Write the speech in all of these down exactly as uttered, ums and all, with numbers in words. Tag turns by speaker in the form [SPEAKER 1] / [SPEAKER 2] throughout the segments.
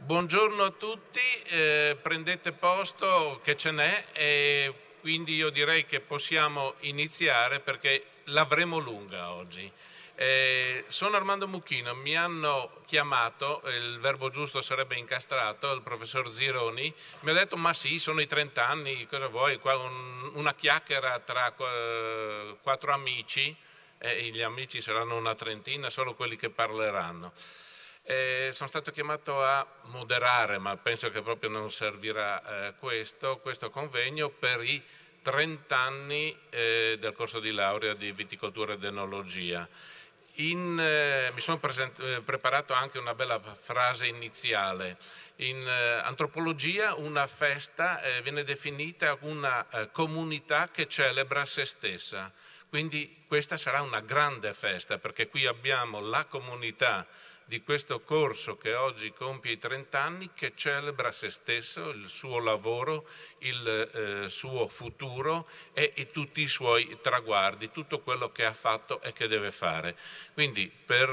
[SPEAKER 1] Buongiorno a tutti, eh, prendete posto che ce n'è e quindi io direi che possiamo iniziare perché l'avremo lunga oggi. Eh, sono Armando Mucchino, mi hanno chiamato, il verbo giusto sarebbe incastrato, il professor Zironi, mi ha detto ma sì, sono i trenta anni, cosa vuoi, qua un, una chiacchiera tra uh, quattro amici, e gli amici saranno una trentina, solo quelli che parleranno. Eh, sono stato chiamato a moderare, ma penso che proprio non servirà eh, questo, questo convegno per i trenta anni eh, del corso di laurea di viticoltura ed enologia. In, eh, mi sono present- eh, preparato anche una bella frase iniziale. In eh, antropologia una festa eh, viene definita una eh, comunità che celebra se stessa. Quindi questa sarà una grande festa perché qui abbiamo la comunità di questo corso che oggi compie i trenta anni, che celebra se stesso, il suo lavoro, il eh, suo futuro e, e tutti i suoi traguardi, tutto quello che ha fatto e che deve fare. Quindi per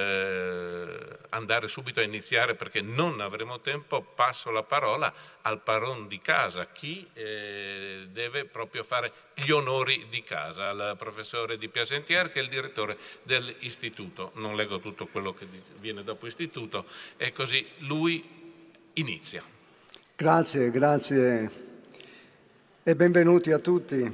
[SPEAKER 1] eh, andare subito a iniziare, perché non avremo tempo, passo la parola al padron di casa, chi eh, deve proprio fare gli onori di casa, al professore Di Piacentier che è il direttore dell'istituto. Non leggo tutto quello che viene dopo istituto e così lui inizia.
[SPEAKER 2] Grazie, grazie e benvenuti a tutti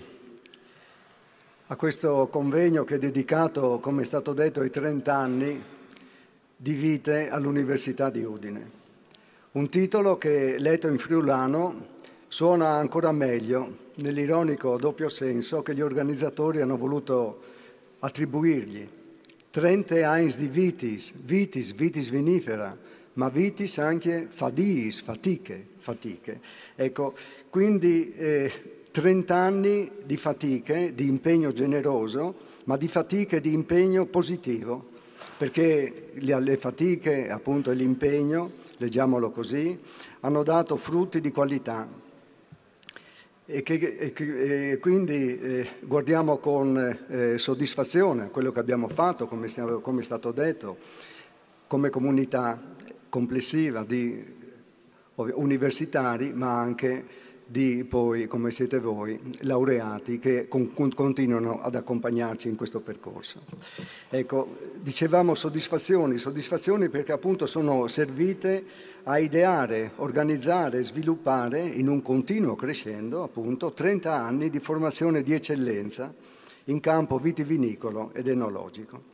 [SPEAKER 2] a questo convegno che è dedicato, come è stato detto, ai trenta anni di vite all'Università di Udine. Un titolo che, letto in friulano, suona ancora meglio nell'ironico doppio senso che gli organizzatori hanno voluto attribuirgli. trenta anni di vitis, vitis, vitis vinifera, ma vitis anche fadiis, fatiche, fatiche. Ecco, quindi eh, trenta anni di fatiche, di impegno generoso, ma di fatiche di impegno positivo, perché le fatiche, appunto, e l'impegno, leggiamolo così, hanno dato frutti di qualità. E, che, e, che, e quindi eh, guardiamo con eh, soddisfazione quello che abbiamo fatto, come, stiamo, come è stato detto, come comunità complessiva di universitari, ma anche di poi, come siete voi, laureati che con, continuano ad accompagnarci in questo percorso. Ecco, dicevamo soddisfazioni, soddisfazioni perché appunto sono servite a ideare, organizzare, sviluppare in un continuo crescendo appunto trenta anni di formazione di eccellenza in campo vitivinicolo ed enologico.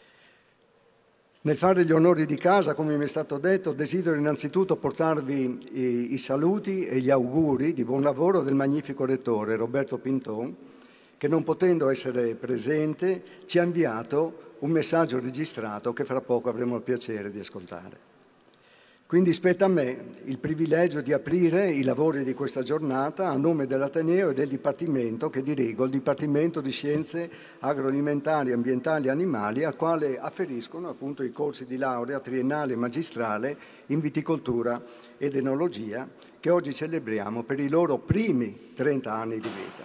[SPEAKER 2] Nel fare gli onori di casa, come mi è stato detto, desidero innanzitutto portarvi i, i saluti e gli auguri di buon lavoro del magnifico rettore Roberto Pinton, che non potendo essere presente ci ha inviato un messaggio registrato che fra poco avremo il piacere di ascoltare. Quindi spetta a me il privilegio di aprire i lavori di questa giornata a nome dell'Ateneo e del Dipartimento che dirigo, il Dipartimento di Scienze Agroalimentari, Ambientali e Animali, al quale afferiscono appunto i corsi di laurea triennale e magistrale in viticoltura ed enologia che oggi celebriamo per i loro primi trenta anni di vita.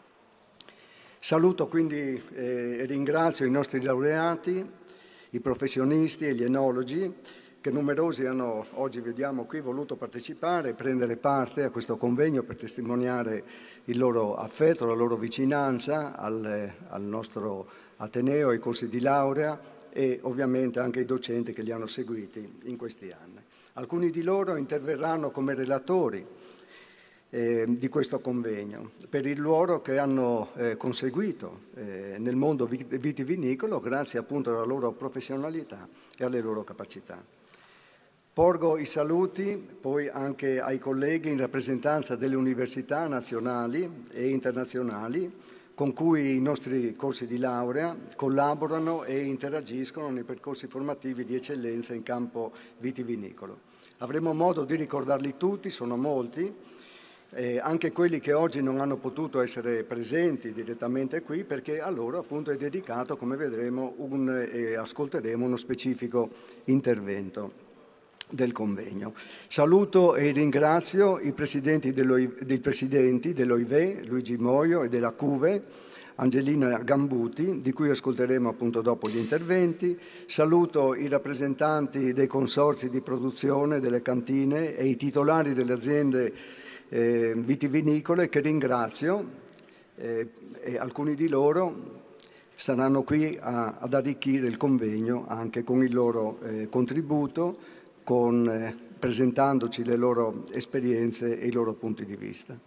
[SPEAKER 2] Saluto quindi eh, e ringrazio i nostri laureati, i professionisti e gli enologi, che numerosi hanno, oggi vediamo qui, voluto partecipare e prendere parte a questo convegno per testimoniare il loro affetto, la loro vicinanza al, al nostro Ateneo, ai corsi di laurea e ovviamente anche ai docenti che li hanno seguiti in questi anni. Alcuni di loro interverranno come relatori eh, di questo convegno per il ruolo che hanno eh, conseguito eh, nel mondo vitivinicolo grazie appunto alla loro professionalità e alle loro capacità. Porgo i saluti poi anche ai colleghi in rappresentanza delle università nazionali e internazionali con cui i nostri corsi di laurea collaborano e interagiscono nei percorsi formativi di eccellenza in campo vitivinicolo. Avremo modo di ricordarli tutti, sono molti, eh, anche quelli che oggi non hanno potuto essere presenti direttamente qui perché a loro appunto è dedicato, come vedremo, un, eh, ascolteremo uno specifico intervento del convegno. Saluto e ringrazio i presidenti dei presidenti dell'O I V E, Luigi Moio, e della C U V E, Angelina Gambuti, di cui ascolteremo appunto dopo gli interventi. Saluto i rappresentanti dei consorzi di produzione, delle cantine e i titolari delle aziende eh, vitivinicole, che ringrazio, eh, e alcuni di loro saranno qui a, ad arricchire il convegno anche con il loro eh, contributo, con, eh, presentandoci le loro esperienze e i loro punti di vista.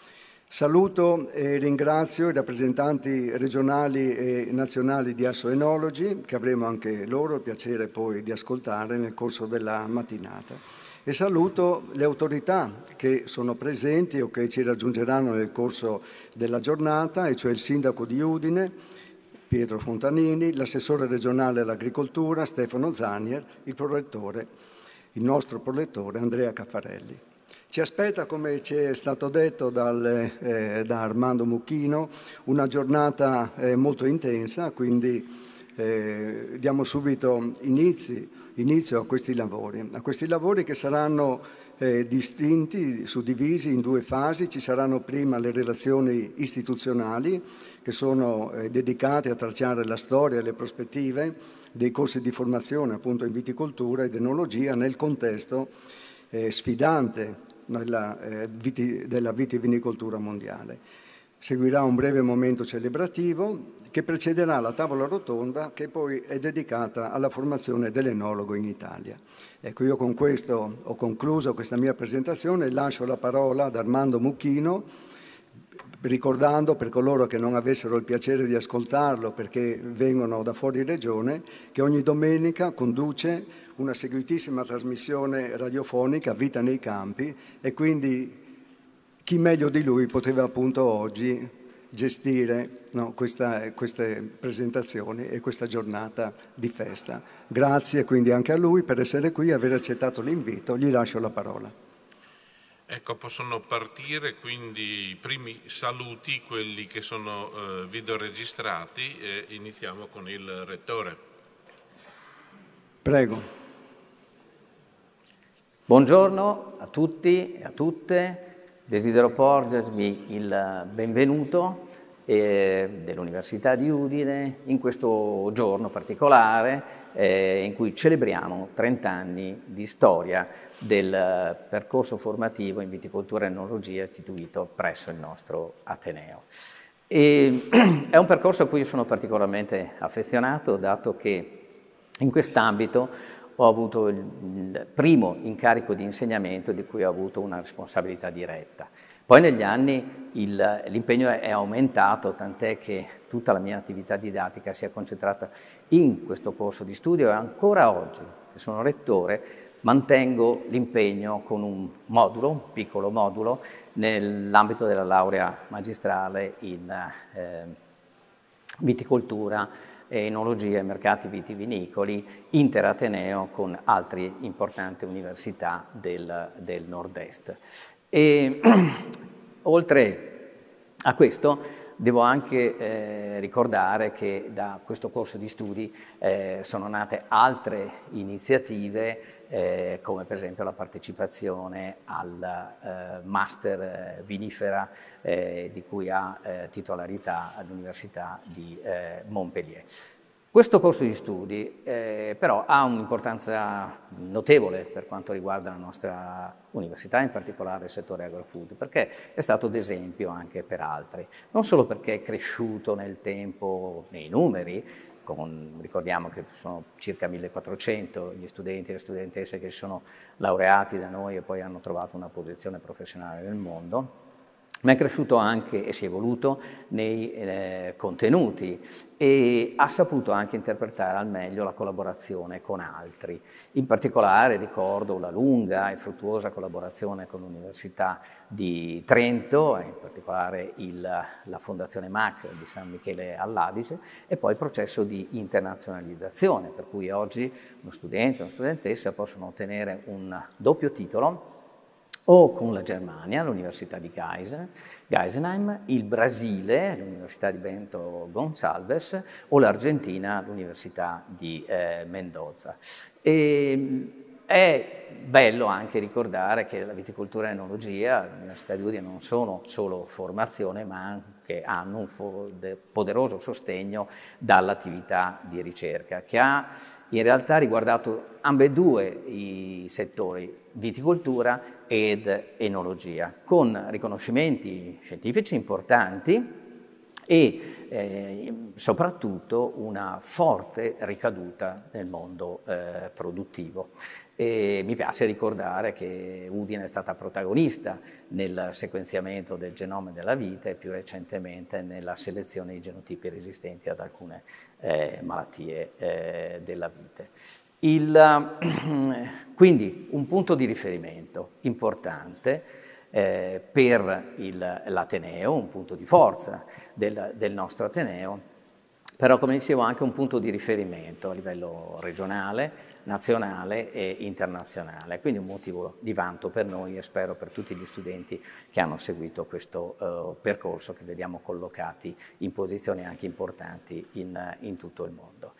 [SPEAKER 2] Saluto e ringrazio i rappresentanti regionali e nazionali di Asso Enology, che avremo anche loro il piacere poi di ascoltare nel corso della mattinata. E saluto le autorità che sono presenti o che ci raggiungeranno nel corso della giornata, e cioè il sindaco di Udine, Pietro Fontanini, l'assessore regionale all'agricoltura, Stefano Zanier, il prorettore, il nostro prorettore, Andrea Caffarelli. Ci aspetta, come ci è stato detto dal, eh, da Armando Mucchino, una giornata eh, molto intensa, quindi eh, diamo subito inizi, inizio a questi lavori. A questi lavori che saranno eh, distinti, suddivisi in due fasi. Ci saranno prima le relazioni istituzionali, che sono eh, dedicate a tracciare la storia e le prospettive dei corsi di formazione appunto in viticoltura ed enologia nel contesto eh, sfidante nella, eh, viti, della vitivinicoltura mondiale. Seguirà un breve momento celebrativo che precederà la tavola rotonda, che poi è dedicata alla formazione dell'enologo in Italia. Ecco, io con questo ho concluso questa mia presentazione e lascio la parola ad Armando Mucchino, ricordando per coloro che non avessero il piacere di ascoltarlo perché vengono da fuori regione, che ogni domenica conduce una seguitissima trasmissione radiofonica, Vita nei Campi, e quindi chi meglio di lui poteva appunto oggi gestire no, questa, queste presentazioni e questa giornata di festa. Grazie quindi anche a lui per essere qui e aver accettato l'invito. Gli lascio la parola.
[SPEAKER 1] Ecco, possono partire quindi i primi saluti, quelli che sono eh, videoregistrati, e iniziamo con il Rettore.
[SPEAKER 2] Prego.
[SPEAKER 3] Buongiorno a tutti e a tutte. Desidero porgervi il benvenuto eh, dell'Università di Udine in questo giorno particolare eh, in cui celebriamo trenta anni di storia del percorso formativo in viticoltura e enologia istituito presso il nostro Ateneo. E, è un percorso a cui sono particolarmente affezionato, dato che in quest'ambito ho avuto il, il primo incarico di insegnamento di cui ho avuto una responsabilità diretta. Poi negli anni il, l'impegno è aumentato, tant'è che tutta la mia attività didattica si è concentrata in questo corso di studio, e ancora oggi, che sono rettore, mantengo l'impegno con un modulo, un piccolo modulo, nell'ambito della laurea magistrale in eh, viticoltura, enologia e mercati vitivinicoli, interateneo con altre importanti università del, del nord-est. E oltre a questo devo anche eh, ricordare che da questo corso di studi eh, sono nate altre iniziative, eh, come per esempio la partecipazione al eh, master eh, vinifera eh, di cui ha eh, titolarità all'Università di eh, Montpellier. Questo corso di studi eh, però ha un'importanza notevole per quanto riguarda la nostra università, in particolare il settore agrofood, perché è stato d'esempio anche per altri, non solo perché è cresciuto nel tempo nei numeri, con, ricordiamo che sono circa millequattrocento gli studenti e le studentesse che si sono laureati da noi e poi hanno trovato una posizione professionale nel mondo, ma è cresciuto anche e si è evoluto nei eh, contenuti e ha saputo anche interpretare al meglio la collaborazione con altri. In particolare ricordo la lunga e fruttuosa collaborazione con l'Università di Trento, in particolare il, la Fondazione M A C di San Michele all'Adige, e poi il processo di internazionalizzazione, per cui oggi uno studente o una studentessa possono ottenere un doppio titolo o con la Germania, l'Università di Geisenheim, il Brasile, l'Università di Bento Gonçalves, o l'Argentina, l'Università di eh, Mendoza. E è bello anche ricordare che la viticoltura e l'enologia, l'Università di Udine, non sono solo formazione, ma anche hanno un fo- poderoso sostegno dall'attività di ricerca, che ha in realtà riguardato ambedue i settori, viticoltura ed enologia, con riconoscimenti scientifici importanti e eh, soprattutto una forte ricaduta nel mondo eh, produttivo. E mi piace ricordare che Udine è stata protagonista nel sequenziamento del genoma della vite e più recentemente nella selezione di genotipi resistenti ad alcune eh, malattie eh, della vite. Il, quindi un punto di riferimento importante eh, per il, l'Ateneo, un punto di forza del, del nostro Ateneo, però come dicevo anche un punto di riferimento a livello regionale, nazionale e internazionale, quindi un motivo di vanto per noi e spero per tutti gli studenti che hanno seguito questo uh, percorso che vediamo collocati in posizioni anche importanti in, in tutto il mondo.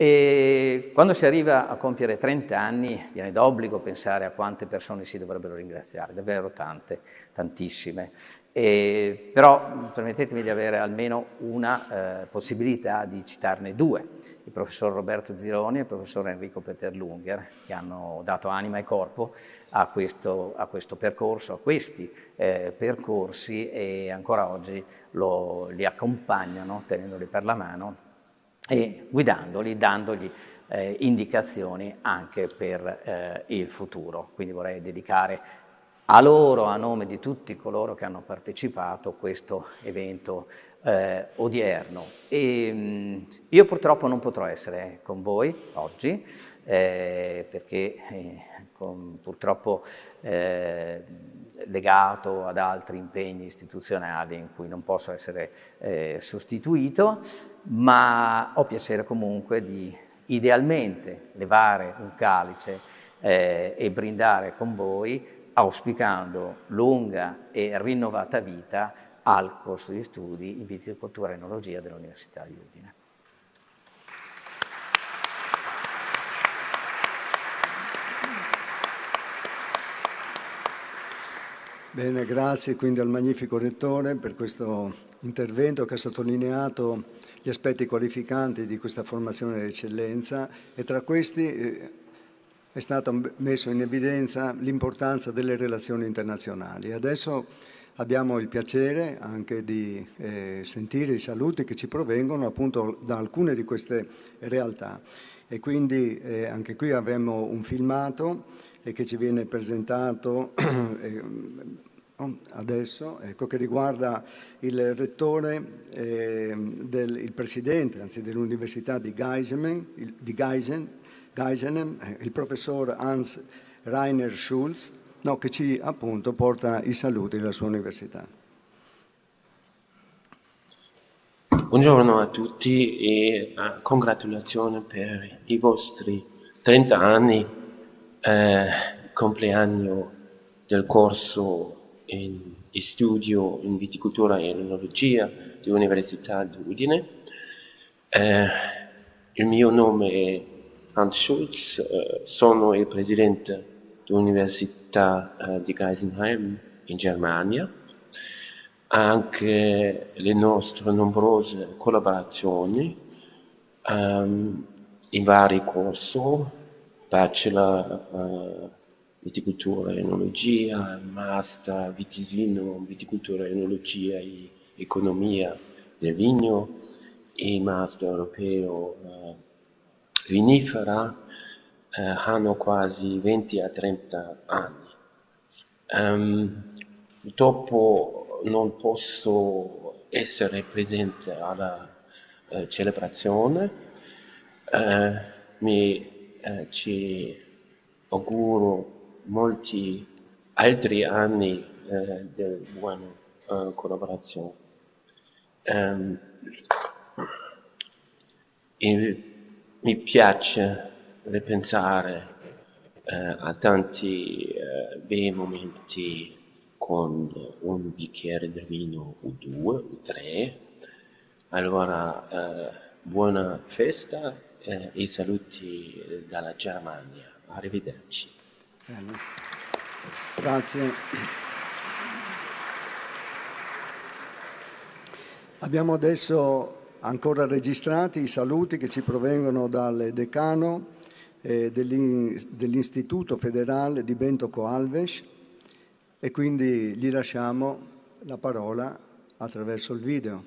[SPEAKER 3] E quando si arriva a compiere trenta anni viene d'obbligo pensare a quante persone si dovrebbero ringraziare, davvero tante, tantissime. E, però permettetemi di avere almeno una eh, possibilità di citarne due, il professor Roberto Zironi e il professor Enrico Peterlunger, che hanno dato anima e corpo a questo, a questo percorso, a questi eh, percorsi e ancora oggi lo, li accompagnano tenendoli per la mano e guidandoli, dandogli eh, indicazioni anche per eh, il futuro. Quindi vorrei dedicare a loro, a nome di tutti coloro che hanno partecipato a questo evento eh, odierno. E, mh, io purtroppo non potrò essere con voi oggi, eh, perché eh, con, purtroppo eh, legato ad altri impegni istituzionali in cui non posso essere eh, sostituito, ma ho piacere comunque di idealmente levare un calice eh, e brindare con voi, auspicando lunga e rinnovata vita al corso di studi in viticoltura e enologia dell'Università di Udine.
[SPEAKER 2] Bene, grazie quindi al magnifico Rettore per questo intervento che ha sottolineato gli aspetti qualificanti di questa formazione di eccellenza e tra questi eh, è stato messo in evidenza l'importanza delle relazioni internazionali. Adesso abbiamo il piacere anche di eh, sentire i saluti che ci provengono appunto da alcune di queste realtà e quindi eh, anche qui avremo un filmato e che ci viene presentato eh, adesso, ecco, che riguarda il rettore, eh, del, il presidente anzi dell'Università di Geisenheim, il, di Geisen, Geisenheim, il professor Hans Rainer Schulz, no, che ci appunto porta i saluti della sua università.
[SPEAKER 4] Buongiorno a tutti e uh, congratulazioni per i vostri trenta anni, eh, compleanno del corso in, in studio in viticoltura e enologia dell'Università di Udine. Eh, il mio nome è Hans Schulz, eh, sono il presidente dell'Università eh, di Geisenheim in Germania. Anche le nostre nombrose collaborazioni um, in vari corsi, bachelor uh, viticoltura e enologia, master vitisvino, viticoltura e enologia e economia del vigno e master europeo uh, vinifera uh, hanno quasi venti a trenta anni. Um, dopo non posso essere presente alla eh, celebrazione, eh, mi eh, ci auguro molti altri anni eh, di buona eh, collaborazione. Um, mi piace ripensare eh, a tanti eh, bei momenti con un bicchiere di vino o due o tre. Allora, eh, buona festa eh, e saluti dalla Germania. Arrivederci.
[SPEAKER 2] Bene. Grazie. Abbiamo adesso ancora registrati i saluti che ci provengono dal decano eh, dell'Istituto Federale di Bento Coalves e quindi gli lasciamo la parola attraverso il video.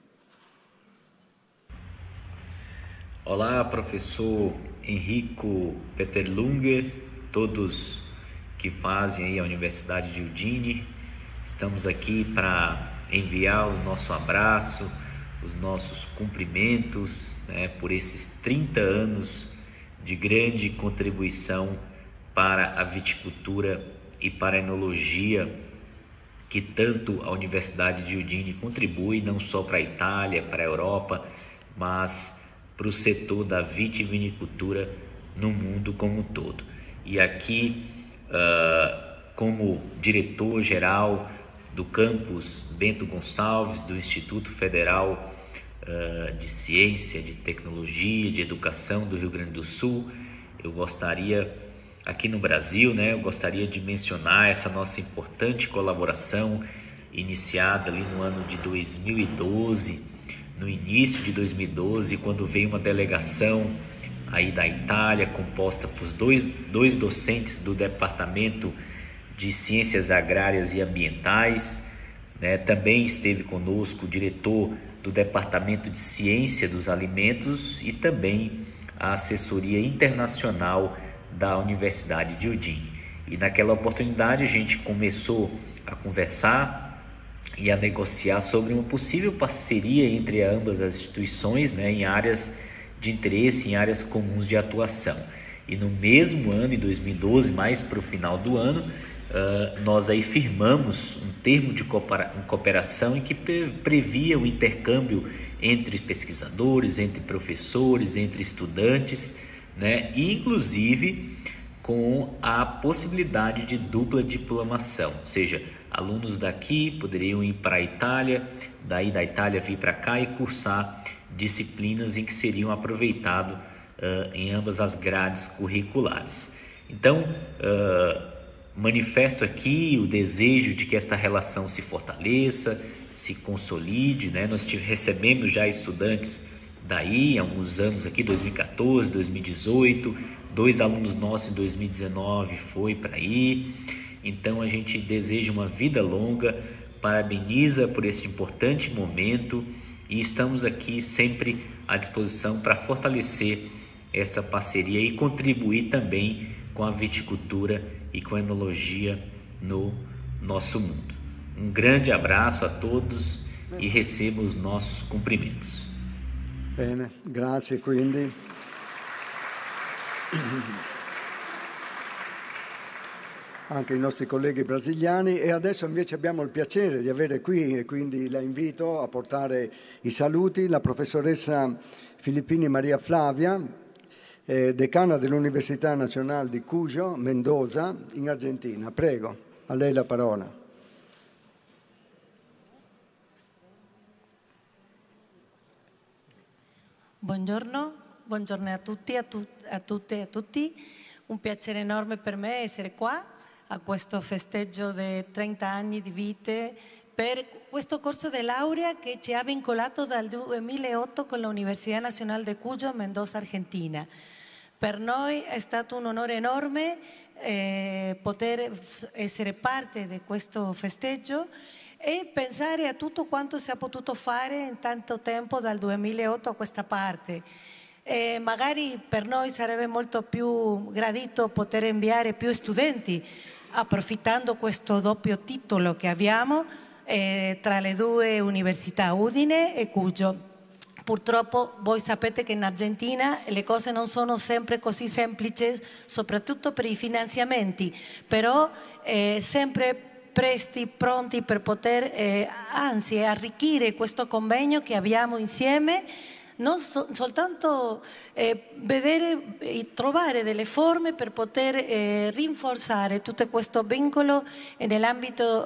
[SPEAKER 5] Olá, professor Henrico Peterlunger, todos que fazem aí a Universidade de Udine. Estamos aqui para enviar o nosso abraço, os nossos cumprimentos, né, por esses trinta anos de grande contribuição para a viticultura e para a enologia, que tanto a Universidade de Udine contribui, não só para a Itália, para a Europa, mas para o setor da vitivinicultura no mundo como um todo. E aqui, uh, como diretor-geral do campus Bento Gonçalves, do Instituto Federal uh, de Ciência, de Tecnologia, de Educação do Rio Grande do Sul, eu gostaria, aqui no Brasil, né, eu gostaria de mencionar essa nossa importante colaboração iniciada ali no ano de dois mil e doze, no início de dois mil e doze, quando veio uma delegação aí da Itália, composta por dois, dois docentes do Departamento de Ciências Agrárias e Ambientais, né? Também esteve conosco o diretor do Departamento de Ciência dos Alimentos e também a assessoria internacional da Universidade de Udine. E naquela oportunidade a gente começou a conversar e a negociar sobre uma possível parceria entre ambas as instituições, né, em áreas de interesse, em áreas comuns de atuação. E no mesmo ano, em dois mil e doze, mais para o final do ano, uh, nós aí firmamos um termo de cooperação em que previa o intercâmbio entre pesquisadores, entre professores, entre estudantes, né, e inclusive com a possibilidade de dupla diplomação, ou seja, alunos daqui poderiam ir para a Itália, daí da Itália vir para cá e cursar disciplinas em que seriam aproveitados uh, em ambas as grades curriculares. Então, uh, manifesto aqui o desejo de que esta relação se fortaleça, se consolide, né? Nós tive, recebemos já estudantes daí há alguns anos aqui, dois mil e quatorze, dois mil e dezoito, dois alunos nossos em dois mil e dezenove foi para aí. Então a gente deseja uma vida longa, parabeniza por esse importante momento e estamos aqui sempre à disposição para fortalecer essa parceria e contribuir também com a viticultura e com a enologia no nosso mundo. Um grande abraço a todos e receba os nossos cumprimentos.
[SPEAKER 2] Bene, grazie quindi. Anche i nostri colleghi brasiliani, e adesso invece abbiamo il piacere di avere qui, e quindi la invito a portare i saluti, la professoressa Filippini Maria Flavia, eh, decana dell'Università Nazionale di Cuyo, Mendoza, in Argentina. Prego, a lei la parola.
[SPEAKER 6] Buongiorno, buongiorno a tutti, a, tu, a tutte e a tutti. Un piacere enorme per me essere qua a questo festeggio di trenta anni di vita per questo corso di laurea che ci ha vincolato dal duemilaotto con l'Università Nazionale di Cuyo, Mendoza, Argentina. Per noi è stato un onore enorme eh, poter essere parte di questo festeggio e pensare a tutto quanto si è potuto fare in tanto tempo dal duemilaotto a questa parte. E magari per noi sarebbe molto più gradito poter inviare più studenti, approfittando questo doppio titolo che abbiamo eh, tra le due università, Udine e Cuyo. Purtroppo voi sapete che in Argentina le cose non sono sempre così semplici, soprattutto per i finanziamenti, però eh, sempre presti, pronti per poter, eh, anzi, arricchire questo convegno che abbiamo insieme, non so, soltanto eh, vedere e trovare delle forme per poter eh, rinforzare tutto questo vincolo nell'ambito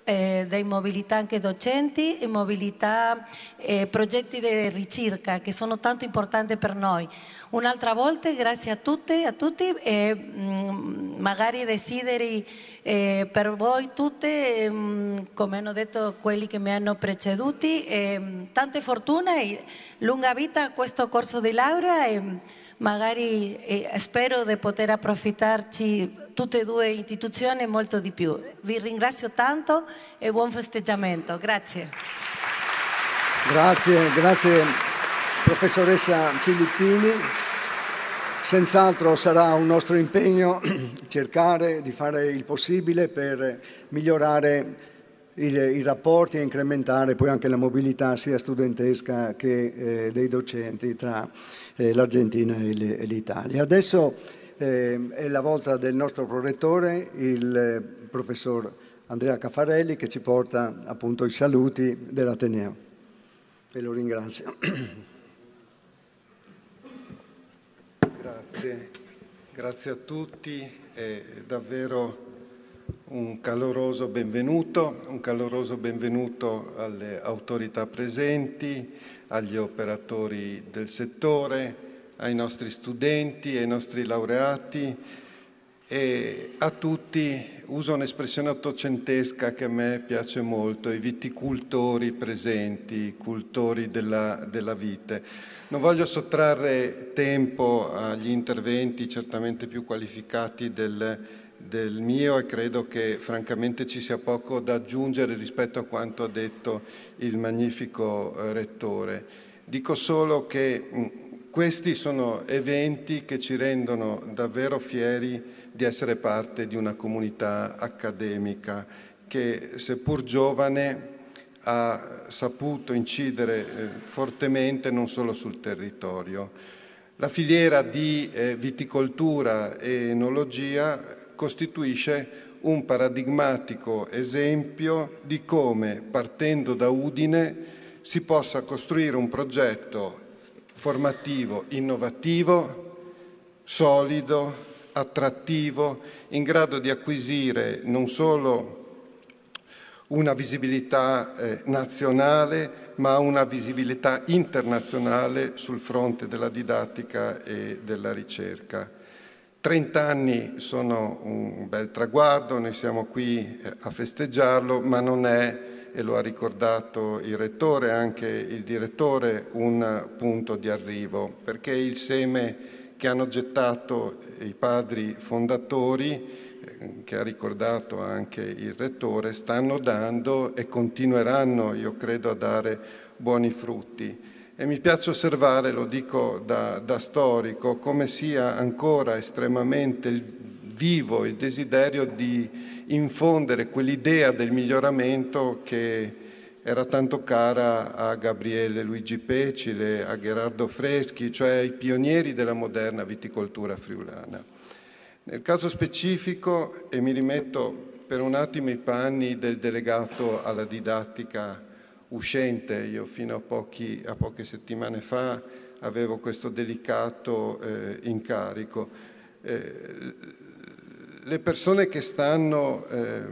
[SPEAKER 6] eh, di mobilità anche docenti e mobilità eh, progetti di ricerca che sono tanto importanti per noi. Un'altra volta grazie a tutte, a tutti e mh, magari desideri eh, per voi tutte, mh, come hanno detto quelli che mi hanno preceduti, eh, tante fortune e lunga vita a questo corso di laurea e magari eh, spero di poter approfittarci tutte e due istituzioni molto di più. Vi ringrazio tanto e buon festeggiamento. Grazie.
[SPEAKER 2] Grazie, grazie professoressa Filippini. Senz'altro sarà un nostro impegno cercare di fare il possibile per migliorare il, i rapporti e incrementare poi anche la mobilità sia studentesca che eh, dei docenti tra eh, l'Argentina e l'Italia. Adesso eh, è la volta del nostro prorettore, il eh, professor Andrea Caffarelli, che ci porta appunto i saluti dell'Ateneo. E lo ringrazio.
[SPEAKER 7] Grazie, grazie a tutti, è davvero un caloroso benvenuto, un caloroso benvenuto alle autorità presenti, agli operatori del settore, ai nostri studenti, ai nostri laureati e a tutti, uso un'espressione ottocentesca che a me piace molto, i viticultori presenti, i cultori della, della vite. Non voglio sottrarre tempo agli interventi certamente più qualificati del, del mio e credo che francamente ci sia poco da aggiungere rispetto a quanto ha detto il magnifico eh, Rettore. Dico solo che mh, questi sono eventi che ci rendono davvero fieri di essere parte di una comunità accademica che, seppur giovane, ha saputo incidere eh, fortemente non solo sul territorio. La filiera di eh, viticoltura e enologia costituisce un paradigmatico esempio di come, partendo da Udine, si possa costruire un progetto formativo innovativo, solido, attrattivo, in grado di acquisire non solo una visibilità eh, nazionale, ma una visibilità internazionale sul fronte della didattica e della ricerca. Trent'anni sono un bel traguardo, noi siamo qui eh, a festeggiarlo, ma non è, e lo ha ricordato il Rettore, anche il Direttore, un punto di arrivo, perché il seme che hanno gettato i padri fondatori, che ha ricordato anche il Rettore, stanno dando e continueranno, io credo, a dare buoni frutti. E mi piace osservare, lo dico da, da storico, come sia ancora estremamente vivo il desiderio di infondere quell'idea del miglioramento che era tanto cara a Gabriele Luigi Pecile, a Gherardo Freschi, cioè ai pionieri della moderna viticoltura friulana. Nel caso specifico, e mi rimetto per un attimo i panni del delegato alla didattica uscente, io fino a, pochi, a poche settimane fa avevo questo delicato eh, incarico. Eh, le persone che stanno, eh,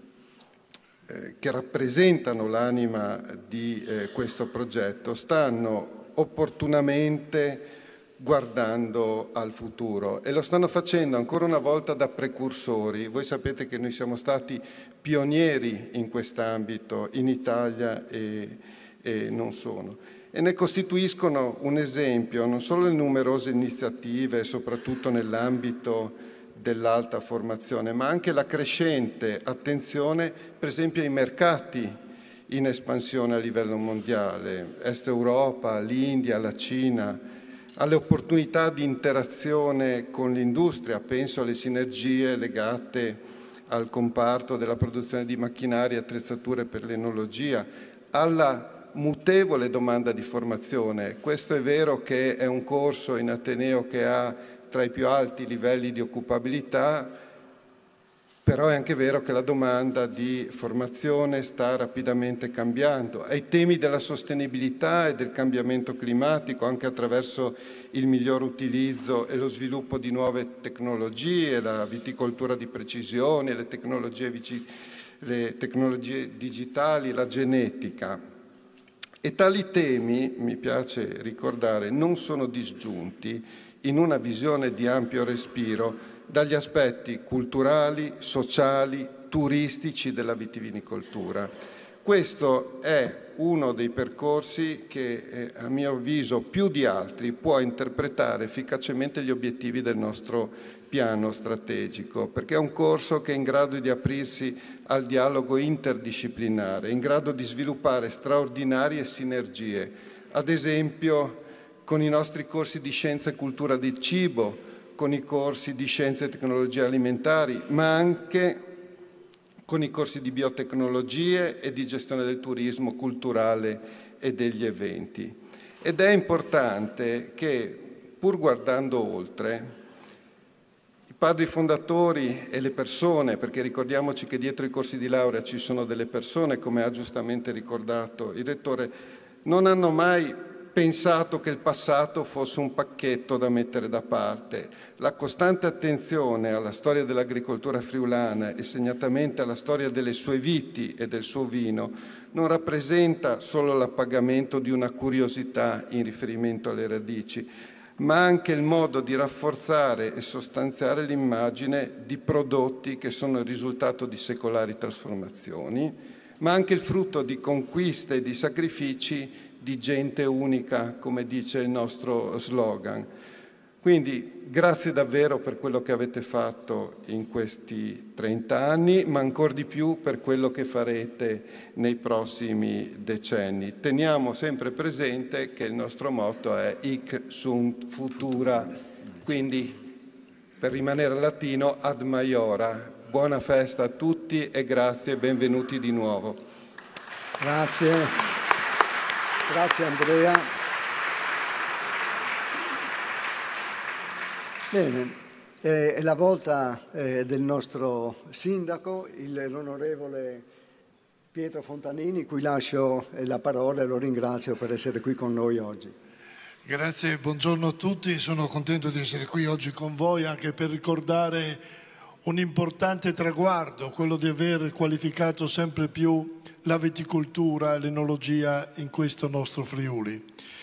[SPEAKER 7] eh, che rappresentano l'anima di eh, questo progetto stanno opportunamente guardando al futuro e lo stanno facendo ancora una volta da precursori. Voi sapete che noi siamo stati pionieri in quest'ambito in Italia e, e non solo. E ne costituiscono un esempio non solo le numerose iniziative, soprattutto nell'ambito dell'alta formazione, ma anche la crescente attenzione, per esempio, ai mercati in espansione a livello mondiale, Est Europa, l'India, la Cina, alle opportunità di interazione con l'industria, penso alle sinergie legate al comparto della produzione di macchinari e attrezzature per l'enologia, alla mutevole domanda di formazione. Questo è vero che è un corso in Ateneo che ha tra i più alti livelli di occupabilità, però è anche vero che la domanda di formazione sta rapidamente cambiando. Ai temi della sostenibilità e del cambiamento climatico, anche attraverso il miglior utilizzo e lo sviluppo di nuove tecnologie, la viticoltura di precisione, le tecnologie le tecnologie digitali, la genetica. E tali temi, mi piace ricordare, non sono disgiunti in una visione di ampio respiro dagli aspetti culturali, sociali, turistici della vitivinicoltura. Questo è uno dei percorsi che, eh, a mio avviso, più di altri può interpretare efficacemente gli obiettivi del nostro piano strategico, perché è un corso che è in grado di aprirsi al dialogo interdisciplinare, in grado di sviluppare straordinarie sinergie, ad esempio con i nostri corsi di scienza e cultura del cibo, con i corsi di scienze e tecnologie alimentari, ma anche con i corsi di biotecnologie e di gestione del turismo culturale e degli eventi. Ed è importante che, pur guardando oltre, i padri fondatori e le persone, perché ricordiamoci che dietro i corsi di laurea ci sono delle persone, come ha giustamente ricordato il Rettore, non hanno mai pensato che il passato fosse un pacchetto da mettere da parte. La costante attenzione alla storia dell'agricoltura friulana e segnatamente alla storia delle sue viti e del suo vino non rappresenta solo l'appagamento di una curiosità in riferimento alle radici, ma anche il modo di rafforzare e sostanziare l'immagine di prodotti che sono il risultato di secolari trasformazioni, ma anche il frutto di conquiste e di sacrifici di gente unica, come dice il nostro slogan. Quindi grazie davvero per quello che avete fatto in questi trenta anni, ma ancora di più per quello che farete nei prossimi decenni. Teniamo sempre presente che il nostro motto è Hic sunt futura, quindi per rimanere latino ad maiora. Buona festa a tutti e grazie e benvenuti di nuovo.
[SPEAKER 2] Grazie. Grazie Andrea. Bene, eh, è la volta eh, del nostro sindaco, il, l'onorevole Pietro Fontanini, cui lascio eh, la parola e lo ringrazio per essere qui con noi oggi.
[SPEAKER 8] Grazie, buongiorno a tutti, sono contento di essere qui oggi con voi anche per ricordare un importante traguardo, quello di aver qualificato sempre più la viticoltura e l'enologia in questo nostro Friuli.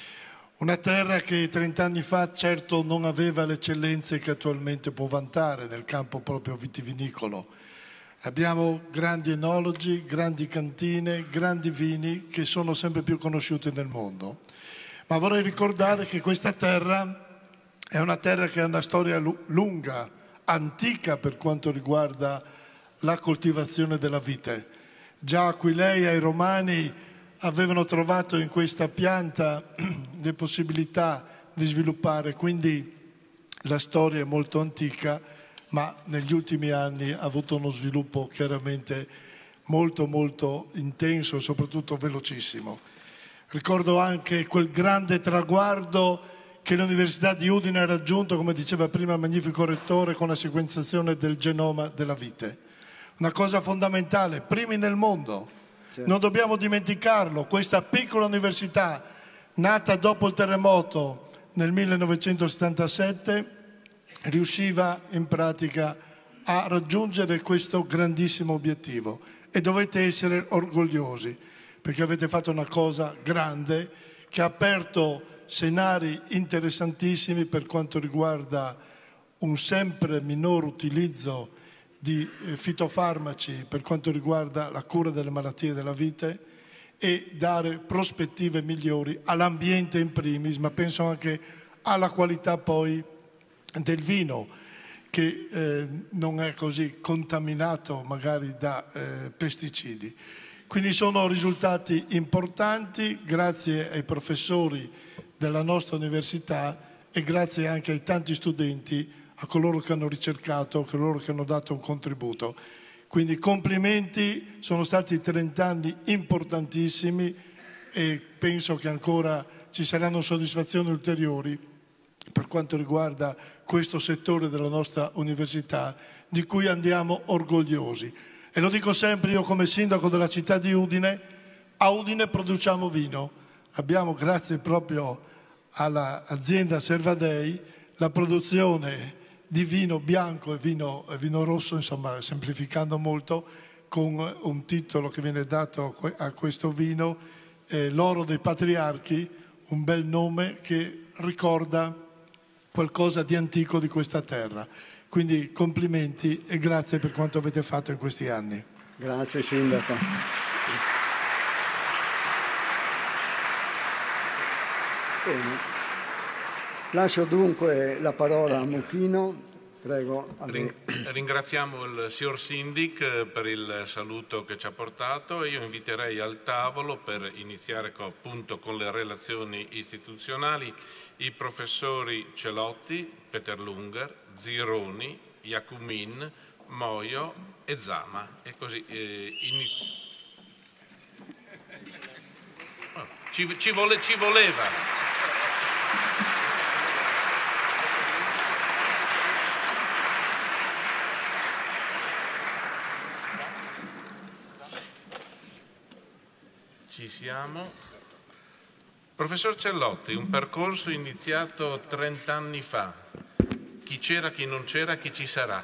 [SPEAKER 8] Una terra che trent'anni fa certo non aveva le eccellenze che attualmente può vantare nel campo proprio vitivinicolo. Abbiamo grandi enologi, grandi cantine, grandi vini che sono sempre più conosciuti nel mondo. Ma vorrei ricordare che questa terra è una terra che ha una storia lunga, antica per quanto riguarda la coltivazione della vite. Già Aquilea e i Romani avevano trovato in questa pianta le possibilità di sviluppare, quindi la storia è molto antica, ma negli ultimi anni ha avuto uno sviluppo chiaramente molto molto intenso e soprattutto velocissimo. Ricordo anche quel grande traguardo che l'Università di Udine ha raggiunto, come diceva prima il magnifico rettore, con la sequenziazione del genoma della vite. Una cosa fondamentale, primi nel mondo. Certo. Non dobbiamo dimenticarlo, questa piccola università, nata dopo il terremoto nel millenovecentosettantasette, riusciva in pratica a raggiungere questo grandissimo obiettivo. E dovete essere orgogliosi, perché avete fatto una cosa grande che ha aperto scenari interessantissimi per quanto riguarda un sempre minor utilizzo di fitofarmaci per quanto riguarda la cura delle malattie della vite e dare prospettive migliori all'ambiente in primis, ma penso anche alla qualità poi del vino, che eh, non è così contaminato magari da eh, pesticidi. Quindi sono risultati importanti grazie ai professori della nostra università e grazie anche ai tanti studenti, a coloro che hanno ricercato, a coloro che hanno dato un contributo. Quindi complimenti, sono stati trent'anni importantissimi e penso che ancora ci saranno soddisfazioni ulteriori per quanto riguarda questo settore della nostra università, di cui andiamo orgogliosi. E lo dico sempre io come sindaco della città di Udine, a Udine produciamo vino. Abbiamo, grazie proprio all'azienda Servadei, la produzione di vino bianco e vino, e vino rosso, insomma semplificando molto, con un titolo che viene dato a questo vino, eh, L'oro dei patriarchi, un bel nome che ricorda qualcosa di antico di questa terra. Quindi complimenti e grazie per quanto avete fatto in questi anni.
[SPEAKER 2] Grazie Sindaco. Bene. Lascio dunque la parola a Mucchino. Prego.
[SPEAKER 1] Ringraziamo il signor Sindic per il saluto che ci ha portato e io inviterei al tavolo per iniziare con, appunto con le relazioni istituzionali i professori Celotti, Peterlunger, Zironi, Iacumin, Moio e Zama. E così eh, iniz... oh, ci, ci, vole, ci voleva. Ci siamo. Professor Cellotti, un percorso iniziato trent'anni fa. Chi c'era, chi non c'era, chi ci sarà?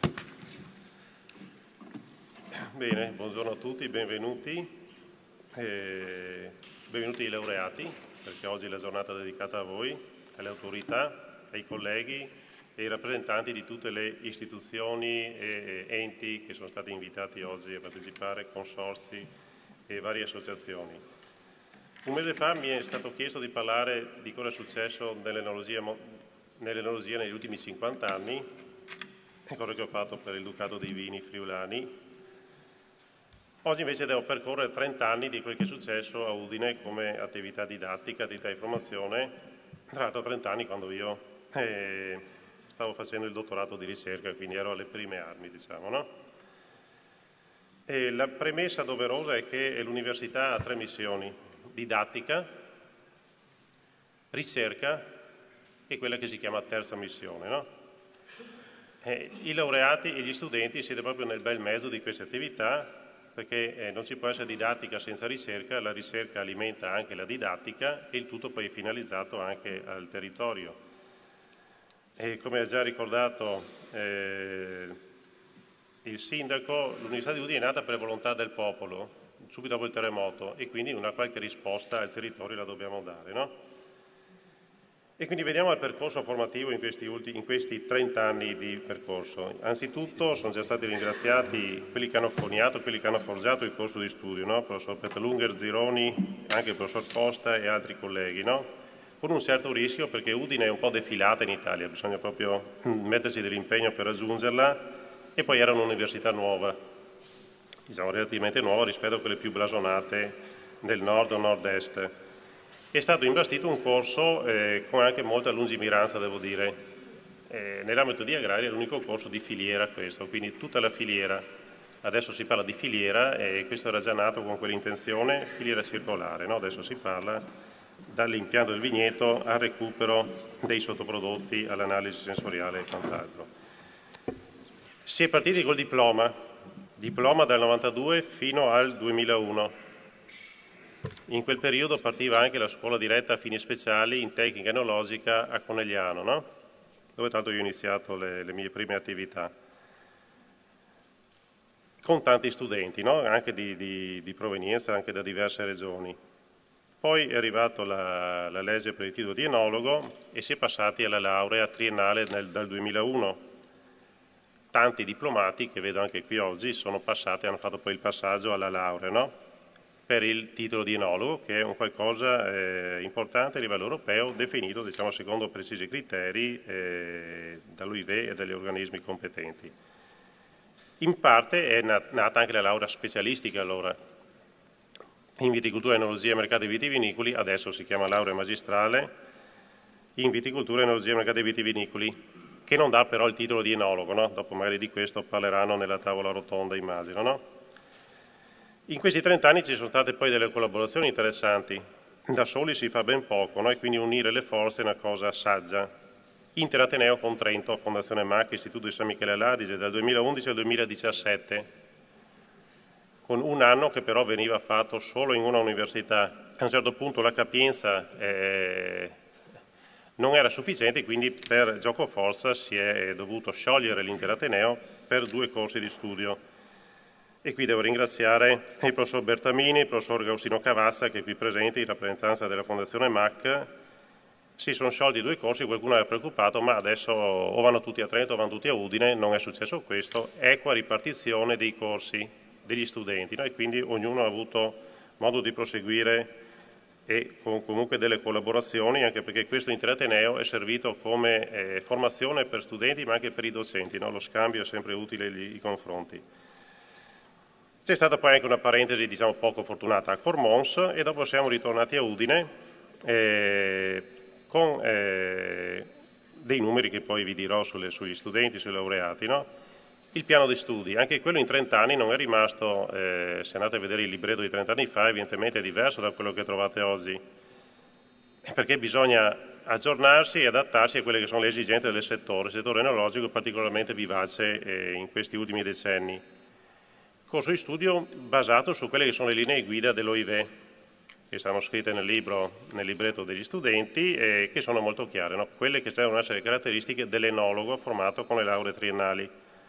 [SPEAKER 9] Bene, buongiorno a tutti, benvenuti. Eh, benvenuti ai laureati, perché oggi è la giornata dedicata a voi, alle autorità, ai colleghi e ai rappresentanti di tutte le istituzioni e enti che sono stati invitati oggi a partecipare, consorzi e varie associazioni. Un mese fa mi è stato chiesto di parlare di cosa è successo nell'enologia, nell'enologia negli ultimi cinquanta anni, cosa che ho fatto per il Ducato dei Vini friulani. Oggi invece devo percorrere trenta anni di quel che è successo a Udine come attività didattica, attività di formazione, tra l'altro trenta anni quando io eh, stavo facendo il dottorato di ricerca, quindi ero alle prime armi, diciamo, no? E la premessa doverosa è che l'università ha tre missioni: didattica, ricerca e quella che si chiama terza missione, no? E i laureati e gli studenti siete proprio nel bel mezzo di queste attività, perché eh, non ci può essere didattica senza ricerca, la ricerca alimenta anche la didattica e il tutto poi è finalizzato anche al territorio. E come ha già ricordato eh, il sindaco, l'Università di Udine è nata per volontà del popolo, subito dopo il terremoto, e quindi una qualche risposta al territorio la dobbiamo dare, no? E quindi vediamo il percorso formativo in questi, ultimi, in questi trenta anni di percorso. Anzitutto sono già stati ringraziati quelli che hanno coniato, quelli che hanno forgiato il corso di studio, no? Il professor Peterlunger, Zironi, anche il professor Costa e altri colleghi, no? Con un certo rischio, perché Udine è un po' defilata in Italia, bisogna proprio mettersi dell'impegno per raggiungerla. E poi era un'università nuova, diciamo relativamente nuova rispetto a quelle più blasonate del nord o nord-est. È stato imbastito un corso eh, con anche molta lungimiranza, devo dire. Eh, nell'ambito di agraria è l'unico corso di filiera questo, quindi tutta la filiera. Adesso si parla di filiera e questo era già nato con quell'intenzione, filiera circolare, no? Adesso si parla dall'impianto del vigneto al recupero dei sottoprodotti, all'analisi sensoriale e quant'altro. Si è partiti col diploma, diploma dal novantadue fino al duemilauno. In quel periodo partiva anche la scuola diretta a fini speciali in tecnica enologica a Conegliano, no? Dove tanto io ho iniziato le, le mie prime attività. Con tanti studenti, no? Anche di, di, di provenienza, anche da diverse regioni. Poi è arrivata la, la legge per il titolo di enologo e si è passati alla laurea triennale nel, dal duemilauno. Tanti diplomati, che vedo anche qui oggi, sono passati, hanno fatto poi il passaggio alla laurea, no? Per il titolo di enologo, che è un qualcosa eh, importante a livello europeo, definito, diciamo, secondo precisi criteri eh, dall'U I V e dagli organismi competenti. In parte è nata anche la laurea specialistica allora, in viticoltura, enologia e mercati vitivinicoli, adesso si chiama laurea magistrale, in viticoltura, enologia e mercati vitivinicoli, che non dà però il titolo di enologo, no? Dopo magari di questo parleranno nella tavola rotonda, immagino, no? In questi trenta anni ci sono state poi delle collaborazioni interessanti. Da soli si fa ben poco, no? E quindi unire le forze è una cosa saggia. Interateneo con Trento, Fondazione M A C, Istituto di San Michele all'Adige, dal duemilaundici al duemiladiciassette, con un anno che però veniva fatto solo in una università. A un certo punto la capienza è... non era sufficiente, quindi per giocoforza si è dovuto sciogliere l'intero Ateneo per due corsi di studio. E qui devo ringraziare il professor Bertamini, il professor Agostino Cavazza, che è qui presente in rappresentanza della Fondazione M A C. Si sono sciolti due corsi, qualcuno era preoccupato, ma adesso o vanno tutti a Trento o vanno tutti a Udine, non è successo questo, equa ripartizione dei corsi degli studenti, no? E quindi ognuno ha avuto modo di proseguire e con comunque delle collaborazioni, anche perché questo interateneo è servito come eh, formazione per studenti ma anche per i docenti, no? Lo scambio è sempre utile, i, i confronti. C'è stata poi anche una parentesi, diciamo, poco fortunata a Cormons e dopo siamo ritornati a Udine eh, con eh, dei numeri che poi vi dirò sulle, sugli studenti, sui laureati, no? Il piano di studi, anche quello in trenta anni non è rimasto, eh, se andate a vedere il libretto di trenta anni fa, evidentemente è diverso da quello che trovate oggi, perché bisogna aggiornarsi e adattarsi a quelle che sono le esigenze del settore, il settore enologico particolarmente vivace eh, in questi ultimi decenni. Corso di studio basato su quelle che sono le linee guida dell'O I V E, che stanno scritte nel libro, nel libretto degli studenti, e che sono molto chiare, no? Quelle che devono essere le caratteristiche dell'enologo formato con le lauree triennali.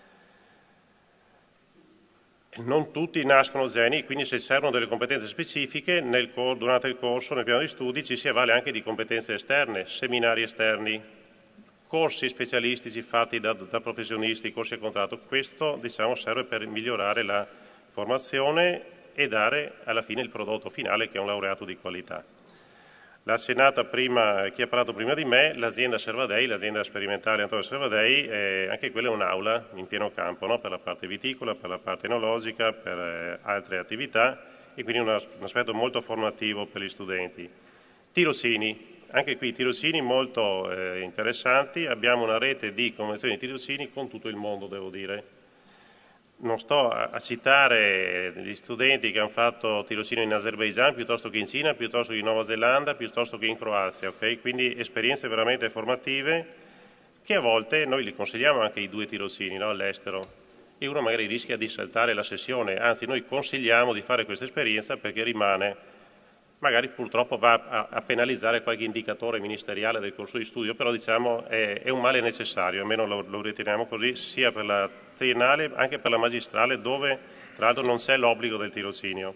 [SPEAKER 9] Non tutti nascono geni, quindi se servono delle competenze specifiche, nel, durante il corso, nel piano di studi, ci si avvale anche di competenze esterne, seminari esterni, corsi specialistici fatti da, da professionisti, corsi a contratto. Questo, diciamo, serve per migliorare la formazione e dare alla fine il prodotto finale, che è un laureato di qualità. L'ha accennata prima, chi ha parlato prima di me, l'azienda Servadei, l'azienda sperimentale Antonio Servadei, eh, anche quella è un'aula in pieno campo, no? Per la parte viticola, per la parte enologica, per eh, altre attività, e quindi una, un aspetto molto formativo per gli studenti. Tirocini. Anche qui tirocini molto eh, interessanti, abbiamo una rete di convenzioni di tirocini con tutto il mondo, devo dire. Non sto a, a citare gli studenti che hanno fatto tirocino in Azerbaigian piuttosto che in Cina, piuttosto che in Nuova Zelanda, piuttosto che in Croazia, ok? Quindi esperienze veramente formative che a volte noi li consigliamo anche i due tirocini, no? All'estero, e uno magari rischia di saltare la sessione, anzi noi consigliamo di fare questa esperienza perché rimane. Magari purtroppo va a, a penalizzare qualche indicatore ministeriale del corso di studio, però diciamo è, è un male necessario, almeno lo, lo riteniamo così, sia per la triennale anche per la magistrale, dove tra l'altro non c'è l'obbligo del tirocinio.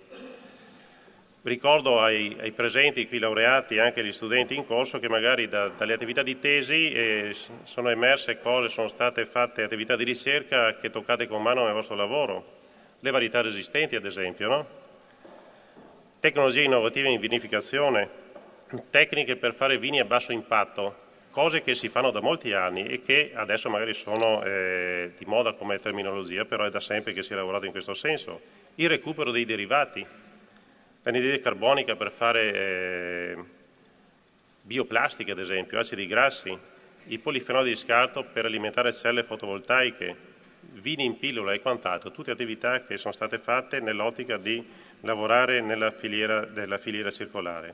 [SPEAKER 9] Ricordo ai, ai presenti qui laureati e anche agli studenti in corso che magari da, dalle attività di tesi eh, sono emerse cose, sono state fatte attività di ricerca che toccate con mano nel vostro lavoro, le varietà resistenti ad esempio, no? Tecnologie innovative in vinificazione, tecniche per fare vini a basso impatto, cose che si fanno da molti anni e che adesso magari sono eh, di moda come terminologia, però è da sempre che si è lavorato in questo senso. Il recupero dei derivati, l'anidride carbonica per fare eh, bioplastiche ad esempio, acidi grassi, i polifenoli di scarto per alimentare celle fotovoltaiche, vini in pillola e quant'altro, tutte attività che sono state fatte nell'ottica di lavorare nella filiera, della filiera circolare.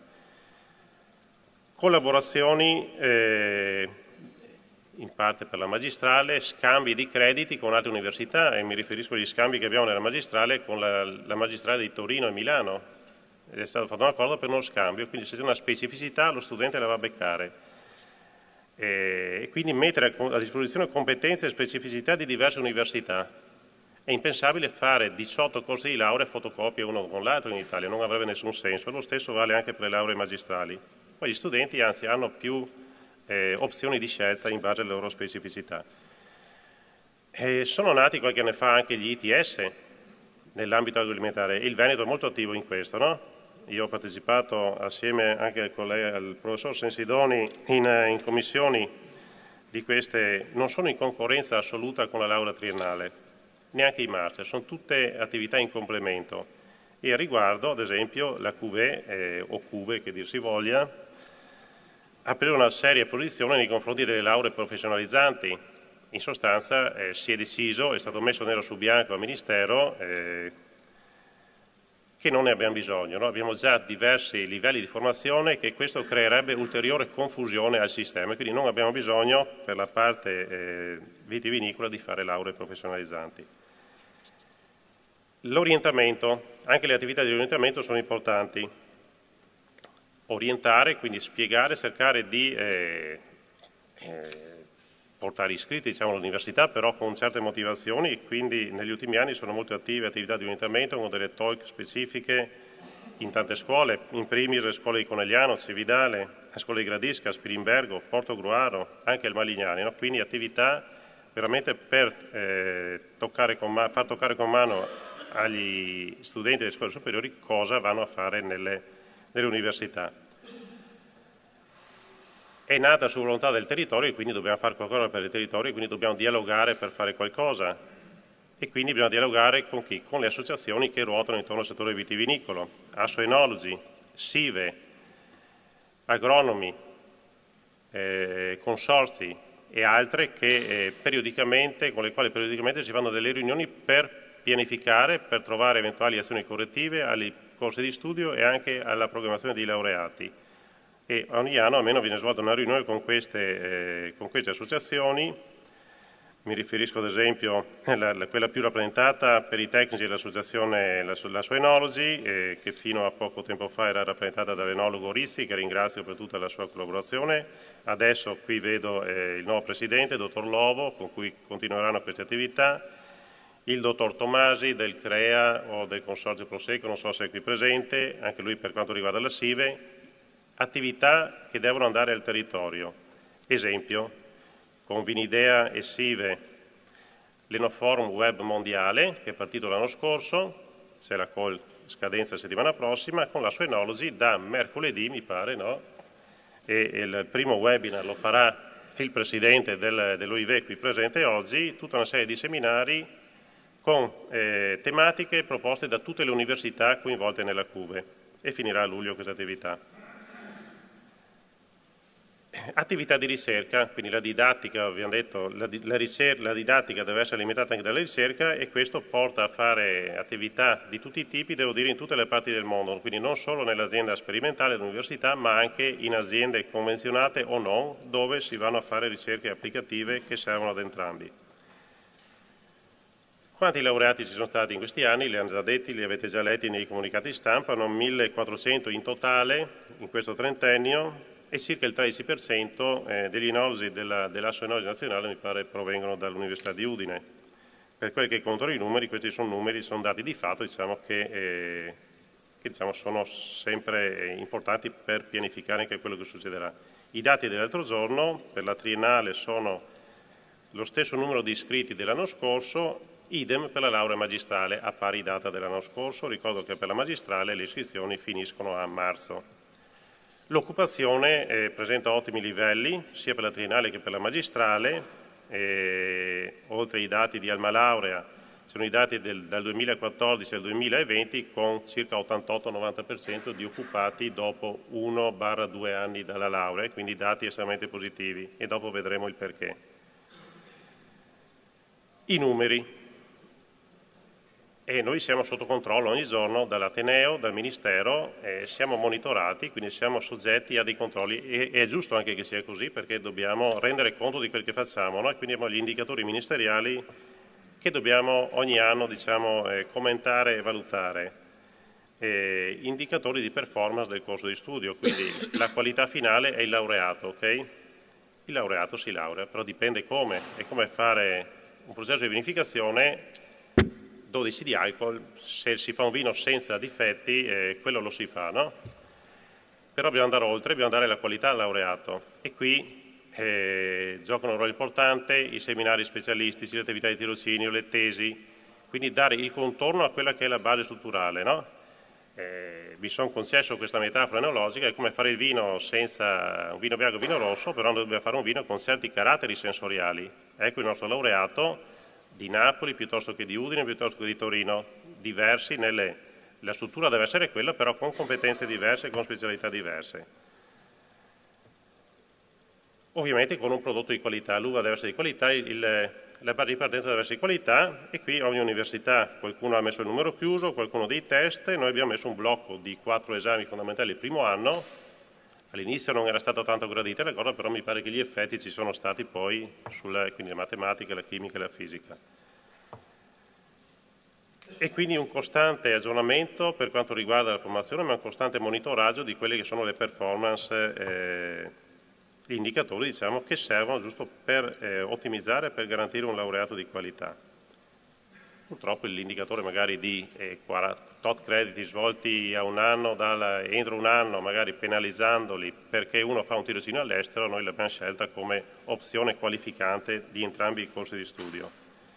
[SPEAKER 9] Collaborazioni eh, in parte per la magistrale, scambi di crediti con altre università, e mi riferisco agli scambi che abbiamo nella magistrale con la, la magistrale di Torino e Milano. È stato fatto un accordo per uno scambio, quindi se c'è una specificità lo studente la va a beccare. E quindi mettere a disposizione competenze e specificità di diverse università. È impensabile fare diciotto corsi di laurea fotocopie uno con l'altro in Italia, non avrebbe nessun senso. Lo stesso vale anche per le lauree magistrali. Poi gli studenti anzi hanno più eh, opzioni di scelta in base alle loro specificità. E sono nati qualche anno fa anche gli I T S nell'ambito agroalimentare, e il Veneto è molto attivo in questo, no? Io ho partecipato assieme anche al, collega, al professor Sensidoni in, in commissioni di queste, non sono in concorrenza assoluta con la laurea triennale, neanche i master, sono tutte attività in complemento. E a riguardo, ad esempio, la Q V, eh, o Q V che dir si voglia, ha preso una seria posizione nei confronti delle lauree professionalizzanti. In sostanza eh, si è deciso, è stato messo nero su bianco al Ministero, eh, che non ne abbiamo bisogno, no? Abbiamo già diversi livelli di formazione, che questo creerebbe ulteriore confusione al sistema, quindi non abbiamo bisogno per la parte eh, vitivinicola di fare lauree professionalizzanti. L'orientamento, anche le attività di orientamento sono importanti. Orientare, quindi spiegare, cercare di eh, eh, portare iscritti diciamo, all'università, però con certe motivazioni, quindi negli ultimi anni sono molto attive attività di orientamento con delle talk specifiche in tante scuole, in primis le scuole di Conegliano, Cividale, la scuola di Gradisca, Spilimbergo, Portogruaro, anche il Malignani, no? Quindi attività veramente per eh, toccare con ma- far toccare con mano agli studenti delle scuole superiori cosa vanno a fare nelle, nelle università. È nata su volontà del territorio e quindi dobbiamo fare qualcosa per il territorio e quindi dobbiamo dialogare per fare qualcosa. E quindi bisogna dialogare con chi? Con le associazioni che ruotano intorno al settore vitivinicolo, assoenologi, SIVE, agronomi, eh, consorzi e altre che, eh, periodicamente, con le quali periodicamente si fanno delle riunioni per pianificare, per trovare eventuali azioni correttive ai corsi di studio e anche alla programmazione dei laureati. E ogni anno almeno viene svolta una riunione con queste, eh, con queste associazioni. Mi riferisco ad esempio a quella più rappresentata per i tecnici dell'associazione la, la Soenology, eh, che fino a poco tempo fa era rappresentata dall'enologo Rizzi, che ringrazio per tutta la sua collaborazione. Adesso qui vedo eh, il nuovo presidente, il dottor Lovo, con cui continueranno queste attività, il dottor Tomasi del CREA o del Consorzio Prosecco, non so se è qui presente, anche lui per quanto riguarda la SIVE, attività che devono andare al territorio. Esempio, con Vinidea e SIVE l'Enoforum Web Mondiale, che è partito l'anno scorso, c'è la call scadenza la settimana prossima, con la Soenology da mercoledì, mi pare, no? E il primo webinar lo farà il presidente del, dell'O I V E qui presente oggi, tutta una serie di seminari con eh, tematiche proposte da tutte le università coinvolte nella CUVE e finirà a luglio questa attività. Attività di ricerca, quindi la didattica, abbiamo detto, la, la, ricerca, la didattica deve essere alimentata anche dalla ricerca e questo porta a fare attività di tutti i tipi, devo dire in tutte le parti del mondo, quindi non solo nell'azienda sperimentale dell'università, ma anche in aziende convenzionate o non, dove si vanno a fare ricerche applicative che servono ad entrambi. Quanti laureati ci sono stati in questi anni? Li hanno già detti, li avete già letti nei comunicati stampa, sono millequattrocento in totale in questo trentennio, e circa il tredici per cento eh, degli enologi della, dell'Assoenology nazionale mi pare provengono dall'Università di Udine. Per quel che contano i numeri, questi sono numeri, sono dati di fatto diciamo, che, eh, che diciamo, sono sempre importanti per pianificare anche quello che succederà. I dati dell'altro giorno per la triennale sono lo stesso numero di iscritti dell'anno scorso, idem per la laurea magistrale a pari data dell'anno scorso. Ricordo che per la magistrale le iscrizioni finiscono a marzo. L'occupazione eh, presenta ottimi livelli, sia per la triennale che per la magistrale, eh, oltre ai dati di Alma Laurea, sono i dati del, dal duemilaquattordici al duemilaventi con circa ottantotto novanta per cento di occupati dopo uno due anni dalla laurea, quindi dati estremamente positivi e dopo vedremo il perché. I numeri. E noi siamo sotto controllo ogni giorno dall'Ateneo, dal Ministero, eh, siamo monitorati, quindi siamo soggetti a dei controlli e, e è giusto anche che sia così perché dobbiamo rendere conto di quel che facciamo, no? Quindi abbiamo gli indicatori ministeriali che dobbiamo ogni anno diciamo, eh, commentare e valutare, eh, indicatori di performance del corso di studio, quindi la qualità finale è il laureato, ok? Il laureato si laurea, però dipende come, è come fare un processo di vinificazione. dodici di alcol, se si fa un vino senza difetti, eh, quello lo si fa, no? Però dobbiamo andare oltre, dobbiamo dare la qualità al laureato e qui eh, giocano un ruolo importante i seminari specialistici, le attività di tirocinio, le tesi, quindi dare il contorno a quella che è la base strutturale, no? Eh, mi sono concesso questa metafora enologica, è come fare il vino senza un vino bianco e vino rosso, però noi dobbiamo fare un vino con certi caratteri sensoriali. Ecco il nostro laureato di Napoli piuttosto che di Udine, piuttosto che di Torino, diversi nelle... la struttura deve essere quella, però con competenze diverse, con specialità diverse. Ovviamente con un prodotto di qualità, l'uva deve essere di qualità, il, la base di partenza deve essere di qualità e qui ogni università, qualcuno ha messo il numero chiuso, qualcuno dei test, e noi abbiamo messo un blocco di quattro esami fondamentali il primo anno. All'inizio non era stata tanto gradita la cosa, però mi pare che gli effetti ci sono stati poi, sulla, quindi la matematica, la chimica e la fisica. E quindi un costante aggiornamento per quanto riguarda la formazione, ma un costante monitoraggio di quelle che sono le performance eh, gli indicatori, diciamo, che servono giusto per eh, ottimizzare, per garantire un laureato di qualità. Purtroppo l'indicatore magari di eh, tot crediti svolti a un anno, dalla, entro un anno, magari penalizzandoli perché uno fa un tirocinio all'estero, noi l'abbiamo scelta come opzione qualificante di entrambi i corsi di studio.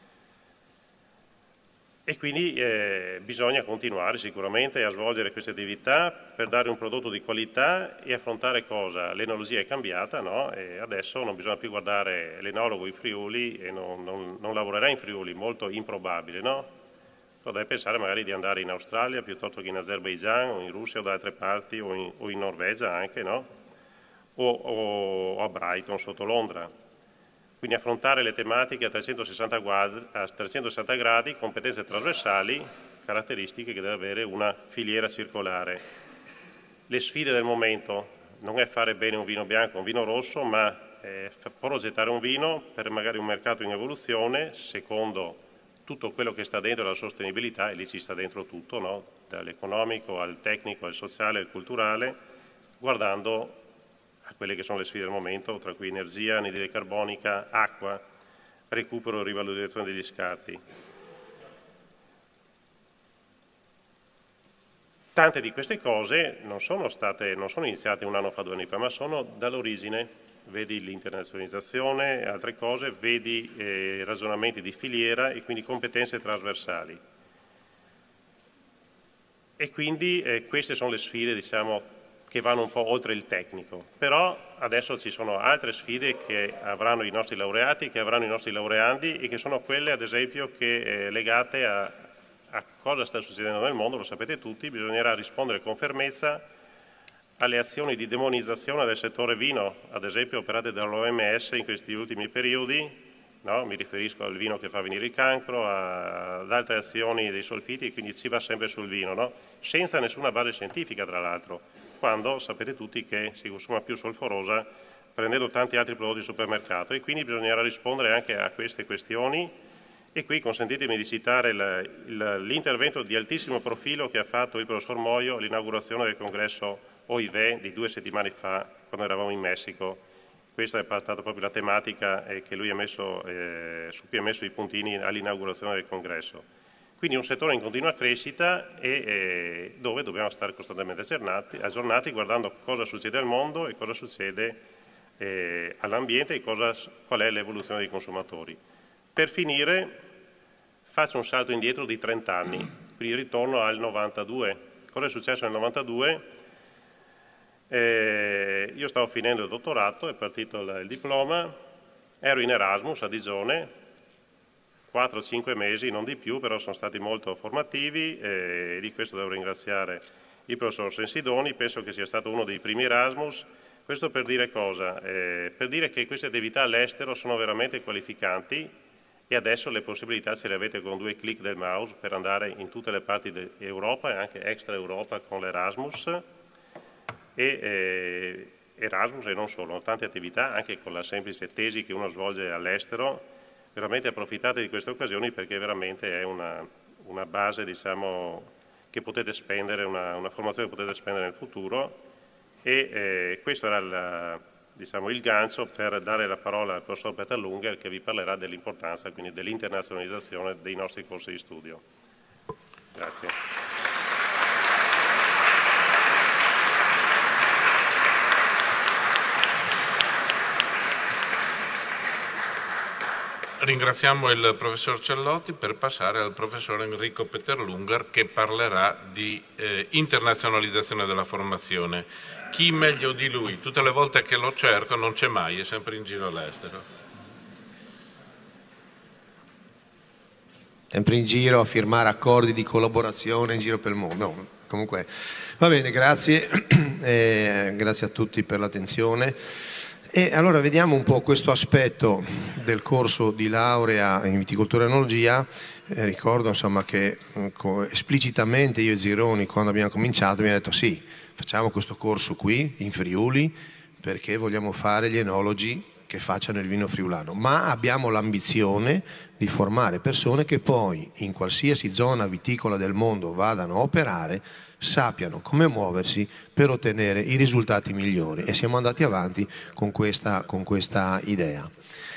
[SPEAKER 9] E quindi eh, bisogna continuare sicuramente a svolgere queste attività per dare un prodotto di qualità e affrontare cosa? L'enologia è cambiata, no? E adesso non bisogna più guardare l'enologo in Friuli e non, non, non lavorerà in Friuli, molto improbabile, no? Deve pensare magari di andare in Australia piuttosto che in Azerbaigian o in Russia o da altre parti o in, o in Norvegia anche, no? O, o a Brighton sotto Londra. Quindi affrontare le tematiche a trecentosessanta, guardi, a trecentosessanta gradi, competenze trasversali, caratteristiche che deve avere una filiera circolare. Le sfide del momento non è fare bene un vino bianco o un vino rosso, ma eh, progettare un vino per magari un mercato in evoluzione, secondo tutto quello che sta dentro la sostenibilità, e lì ci sta dentro tutto, no? Dall'economico al tecnico, al sociale, al culturale, guardando a quelle che sono le sfide del momento, tra cui energia, anidride carbonica, acqua, recupero e rivalorizzazione degli scarti. Tante di queste cose non sono state, non sono iniziate un anno fa, due anni fa, ma sono dall'origine. Vedi l'internazionalizzazione e altre cose, vedi eh, ragionamenti di filiera e quindi competenze trasversali. E quindi eh, queste sono le sfide, diciamo, che vanno un po' oltre il tecnico. Però adesso ci sono altre sfide che avranno i nostri laureati, che avranno i nostri laureandi e che sono quelle, ad esempio, che eh, legate a, a cosa sta succedendo nel mondo, lo sapete tutti, bisognerà rispondere con fermezza alle azioni di demonizzazione del settore vino, ad esempio operate dall'O M S in questi ultimi periodi, no? Mi riferisco al vino che fa venire il cancro, a, ad altre azioni dei solfiti, quindi ci va sempre sul vino, no? Senza nessuna base scientifica, tra l'altro, quando sapete tutti che si consuma più solforosa prendendo tanti altri prodotti di supermercato, e quindi bisognerà rispondere anche a queste questioni. E qui consentitemi di citare l'intervento di altissimo profilo che ha fatto il professor Moio all'inaugurazione del congresso O I V E di due settimane fa, quando eravamo in Messico. Questa è stata proprio la tematica che lui ha messo, eh, su cui ha messo i puntini all'inaugurazione del congresso. Quindi un settore in continua crescita e eh, dove dobbiamo stare costantemente aggiornati, aggiornati guardando cosa succede al mondo e cosa succede eh, all'ambiente e cosa, qual è l'evoluzione dei consumatori. Per finire faccio un salto indietro di trenta anni, quindi ritorno al novantadue. Cosa è successo nel novantadue? Eh, io stavo finendo il dottorato, è partito il, il diploma, ero in Erasmus a Digione, quattro cinque mesi, non di più, però sono stati molto formativi eh, e di questo devo ringraziare il professor Sensidoni, penso che sia stato uno dei primi Erasmus. Questo per dire cosa? Eh, per dire che queste attività all'estero sono veramente qualificanti e adesso le possibilità ce le avete con due clic del mouse per andare in tutte le parti d'Europa e anche extra Europa con l'Erasmus. E eh, Erasmus e non solo, tante attività anche con la semplice tesi che uno svolge all'estero. Veramente approfittate di queste occasioni perché veramente è una, una base, diciamo, che potete spendere, una, una formazione che potete spendere nel futuro e eh, questo era il, diciamo, il gancio per dare la parola al professor Peterlunger che vi parlerà dell'importanza quindi dell'internazionalizzazione dei nostri corsi di studio. Grazie.
[SPEAKER 1] Ringraziamo il professor Cellotti per passare al professor Enrico Peterlunger che parlerà di eh, internazionalizzazione della formazione. Chi meglio di lui? Tutte le volte che lo cerco non c'è mai, è sempre in giro all'estero.
[SPEAKER 10] Sempre in giro a firmare accordi di collaborazione in giro per il mondo. No, comunque, va bene, grazie. Eh, grazie a tutti per l'attenzione. E allora vediamo un po' questo aspetto del corso di laurea in viticoltura e enologia. Eh, ricordo insomma che eh, esplicitamente io e Gironi quando abbiamo cominciato mi ha detto sì, facciamo questo corso qui in Friuli perché vogliamo fare gli enologi che facciano il vino friulano, ma abbiamo l'ambizione di formare persone che poi in qualsiasi zona viticola del mondo vadano a operare, sappiano come muoversi per ottenere i risultati migliori, e siamo andati avanti con questa, con questa idea.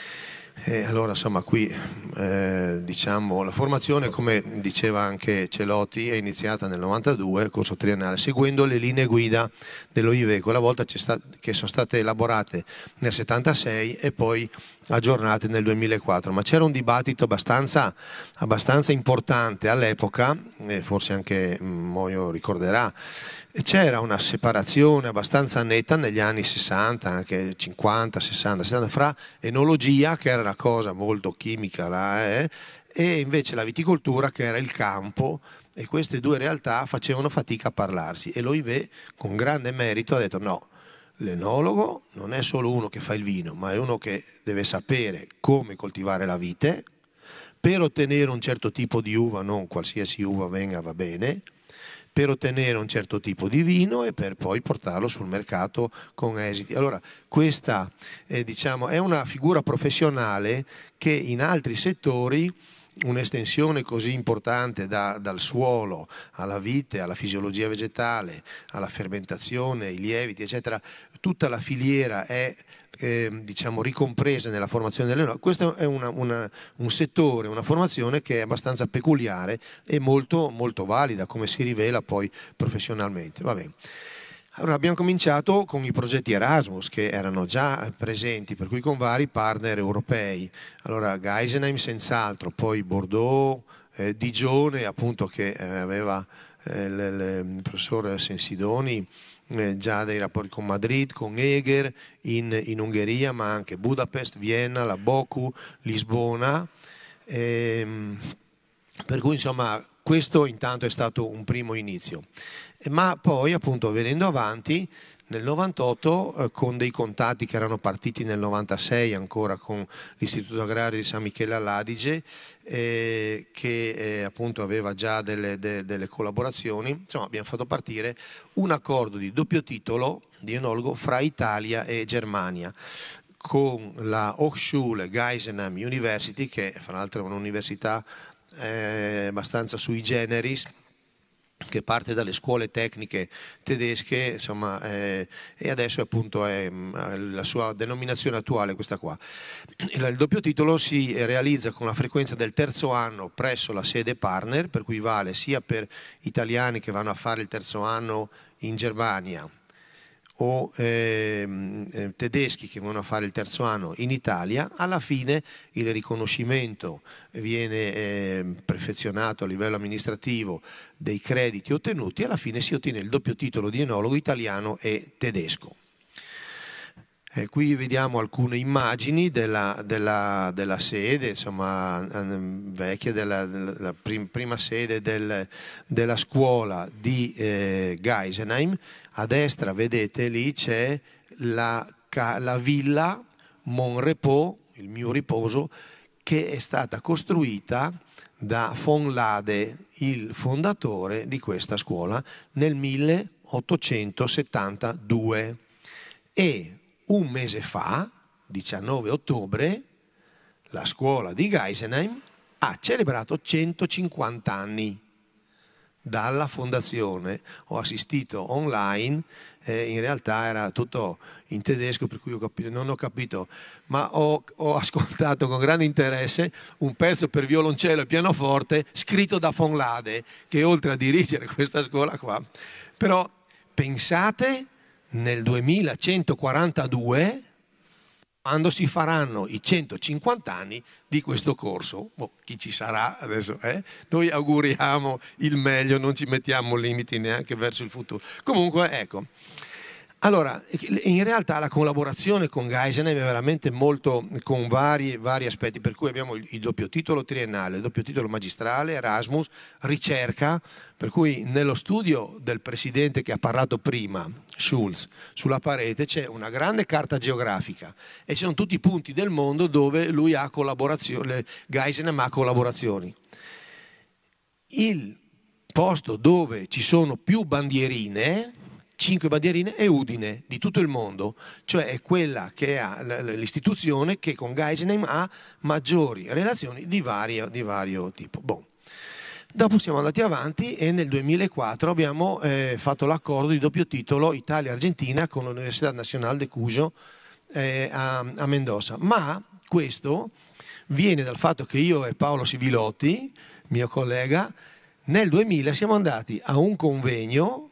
[SPEAKER 10] E allora insomma qui eh, diciamo la formazione, come diceva anche Celotti, è iniziata nel novantadue, corso triennale, seguendo le linee guida dello I V E, quella volta che sono state elaborate nel settantasei e poi aggiornate nel duemilaquattro, ma c'era un dibattito abbastanza, abbastanza importante all'epoca, e forse anche Moio ricorderà, c'era una separazione abbastanza netta negli anni sessanta, anche cinquanta, sessanta, settanta, fra enologia, che era una cosa molto chimica là, eh, e invece la viticoltura, che era il campo, e queste due realtà facevano fatica a parlarsi, e l'O I V E con grande merito ha detto no, l'enologo non è solo uno che fa il vino, ma è uno che deve sapere come coltivare la vite per ottenere un certo tipo di uva, non qualsiasi uva venga va bene, per ottenere un certo tipo di vino e per poi portarlo sul mercato con esiti. Allora questa eh, diciamo, è una figura professionale che in altri settori un'estensione così importante da, dal suolo alla vite, alla fisiologia vegetale, alla fermentazione, ai lieviti, eccetera, tutta la filiera è eh, diciamo, ricompresa nella formazione dell'enologo. Questo è una, una, un settore, una formazione che è abbastanza peculiare e molto, molto valida, come si rivela poi professionalmente. Va bene. Allora, abbiamo cominciato con i progetti Erasmus che erano già presenti, per cui con vari partner europei. Allora Geisenheim senz'altro, poi Bordeaux, eh, Digione appunto che eh, aveva eh, le, le, il professor Sensidoni, eh, già dei rapporti con Madrid, con Eger in, in Ungheria, ma anche Budapest, Vienna, la Bocu, Lisbona. Ehm, per cui insomma questo intanto è stato un primo inizio. Ma poi appunto venendo avanti nel novantotto eh, con dei contatti che erano partiti nel novantasei ancora con l'Istituto Agrario di San Michele all'Adige eh, che eh, appunto aveva già delle, de, delle collaborazioni, insomma abbiamo fatto partire un accordo di doppio titolo di enologo fra Italia e Germania con la Hochschule Geisenheim University, che fra l'altro è un'università eh, abbastanza sui generis, che parte dalle scuole tecniche tedesche, insomma, eh, e adesso appunto è la sua denominazione attuale questa qua. Il, il doppio titolo si realizza con la frequenza del terzo anno presso la sede partner, per cui vale sia per italiani che vanno a fare il terzo anno in Germania o eh, eh, tedeschi che vanno a fare il terzo anno in Italia. Alla fine il riconoscimento viene eh, perfezionato a livello amministrativo dei crediti ottenuti, e alla fine si ottiene il doppio titolo di enologo italiano e tedesco. Eh, qui vediamo alcune immagini della, della, della sede, insomma, vecchia, della, della prim, prima sede del, della scuola di eh, Geisenheim. A destra vedete lì c'è la, la villa Monrepos, il mio riposo, che è stata costruita da von Lade, il fondatore di questa scuola, nel milleottocentosettantadue. E un mese fa, diciannove ottobre, la scuola di Geisenheim ha celebrato centocinquanta anni dalla fondazione. Ho assistito online, eh, in realtà era tutto in tedesco, per cui ho capito, non ho capito, ma ho, ho ascoltato con grande interesse un pezzo per violoncello e pianoforte scritto da von Lade, che oltre a dirigere questa scuola qua, però pensate nel duemilacentoquarantadue, quando si faranno i centocinquanta anni di questo corso. Boh, chi ci sarà adesso? Eh? Noi auguriamo il meglio, non ci mettiamo limiti neanche verso il futuro. Comunque, ecco. Allora, in realtà la collaborazione con Geisenheim è veramente molto, con vari, vari aspetti, per cui abbiamo il, il doppio titolo triennale, il doppio titolo magistrale, Erasmus, ricerca, per cui nello studio del presidente che ha parlato prima, Schulz, sulla parete c'è una grande carta geografica e ci sono tutti i punti del mondo dove lui ha collaborazioni, Geisenheim ha collaborazioni. Il posto dove ci sono più bandierine cinque bandierine è Udine, di tutto il mondo, cioè è quella che ha l'istituzione che con Geisenheim ha maggiori relazioni di vario, di vario tipo. Bon. Dopo siamo andati avanti e nel duemilaquattro abbiamo eh, fatto l'accordo di doppio titolo Italia-Argentina con l'Università Nacional de Cuyo eh, a, a Mendoza. Ma questo viene dal fatto che io e Paolo Sivilotti, mio collega, nel duemila siamo andati a un convegno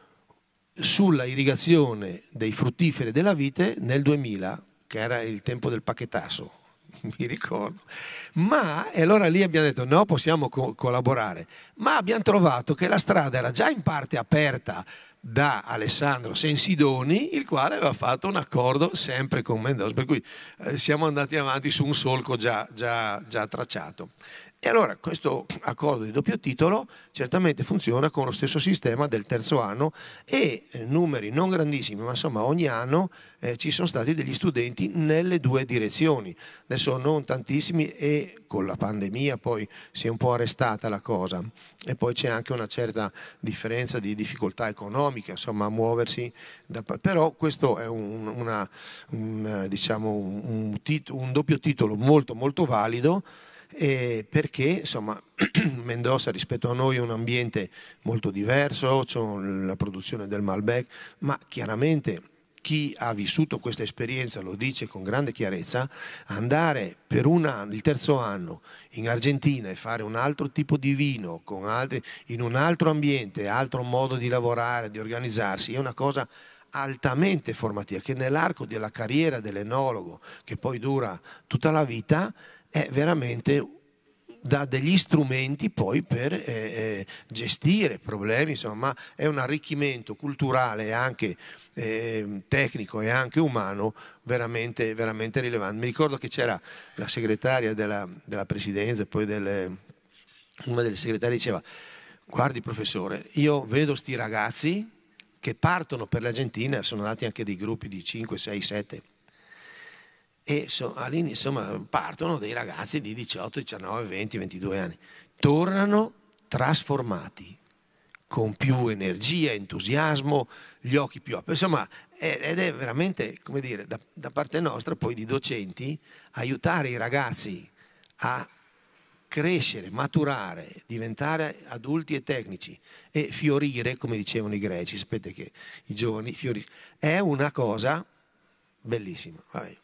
[SPEAKER 10] sulla irrigazione dei fruttiferi della vite nel duemila, che era il tempo del pacchettasso. Mi ricordo, ma e allora lì abbiamo detto no, possiamo co- collaborare, ma abbiamo trovato che la strada era già in parte aperta da Alessandro Sensidoni, il quale aveva fatto un accordo sempre con Mendoza, per cui eh, siamo andati avanti su un solco già, già, già tracciato. E allora questo accordo di doppio titolo certamente funziona con lo stesso sistema del terzo anno e eh, numeri non grandissimi, ma insomma ogni anno eh, ci sono stati degli studenti nelle due direzioni. Adesso non tantissimi e con la pandemia poi si è un po' arrestata la cosa e poi c'è anche una certa differenza di difficoltà economica, insomma a muoversi, da, però questo è un, una, un, diciamo, un, un, tit- un doppio titolo molto molto valido. Eh, perché insomma Mendoza rispetto a noi è un ambiente molto diverso, c'è la produzione del Malbec, ma chiaramente chi ha vissuto questa esperienza lo dice con grande chiarezza, andare per un anno, il terzo anno in Argentina e fare un altro tipo di vino con altri, in un altro ambiente, altro modo di lavorare, di organizzarsi, è una cosa altamente formativa che nell'arco della carriera dell'enologo, che poi dura tutta la vita, è veramente dà degli strumenti poi per eh, eh, gestire problemi, insomma è un arricchimento culturale e anche eh, tecnico e anche umano veramente, veramente rilevante. Mi ricordo che c'era la segretaria della, della presidenza e poi delle, una delle segretarie diceva: guardi professore, io vedo sti ragazzi che partono per l'Argentina, sono andati anche dei gruppi di cinque, sei, sette e so, all'inizio insomma, partono dei ragazzi di diciotto, diciannove, venti, ventidue anni, tornano trasformati, con più energia, entusiasmo, gli occhi più aperti, insomma, ed è veramente, come dire, da, da parte nostra, poi di docenti, aiutare i ragazzi a crescere, maturare, diventare adulti e tecnici e fiorire, come dicevano i greci, sapete che i giovani fioriscono, è una cosa bellissima. Vabbè.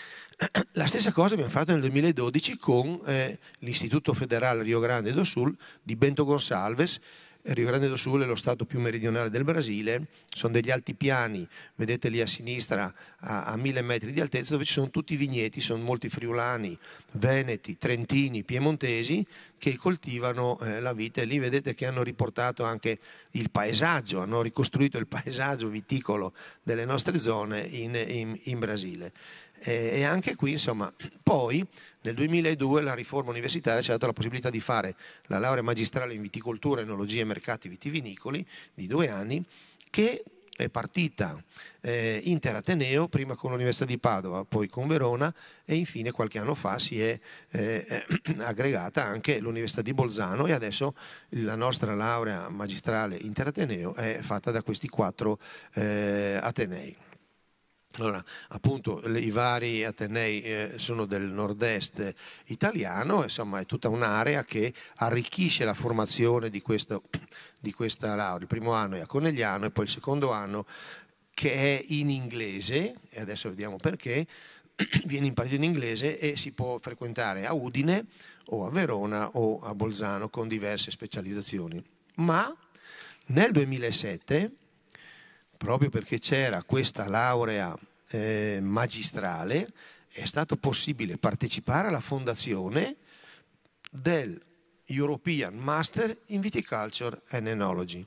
[SPEAKER 10] La stessa cosa abbiamo fatto nel duemiladodici con eh, l'Istituto Federale Rio Grande do Sul di Bento Gonçalves. Rio Grande do Sul è lo stato più meridionale del Brasile, sono degli altipiani, vedete lì a sinistra a, a mille metri di altezza, dove ci sono tutti i vigneti, sono molti friulani, veneti, trentini, piemontesi che coltivano eh, la vite. Lì vedete che hanno riportato anche il paesaggio, hanno ricostruito il paesaggio viticolo delle nostre zone in, in, in Brasile. E anche qui, insomma, poi nel duemiladue la riforma universitaria ci ha dato la possibilità di fare la laurea magistrale in viticoltura, enologia e mercati vitivinicoli di due anni, che è partita eh, interateneo, prima con l'Università di Padova, poi con Verona e infine qualche anno fa si è eh, aggregata anche l'Università di Bolzano e adesso la nostra laurea magistrale interateneo è fatta da questi quattro eh, atenei. Allora, appunto, i vari atenei eh, sono del nord-est italiano, insomma è tutta un'area che arricchisce la formazione di, questo, di questa laurea. Il primo anno è a Conegliano e poi il secondo anno, che è in inglese, e adesso vediamo perché, viene impartito in inglese e si può frequentare a Udine o a Verona o a Bolzano con diverse specializzazioni. Ma nel duemilasette, proprio perché c'era questa laurea eh, magistrale, è stato possibile partecipare alla fondazione del European Master in Viticulture and Enology.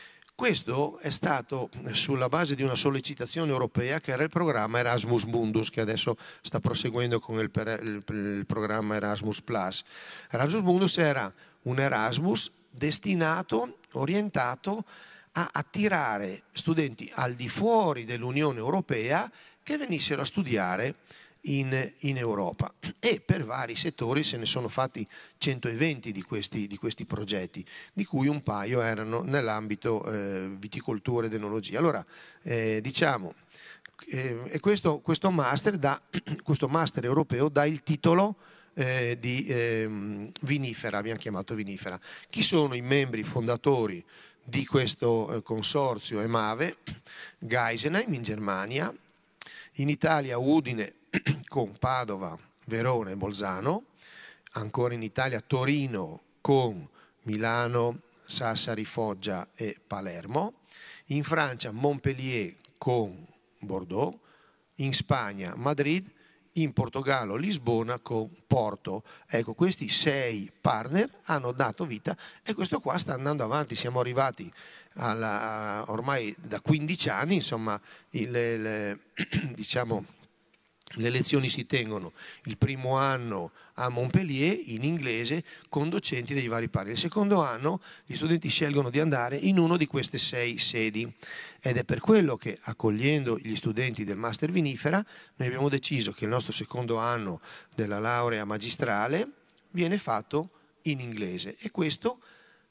[SPEAKER 10] Questo è stato sulla base di una sollecitazione europea che era il programma Erasmus Mundus, che adesso sta proseguendo con il, il, il programma Erasmus Plus. Erasmus Mundus era un Erasmus destinato, orientato a attirare studenti al di fuori dell'Unione Europea che venissero a studiare in, in Europa, e per vari settori se ne sono fatti centoventi di questi, di questi progetti, di cui un paio erano nell'ambito eh, viticoltura ed enologia. Allora eh, diciamo eh, e questo, questo, master dà, questo master europeo dà il titolo eh, di eh, vinifera, abbiamo chiamato vinifera. Chi sono i membri fondatori di questo eh, consorzio EMAVE? Geisenheim in Germania, in Italia Udine con Padova, Verona e Bolzano, ancora in Italia Torino con Milano, Sassari, Foggia e Palermo, in Francia Montpellier con Bordeaux, in Spagna Madrid, in Portogallo Lisbona con Porto. Ecco, questi sei partner hanno dato vita e questo qua sta andando avanti. Siamo arrivati alla, ormai da quindici anni, insomma, il, il, diciamo, le lezioni si tengono il primo anno a Montpellier in inglese con docenti dei vari partner. Il secondo anno gli studenti scelgono di andare in uno di queste sei sedi ed è per quello che, accogliendo gli studenti del Master Vinifera, noi abbiamo deciso che il nostro secondo anno della laurea magistrale viene fatto in inglese e questo,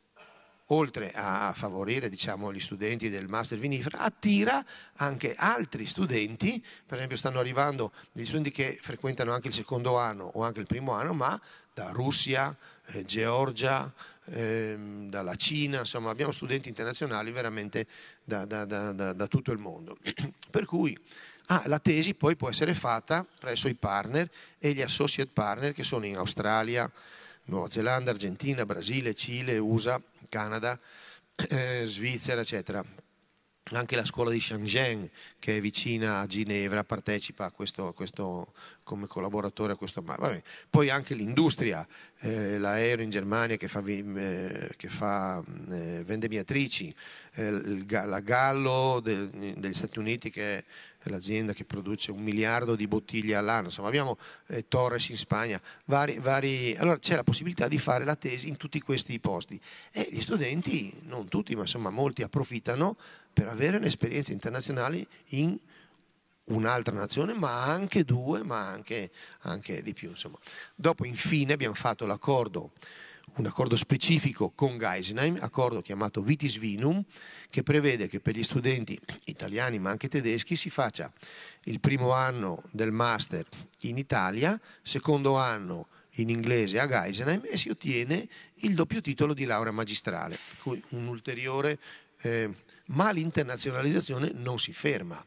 [SPEAKER 10] oltre a favorire, diciamo, gli studenti del Master Vinifera, attira anche altri studenti. Per esempio stanno arrivando degli studenti che frequentano anche il secondo anno o anche il primo anno, ma da Russia, eh, Georgia, ehm, dalla Cina, insomma abbiamo studenti internazionali veramente da, da, da, da, da tutto il mondo. Per cui ah, la tesi poi può essere fatta presso i partner e gli associate partner che sono in Australia, Nuova Zelanda, Argentina, Brasile, Cile, U S A, Canada, eh, Svizzera, eccetera. Anche la scuola di Shenzhen, che è vicina a Ginevra, partecipa a questo, a questo come collaboratore a questo. Vabbè. Poi anche l'industria, eh, l'Aero in Germania che fa, eh, che fa eh, vendemmiatrici, eh, la Gallo de, degli Stati Uniti che è l'azienda che produce un miliardo di bottiglie all'anno, insomma abbiamo eh, Torres in Spagna, vari, vari... allora c'è la possibilità di fare la tesi in tutti questi posti e gli studenti, non tutti ma insomma molti, approfittano per avere un'esperienza internazionale in un'altra nazione, ma anche due, ma anche, anche di più. Insomma. Dopo infine abbiamo fatto l'accordo, un accordo specifico con Geisenheim, accordo chiamato Vitis Vinum, che prevede che per gli studenti italiani ma anche tedeschi si faccia il primo anno del master in Italia, secondo anno in inglese a Geisenheim e si ottiene il doppio titolo di laurea magistrale, per cui un ulteriore, eh, ma l'internazionalizzazione non si ferma.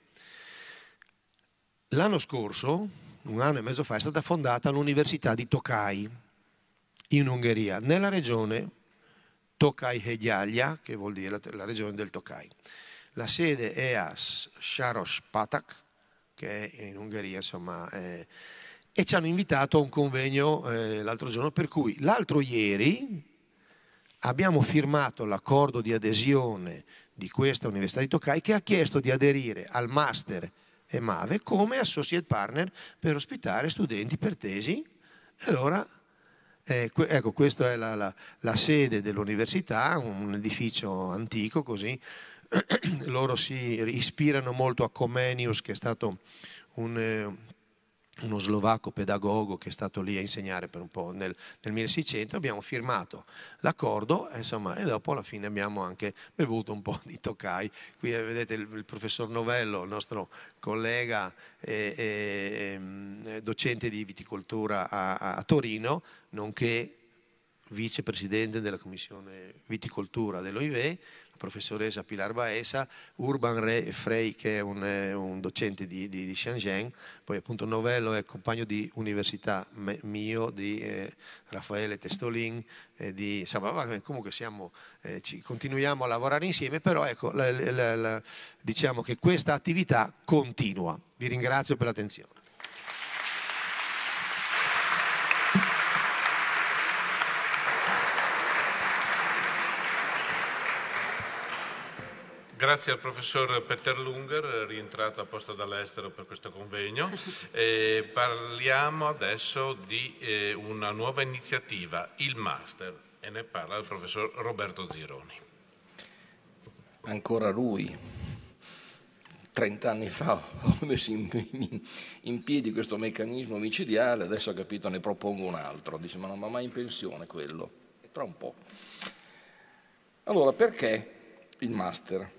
[SPEAKER 10] L'anno scorso, un anno e mezzo fa, è stata fondata l'Università di Tokaj in Ungheria, nella regione Tokaj-Hegyalja, che vuol dire la, la regione del Tokaj. La sede è a Sarospatak, che è in Ungheria, insomma, eh, e ci hanno invitato a un convegno eh, l'altro giorno, per cui l'altro ieri abbiamo firmato l'accordo di adesione di questa Università di Tokaj che ha chiesto di aderire al Master EMAVE come associate partner per ospitare studenti per tesi. E allora Eh, ecco, questa è la, la, la sede dell'università, un edificio antico così. Loro si ispirano molto a Comenius, che è stato un, eh, uno slovacco pedagogo che è stato lì a insegnare per un po' nel, nel milleseicento. Abbiamo firmato l'accordo e, insomma, e dopo alla fine abbiamo anche bevuto un po' di Tokaj. Qui eh, vedete il, il professor Novello, il nostro collega e, e, e docente di viticoltura a, a Torino, nonché vicepresidente della commissione viticoltura dell'O I V E, la professoressa Pilar Baeza, Urban Re Frey, che è un, un docente di, di, di Shenzhen, poi appunto Novello è compagno di università mio, di eh, Raffaele Testolin, eh, di, insomma, comunque siamo, eh, ci, continuiamo a lavorare insieme, però ecco, la, la, la, diciamo che questa attività continua. Vi ringrazio per l'attenzione.
[SPEAKER 1] Grazie al professor Peterlunger, rientrato apposta dall'estero per questo convegno. Eh, parliamo adesso di eh, una nuova iniziativa, il Master, e ne parla il professor Roberto Zironi.
[SPEAKER 11] Ancora lui. trent'anni fa ho messo in, in, in piedi questo meccanismo micidiale, adesso ho capito, ne propongo un altro. Dice, ma non va mai in pensione quello? Tra un po'. Allora, perché il master?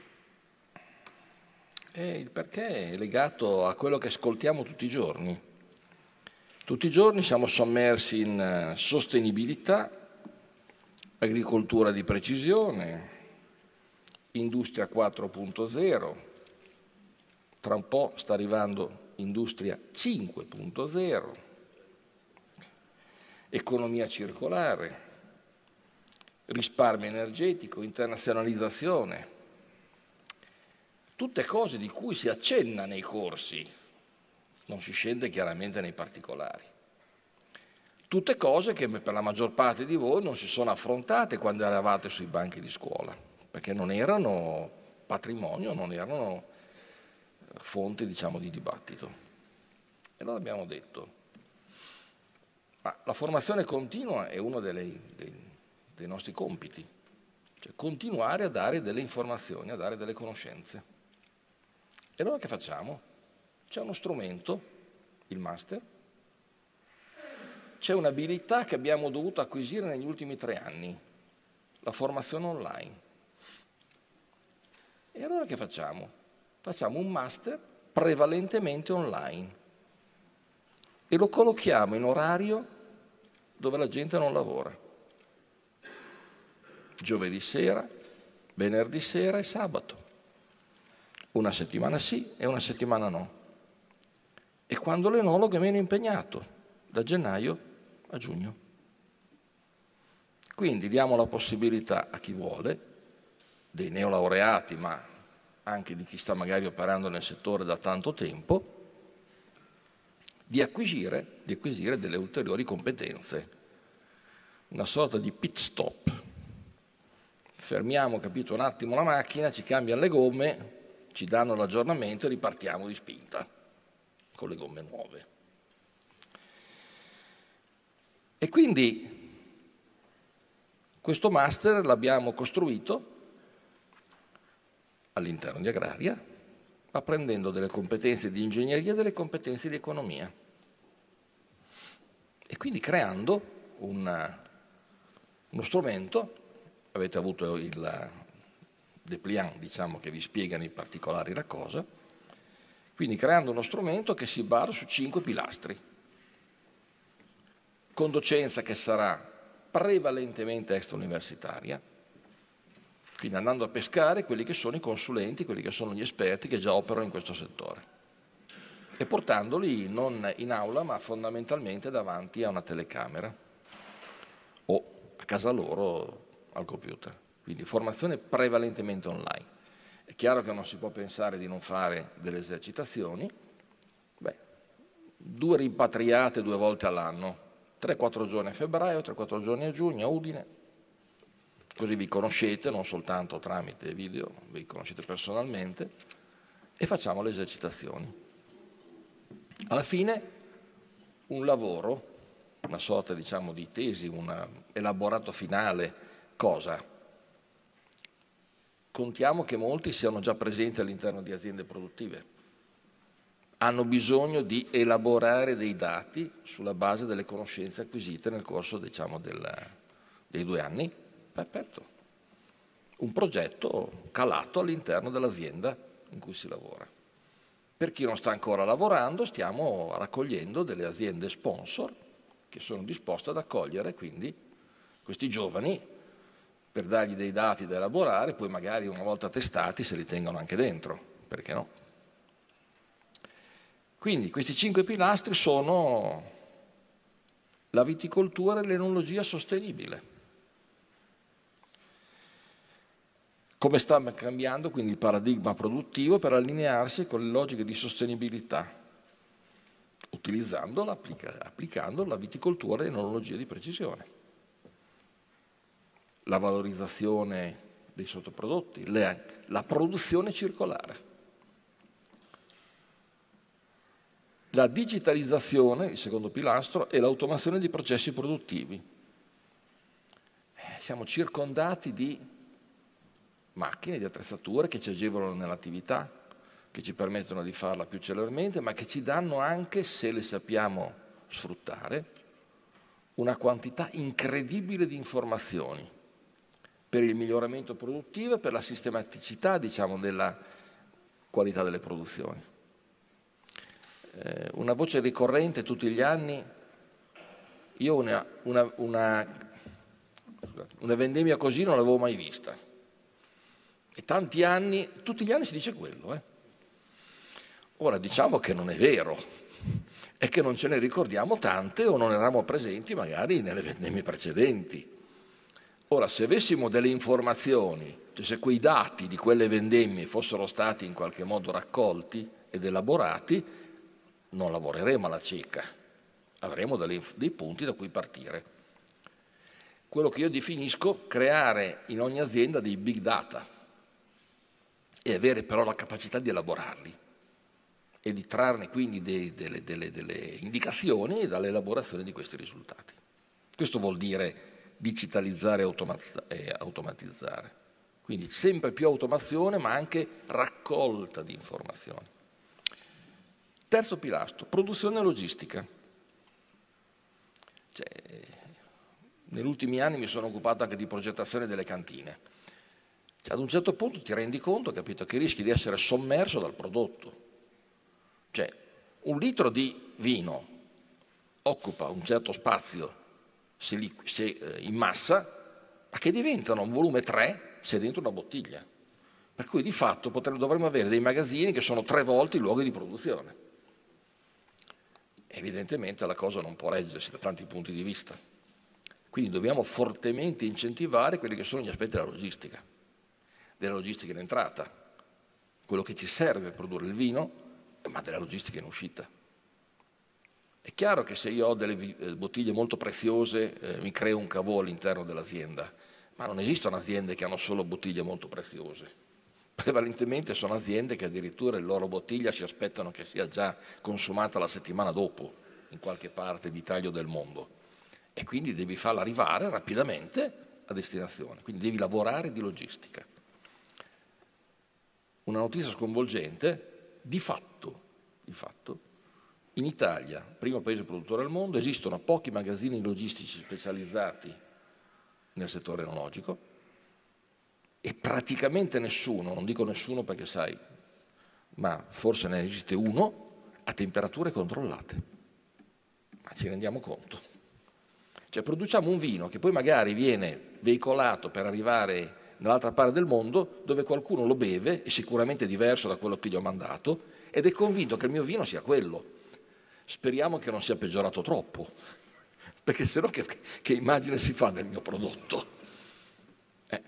[SPEAKER 11] E il perché è legato a quello che ascoltiamo tutti i giorni. Tutti i giorni siamo sommersi in sostenibilità, agricoltura di precisione, industria quattro punto zero, tra un po' sta arrivando industria cinque punto zero, economia circolare, risparmio energetico, internazionalizzazione, tutte cose di cui si accenna nei corsi, non si scende chiaramente nei particolari. Tutte cose che per la maggior parte di voi non si sono affrontate quando eravate sui banchi di scuola, perché non erano patrimonio, non erano fonte, diciamo, di dibattito. E allora abbiamo detto, ma la formazione continua è uno delle, dei, dei nostri compiti, cioè continuare a dare delle informazioni, a dare delle conoscenze. E allora che facciamo? C'è uno strumento, il master, c'è un'abilità che abbiamo dovuto acquisire negli ultimi tre anni, la formazione online. E allora che facciamo? Facciamo un master prevalentemente online e lo collochiamo in orario dove la gente non lavora. Giovedì sera, venerdì sera e sabato. Una settimana sì e una settimana no. E quando l'enologo è meno impegnato, da gennaio a giugno. Quindi diamo la possibilità a chi vuole, dei neolaureati, ma anche di chi sta magari operando nel settore da tanto tempo, di acquisire, di acquisire delle ulteriori competenze. Una sorta di pit stop. Fermiamo, capito, un attimo la macchina, ci cambiano le gomme, ci danno l'aggiornamento e ripartiamo di spinta con le gomme nuove. E quindi questo master l'abbiamo costruito all'interno di Agraria, apprendendo delle competenze di ingegneria e delle competenze di economia. E quindi creando una, uno strumento, avete avuto il dépliant, diciamo, che vi spiega nei particolari la cosa, quindi creando uno strumento che si basa su cinque pilastri, con docenza che sarà prevalentemente extrauniversitaria, quindi andando a pescare quelli che sono i consulenti, quelli che sono gli esperti che già operano in questo settore e portandoli non in aula ma fondamentalmente davanti a una telecamera o a casa loro al computer. Quindi formazione prevalentemente online. È chiaro che non si può pensare di non fare delle esercitazioni, beh, due rimpatriate due volte all'anno, tre quattro giorni a febbraio, tre quattro giorni a giugno a Udine, così vi conoscete non soltanto tramite video, vi conoscete personalmente e facciamo le esercitazioni. Alla fine un lavoro, una sorta, diciamo, di tesi, un elaborato finale, cosa? Contiamo che molti siano già presenti all'interno di aziende produttive, hanno bisogno di elaborare dei dati sulla base delle conoscenze acquisite nel corso, diciamo, del, dei due anni. Perfetto. Un progetto calato all'interno dell'azienda in cui si lavora. Per chi non sta ancora lavorando, stiamo raccogliendo delle aziende sponsor che sono disposte ad accogliere quindi questi giovani per dargli dei dati da elaborare, poi magari una volta testati se li tengono anche dentro, perché no? Quindi questi cinque pilastri sono la viticoltura e l'enologia sostenibile. Come sta cambiando quindi il paradigma produttivo per allinearsi con le logiche di sostenibilità, utilizzando, applica, applicando la viticoltura e l'enologia di precisione. La valorizzazione dei sottoprodotti, le, la produzione circolare. La digitalizzazione, il secondo pilastro, e l'automazione dei processi produttivi. Eh, siamo circondati di macchine, di attrezzature che ci agevolano nell'attività, che ci permettono di farla più celermente, ma che ci danno anche, se le sappiamo sfruttare, una quantità incredibile di informazioni per il miglioramento produttivo e per la sistematicità, diciamo, della qualità delle produzioni. Eh, una voce ricorrente tutti gli anni, io una, una, una, una vendemmia così non l'avevo mai vista. E tanti anni, tutti gli anni si dice quello. Eh. Ora diciamo che non è vero, è che non ce ne ricordiamo tante o non eravamo presenti magari nelle vendemmie precedenti. Ora, se avessimo delle informazioni, cioè se quei dati di quelle vendemmie fossero stati in qualche modo raccolti ed elaborati, non lavoreremo alla cieca, avremo delle, dei punti da cui partire. Quello che io definisco creare in ogni azienda dei big data e avere però la capacità di elaborarli e di trarne quindi dei, delle, delle, delle indicazioni dall'elaborazione di questi risultati. Questo vuol dire digitalizzare e automatizzare. Quindi sempre più automazione, ma anche raccolta di informazioni. Terzo pilastro, produzione e logistica. Cioè, negli ultimi anni mi sono occupato anche di progettazione delle cantine. Cioè, ad un certo punto ti rendi conto, capito, che rischi di essere sommerso dal prodotto. Cioè, un litro di vino occupa un certo spazio se, li, se eh, in massa, ma che diventano un volume tre se dentro una bottiglia. Per cui di fatto potremmo, dovremmo avere dei magazzini che sono tre volte i luoghi di produzione. Evidentemente la cosa non può reggersi da tanti punti di vista. Quindi dobbiamo fortemente incentivare quelli che sono gli aspetti della logistica, della logistica in entrata, quello che ci serve per produrre il vino, ma della logistica in uscita. È chiaro che se io ho delle bottiglie molto preziose eh, mi creo un cavò all'interno dell'azienda, ma non esistono aziende che hanno solo bottiglie molto preziose. Prevalentemente sono aziende che addirittura la loro bottiglia si aspettano che sia già consumata la settimana dopo in qualche parte d'Italia o del mondo e quindi devi farla arrivare rapidamente a destinazione, quindi devi lavorare di logistica. Una notizia sconvolgente, di fatto, di fatto in Italia, primo paese produttore al mondo, esistono pochi magazzini logistici specializzati nel settore enologico e praticamente nessuno, non dico nessuno perché sai, ma forse ne esiste uno, a temperature controllate. Ma ci rendiamo conto? Cioè produciamo un vino che poi magari viene veicolato per arrivare nell'altra parte del mondo dove qualcuno lo beve, è sicuramente diverso da quello che gli ho mandato, ed è convinto che il mio vino sia quello. Speriamo che non sia peggiorato troppo, perché sennò che, che immagine si fa del mio prodotto? Eh.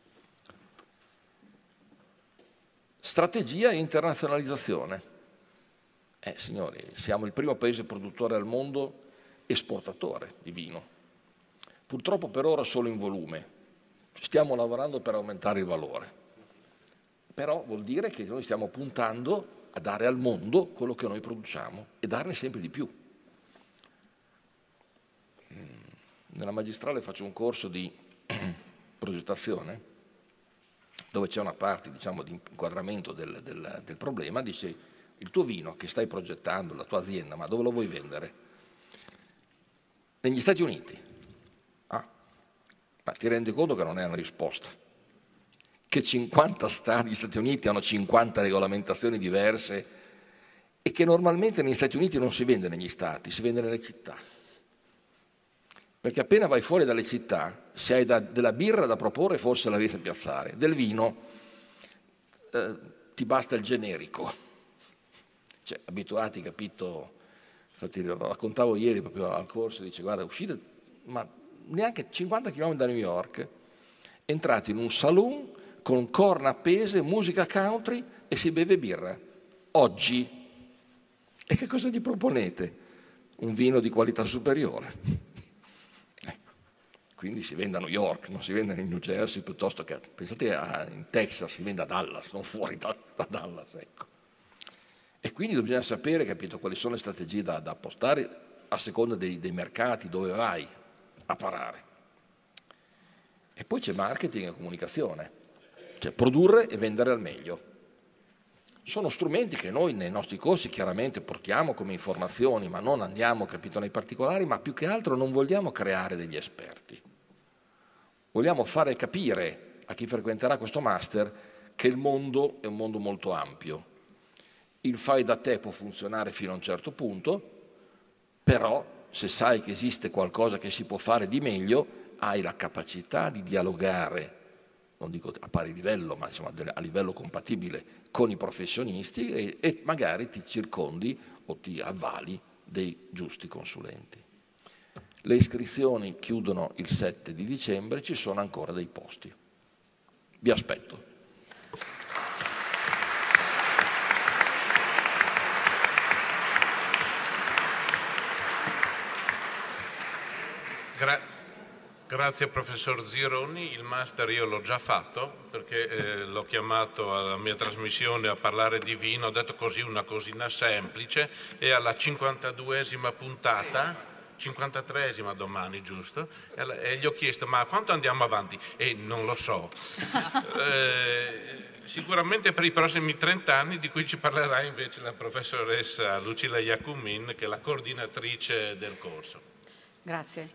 [SPEAKER 11] Strategia e internazionalizzazione. Eh, signori, siamo il primo paese produttore al mondo esportatore di vino. Purtroppo per ora solo in volume. Stiamo lavorando per aumentare il valore. Però vuol dire che noi stiamo puntando a dare al mondo quello che noi produciamo e darne sempre di più. Nella magistrale faccio un corso di progettazione dove c'è una parte, diciamo, di inquadramento del, del, del problema, dice il tuo vino che stai progettando, la tua azienda, ma dove lo vuoi vendere? Negli Stati Uniti. Ah, ma ti rendi conto che non è una risposta? Che cinquanta stati, gli Stati Uniti hanno cinquanta regolamentazioni diverse e che normalmente negli Stati Uniti non si vende negli stati, si vende nelle città. Perché appena vai fuori dalle città, se hai da, della birra da proporre forse la riesci a piazzare, del vino eh, ti basta il generico. Cioè, abituati, capito, infatti lo raccontavo ieri proprio al corso, dice guarda uscite, ma neanche cinquanta chilometri da New York, entrate in un saloon con corna appese, musica country e si beve birra. Oggi. E che cosa gli proponete? Un vino di qualità superiore. Ecco. Quindi si vende a New York, non si vende in New Jersey, piuttosto che, pensate, a, in Texas, si vende a Dallas, non fuori da, da Dallas. Ecco. E quindi bisogna sapere, capito, quali sono le strategie da, da appostare a seconda dei, dei mercati dove vai a parare. E poi c'è marketing e comunicazione. Cioè produrre e vendere al meglio. Sono strumenti che noi nei nostri corsi chiaramente portiamo come informazioni, ma non andiamo, capito, nei particolari, ma più che altro non vogliamo creare degli esperti. Vogliamo fare capire a chi frequenterà questo master che il mondo è un mondo molto ampio. Il fai da te può funzionare fino a un certo punto, però se sai che esiste qualcosa che si può fare di meglio, hai la capacità di dialogare, non dico a pari livello, ma insomma a livello compatibile con i professionisti e, e magari ti circondi o ti avvali dei giusti consulenti. Le iscrizioni chiudono il sette di dicembre, ci sono ancora dei posti. Vi aspetto.
[SPEAKER 1] Gra- grazie professor Zironi, il master io l'ho già fatto perché eh, l'ho chiamato alla mia trasmissione a parlare di vino, ho detto così una cosina semplice e alla cinquantaduesima puntata, cinquantatreesima domani giusto, e, alla, e gli ho chiesto ma quanto andiamo avanti? E non lo so, eh, sicuramente per i prossimi trenta anni di cui ci parlerà invece la professoressa Lucilla Iacumin che è la coordinatrice del corso.
[SPEAKER 12] Grazie.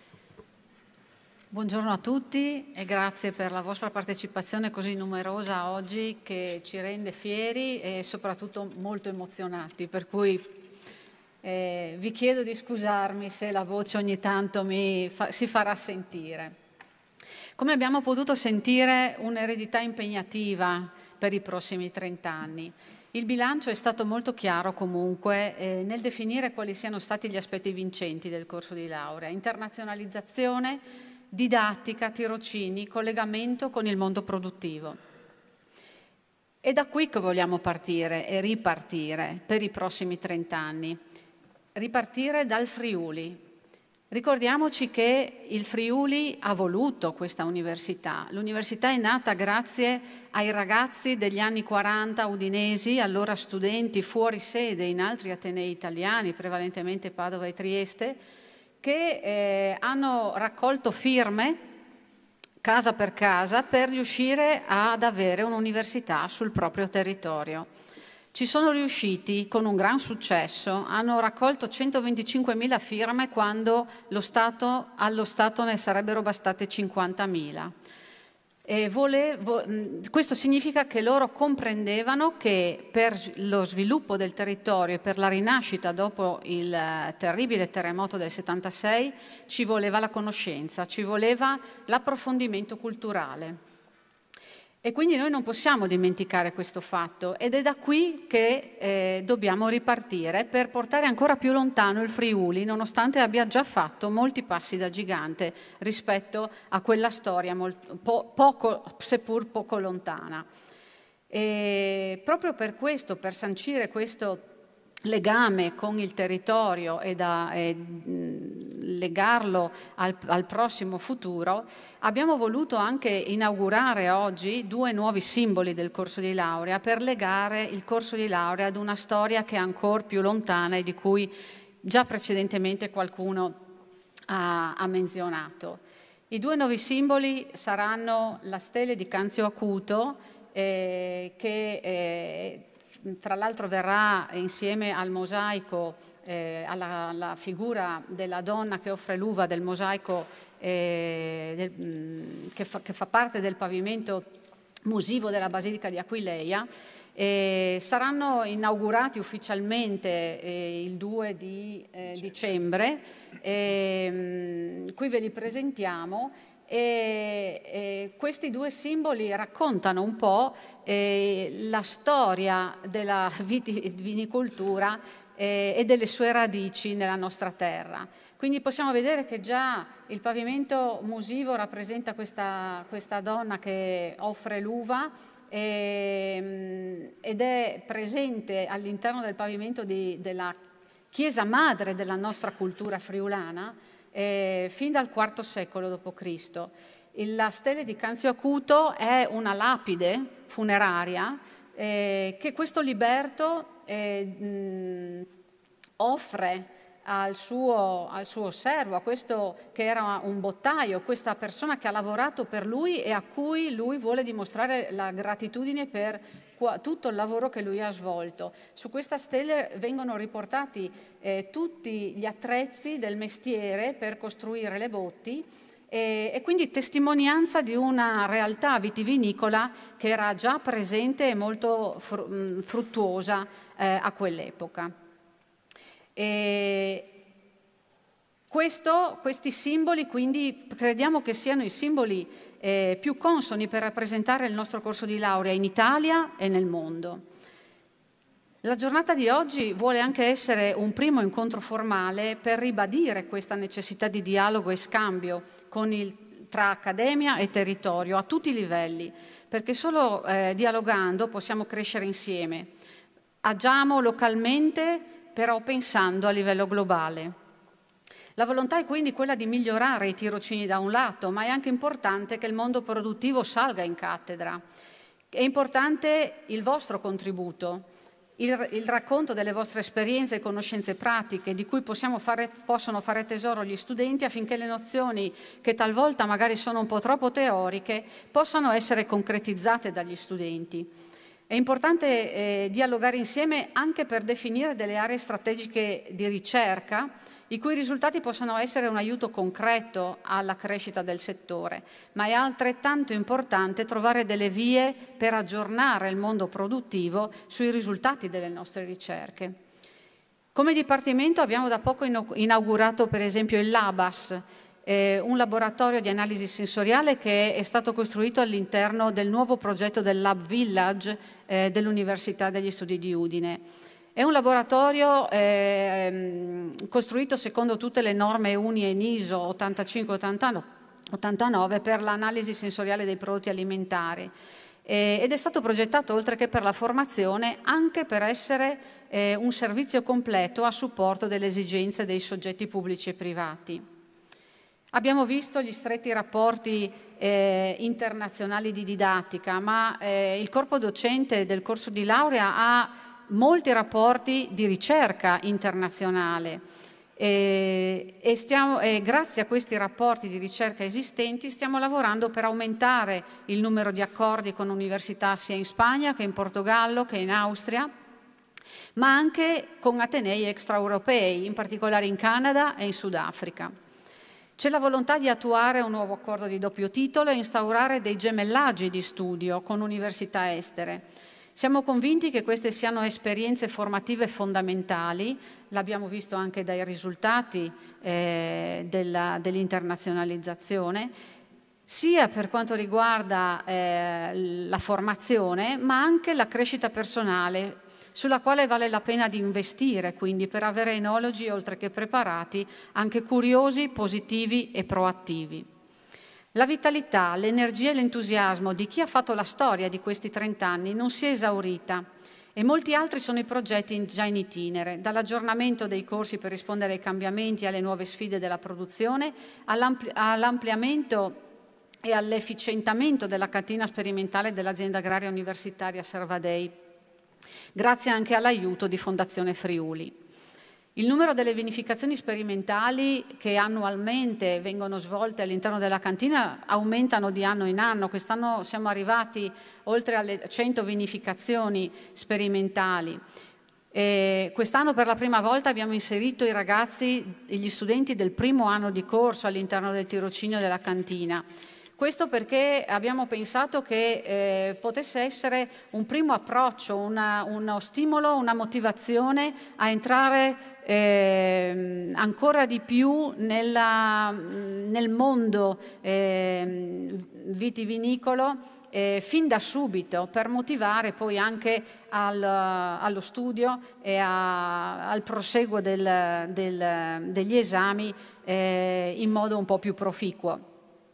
[SPEAKER 12] Buongiorno a tutti e grazie per la vostra partecipazione così numerosa oggi che ci rende fieri e soprattutto molto emozionati, per cui eh, vi chiedo di scusarmi se la voce ogni tanto mi fa, si farà sentire. Come abbiamo potuto sentire, un'eredità impegnativa per i prossimi trent'anni. Il bilancio è stato molto chiaro comunque eh, nel definire quali siano stati gli aspetti vincenti del corso di laurea: internazionalizzazione, didattica, tirocini, collegamento con il mondo produttivo. È da qui che vogliamo partire e ripartire per i prossimi trent'anni. Ripartire dal Friuli. Ricordiamoci che il Friuli ha voluto questa università. L'università è nata grazie ai ragazzi degli anni quaranta udinesi, allora studenti fuori sede in altri atenei italiani, prevalentemente Padova e Trieste, che eh, hanno raccolto firme casa per casa per riuscire ad avere un'università sul proprio territorio. Ci sono riusciti con un gran successo, hanno raccolto centoventicinquemila firme quando lo Stato, allo Stato ne sarebbero bastate cinquantamila. E vole, vo, questo significa che loro comprendevano che per lo sviluppo del territorio e per la rinascita dopo il terribile terremoto del settantasei ci voleva la conoscenza, ci voleva l'approfondimento culturale. E quindi noi non possiamo dimenticare questo fatto ed è da qui che eh, dobbiamo ripartire per portare ancora più lontano il Friuli, nonostante abbia già fatto molti passi da gigante rispetto a quella storia molto, po- poco, seppur poco lontana. E proprio per questo, per sancire questo legame con il territorio e da e, mh, legarlo al, al prossimo futuro, abbiamo voluto anche inaugurare oggi due nuovi simboli del corso di laurea per legare il corso di laurea ad una storia che è ancora più lontana e di cui già precedentemente qualcuno ha, ha menzionato. I due nuovi simboli saranno la stele di Canzio Acuto eh, che eh, tra l'altro verrà insieme al mosaico, eh, alla, alla figura della donna che offre l'uva del mosaico eh, del, mh, che, fa, che fa parte del pavimento musivo della Basilica di Aquileia. E saranno inaugurati ufficialmente eh, il due di eh, dicembre, e, mh, qui ve li presentiamo. E, e questi due simboli raccontano un po' eh, la storia della viticoltura eh, e delle sue radici nella nostra terra. Quindi possiamo vedere che già il pavimento musivo rappresenta questa, questa donna che offre l'uva e, ed è presente all'interno del pavimento di, della chiesa madre della nostra cultura friulana, Eh, fin dal quarto secolo dopo Cristo. La stele di Canzio Acuto è una lapide funeraria eh, che questo liberto eh, mh, offre al suo, al suo servo, a questo che era un bottaio, questa persona che ha lavorato per lui e a cui lui vuole dimostrare la gratitudine per tutto il lavoro che lui ha svolto. Su questa stele vengono riportati eh, tutti gli attrezzi del mestiere per costruire le botti e, e quindi testimonianza di una realtà vitivinicola che era già presente e molto fr- fruttuosa eh, a quell'epoca. E questo, questi simboli quindi crediamo che siano i simboli eh, più consoni per rappresentare il nostro corso di laurea in Italia e nel mondo. La giornata di oggi vuole anche essere un primo incontro formale per ribadire questa necessità di dialogo e scambio con il, tra accademia e territorio a tutti i livelli, perché solo eh, dialogando possiamo crescere insieme. Agiamo localmente, però pensando a livello globale. La volontà è quindi quella di migliorare i tirocini da un lato, ma è anche importante che il mondo produttivo salga in cattedra. È importante il vostro contributo, il, il racconto delle vostre esperienze e conoscenze pratiche di cui possiamo fare, possono fare tesoro gli studenti affinché le nozioni, che talvolta magari sono un po' troppo teoriche, possano essere concretizzate dagli studenti. È importante eh, dialogare insieme anche per definire delle aree strategiche di ricerca i cui risultati possano essere un aiuto concreto alla crescita del settore, ma è altrettanto importante trovare delle vie per aggiornare il mondo produttivo sui risultati delle nostre ricerche. Come Dipartimento abbiamo da poco inaugurato per esempio il Labas, eh, un laboratorio di analisi sensoriale che è stato costruito all'interno del nuovo progetto del Lab Village eh, dell'Università degli Studi di Udine. È un laboratorio eh, costruito secondo tutte le norme U N I e N I S O ottantacinque ottantanove per l'analisi sensoriale dei prodotti alimentari eh, ed è stato progettato, oltre che per la formazione, anche per essere eh, un servizio completo a supporto delle esigenze dei soggetti pubblici e privati. Abbiamo visto gli stretti rapporti eh, internazionali di didattica, ma eh, il corpo docente del corso di laurea ha molti rapporti di ricerca internazionale e, e, stiamo, e grazie a questi rapporti di ricerca esistenti stiamo lavorando per aumentare il numero di accordi con università sia in Spagna che in Portogallo che in Austria, ma anche con atenei extraeuropei, in particolare in Canada e in Sudafrica. C'è la volontà di attuare un nuovo accordo di doppio titolo e instaurare dei gemellaggi di studio con università estere. Siamo convinti che queste siano esperienze formative fondamentali, l'abbiamo visto anche dai risultati eh, della, dell'internazionalizzazione, sia per quanto riguarda eh, la formazione, ma anche la crescita personale, sulla quale vale la pena di investire, quindi per avere enologi, oltre che preparati, anche curiosi, positivi e proattivi. La vitalità, l'energia e l'entusiasmo di chi ha fatto la storia di questi trent'anni non si è esaurita e molti altri sono i progetti già in itinere, dall'aggiornamento dei corsi per rispondere ai cambiamenti e alle nuove sfide della produzione, all'ampli- all'ampliamento e all'efficientamento della catena sperimentale dell'azienda agraria universitaria Servadei, grazie anche all'aiuto di Fondazione Friuli. Il numero delle vinificazioni sperimentali che annualmente vengono svolte all'interno della cantina aumentano di anno in anno. Quest'anno siamo arrivati oltre alle cento vinificazioni sperimentali. E quest'anno per la prima volta abbiamo inserito i ragazzi e gli studenti del primo anno di corso all'interno del tirocinio della cantina. Questo perché abbiamo pensato che eh, potesse essere un primo approccio, una, uno stimolo, una motivazione a entrare eh, ancora di più nella, nel mondo eh, vitivinicolo eh, fin da subito, per motivare poi anche al, allo studio e a, al proseguo del, del, degli esami eh, in modo un po' più proficuo.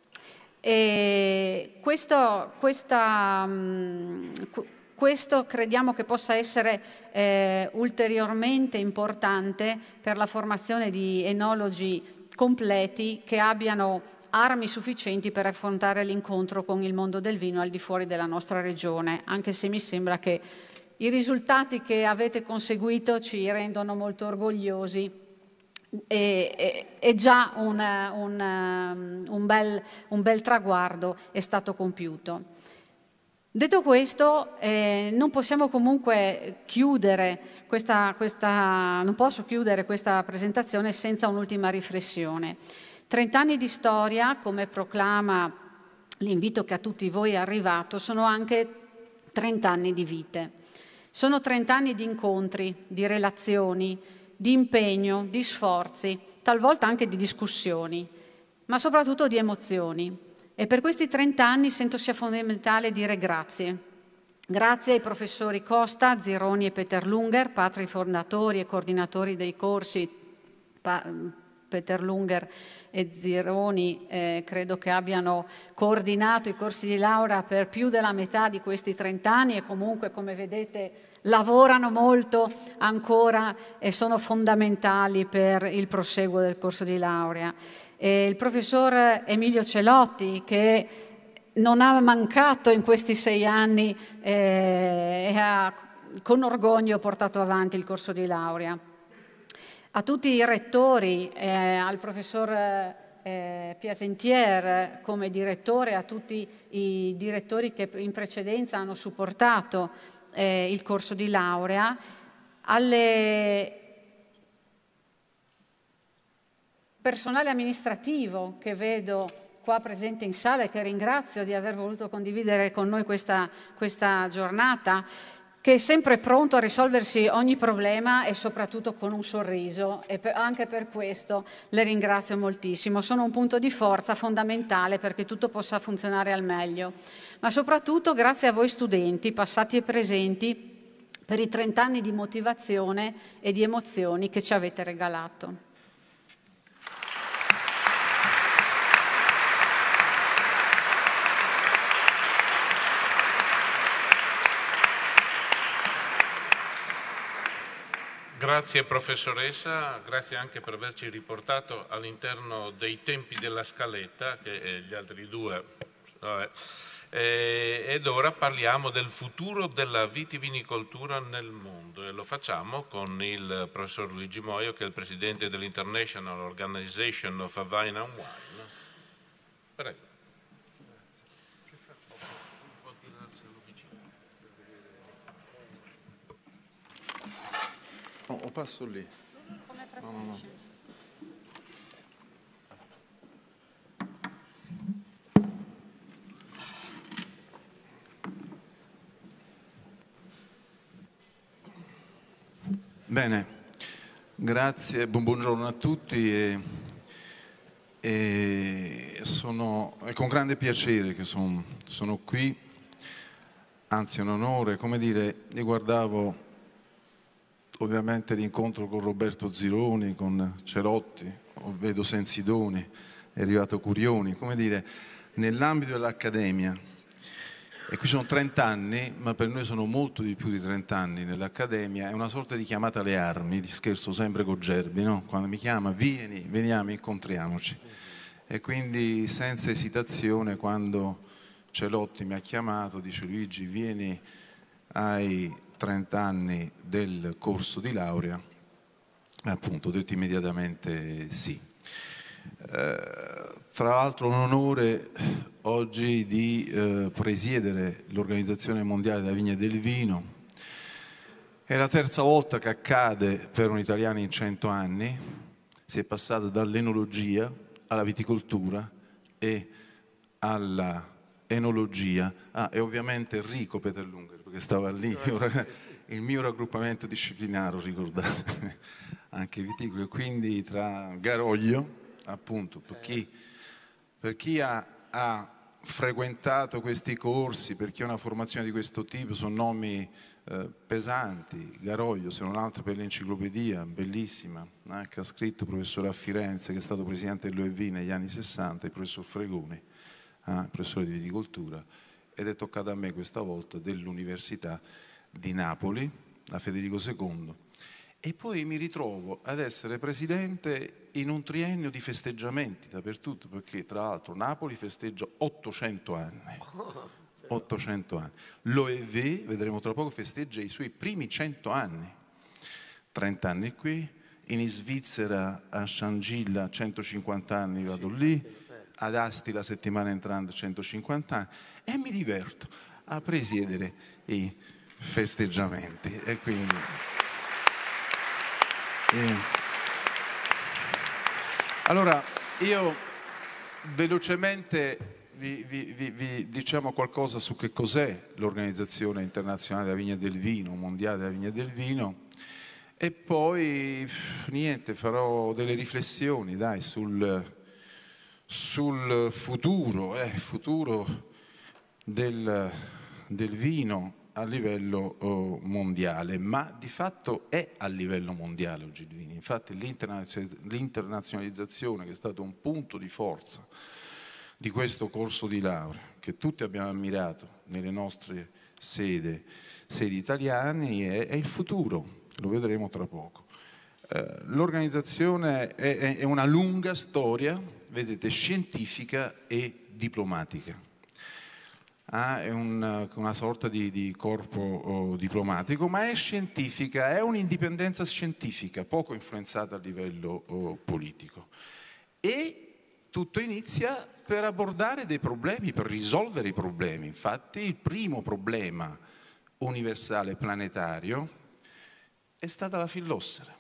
[SPEAKER 12] E questo, questa, questo crediamo che possa essere eh, ulteriormente importante per la formazione di enologi completi che abbiano armi sufficienti per affrontare l'incontro con il mondo del vino al di fuori della nostra regione, anche se mi sembra che i risultati che avete conseguito ci rendono molto orgogliosi. E già un, un, un, bel, un bel traguardo è stato compiuto. Detto questo, eh, non possiamo comunque chiudere questa, questa, non posso chiudere questa presentazione senza un'ultima riflessione. Trent'anni di storia, come proclama l'invito che a tutti voi è arrivato, sono anche trent'anni di vite. Sono trent'anni di incontri, di relazioni, di impegno, di sforzi, talvolta anche di discussioni, ma soprattutto di emozioni. E per questi trent'anni sento sia fondamentale dire grazie. Grazie ai professori Costa, Zironi e Peterlunger, padri fondatori e coordinatori dei corsi. Pa- Peterlunger e Zironi eh, credo che abbiano coordinato i corsi di laurea per più della metà di questi trent'anni e comunque, come vedete, lavorano molto ancora e sono fondamentali per il proseguo del corso di laurea. E il professor Emilio Celotti, che non ha mancato in questi sei anni eh, e ha con orgoglio portato avanti il corso di laurea. A tutti i rettori, eh, al professor eh, Piasentier come direttore, a tutti i direttori che in precedenza hanno supportato eh, il corso di laurea, alle personale amministrativo che vedo qua presente in sala e che ringrazio di aver voluto condividere con noi questa, questa giornata, che è sempre pronto a risolversi ogni problema e soprattutto con un sorriso, e per, anche per questo le ringrazio moltissimo. Sono un punto di forza fondamentale perché tutto possa funzionare al meglio, ma soprattutto grazie a voi studenti, passati e presenti, per i trent'anni di motivazione e di emozioni che ci avete regalato.
[SPEAKER 1] Grazie professoressa, grazie anche per averci riportato all'interno dei tempi della scaletta, che eh, gli altri due... Vabbè. Eh, ed ora parliamo del futuro della vitivinicoltura nel mondo e lo facciamo con il professor Luigi Moio, che è il presidente dell'International Organization of Wine and Wine. Prego.
[SPEAKER 13] No, o passo lì. No, no, no. Bene, grazie, buon, buongiorno a tutti e, e sono, è con grande piacere che son, sono qui, anzi è un onore, come dire, io guardavo ovviamente l'incontro con Roberto Zironi, con Celotti, vedo Sensidoni, è arrivato Curioni, come dire, nell'ambito dell'Accademia, e qui sono trent'anni, ma per noi sono molto di più di trent'anni nell'Accademia, è una sorta di chiamata alle armi, scherzo sempre con Gerbi, no? Quando mi chiama, vieni, veniamo, incontriamoci. E quindi senza esitazione, quando Celotti mi ha chiamato, dice Luigi, vieni ai trent'anni del corso di laurea, appunto ho detto immediatamente sì. Eh, tra l'altro un onore oggi di eh, presiedere l'Organizzazione Mondiale della Vigna e del Vino. È la terza volta che accade per un italiano in cento anni, si è passato dall'enologia alla viticoltura e alla enologia, ah, e ovviamente Enrico Peterlunger, perché stava lì, il mio raggruppamento disciplinare, ricordate, anche viticolo, quindi tra Garoglio, appunto, per chi, per chi ha, ha frequentato questi corsi, per chi ha una formazione di questo tipo, sono nomi eh, pesanti, Garoglio, se non altro per l'enciclopedia, bellissima, eh, che ha scritto il professore a Firenze, che è stato presidente dell'O E V negli anni sessanta, il professor Fregoni, eh, professore di viticoltura, ed è toccato a me questa volta dell'Università di Napoli, a Federico secondo, e poi mi ritrovo ad essere presidente in un triennio di festeggiamenti dappertutto, perché tra l'altro Napoli festeggia ottocento anni. ottocento anni. L'O E V, vedremo tra poco, festeggia i suoi primi cento anni. trenta anni qui, in Svizzera a Shangilla centocinquanta anni vado lì, ad Asti la settimana entrante centocinquanta anni, e mi diverto. a presiedere i festeggiamenti. E quindi, eh, allora, io velocemente vi, vi, vi, vi diciamo qualcosa su che cos'è l'Organizzazione Internazionale della Vigna e del Vino, Mondiale della Vigna e del Vino, e poi niente, farò delle riflessioni, dai, sul, sul futuro, eh, futuro del, del vino a livello oh, mondiale, ma di fatto è a livello mondiale oggi il vino. Infatti l'internazionalizzazione, che è stato un punto di forza di questo corso di laurea, che tutti abbiamo ammirato nelle nostre sedi, sedi italiane, è, è il futuro. Lo vedremo tra poco. Eh, l'organizzazione è, è una lunga storia, vedete, scientifica e diplomatica. Ah, è un, una sorta di, di corpo oh, diplomatico, ma è scientifica, è un'indipendenza scientifica, poco influenzata a livello oh, politico. E tutto inizia per abbordare dei problemi, per risolvere i problemi. Infatti il primo problema universale planetario è stata la fillossera.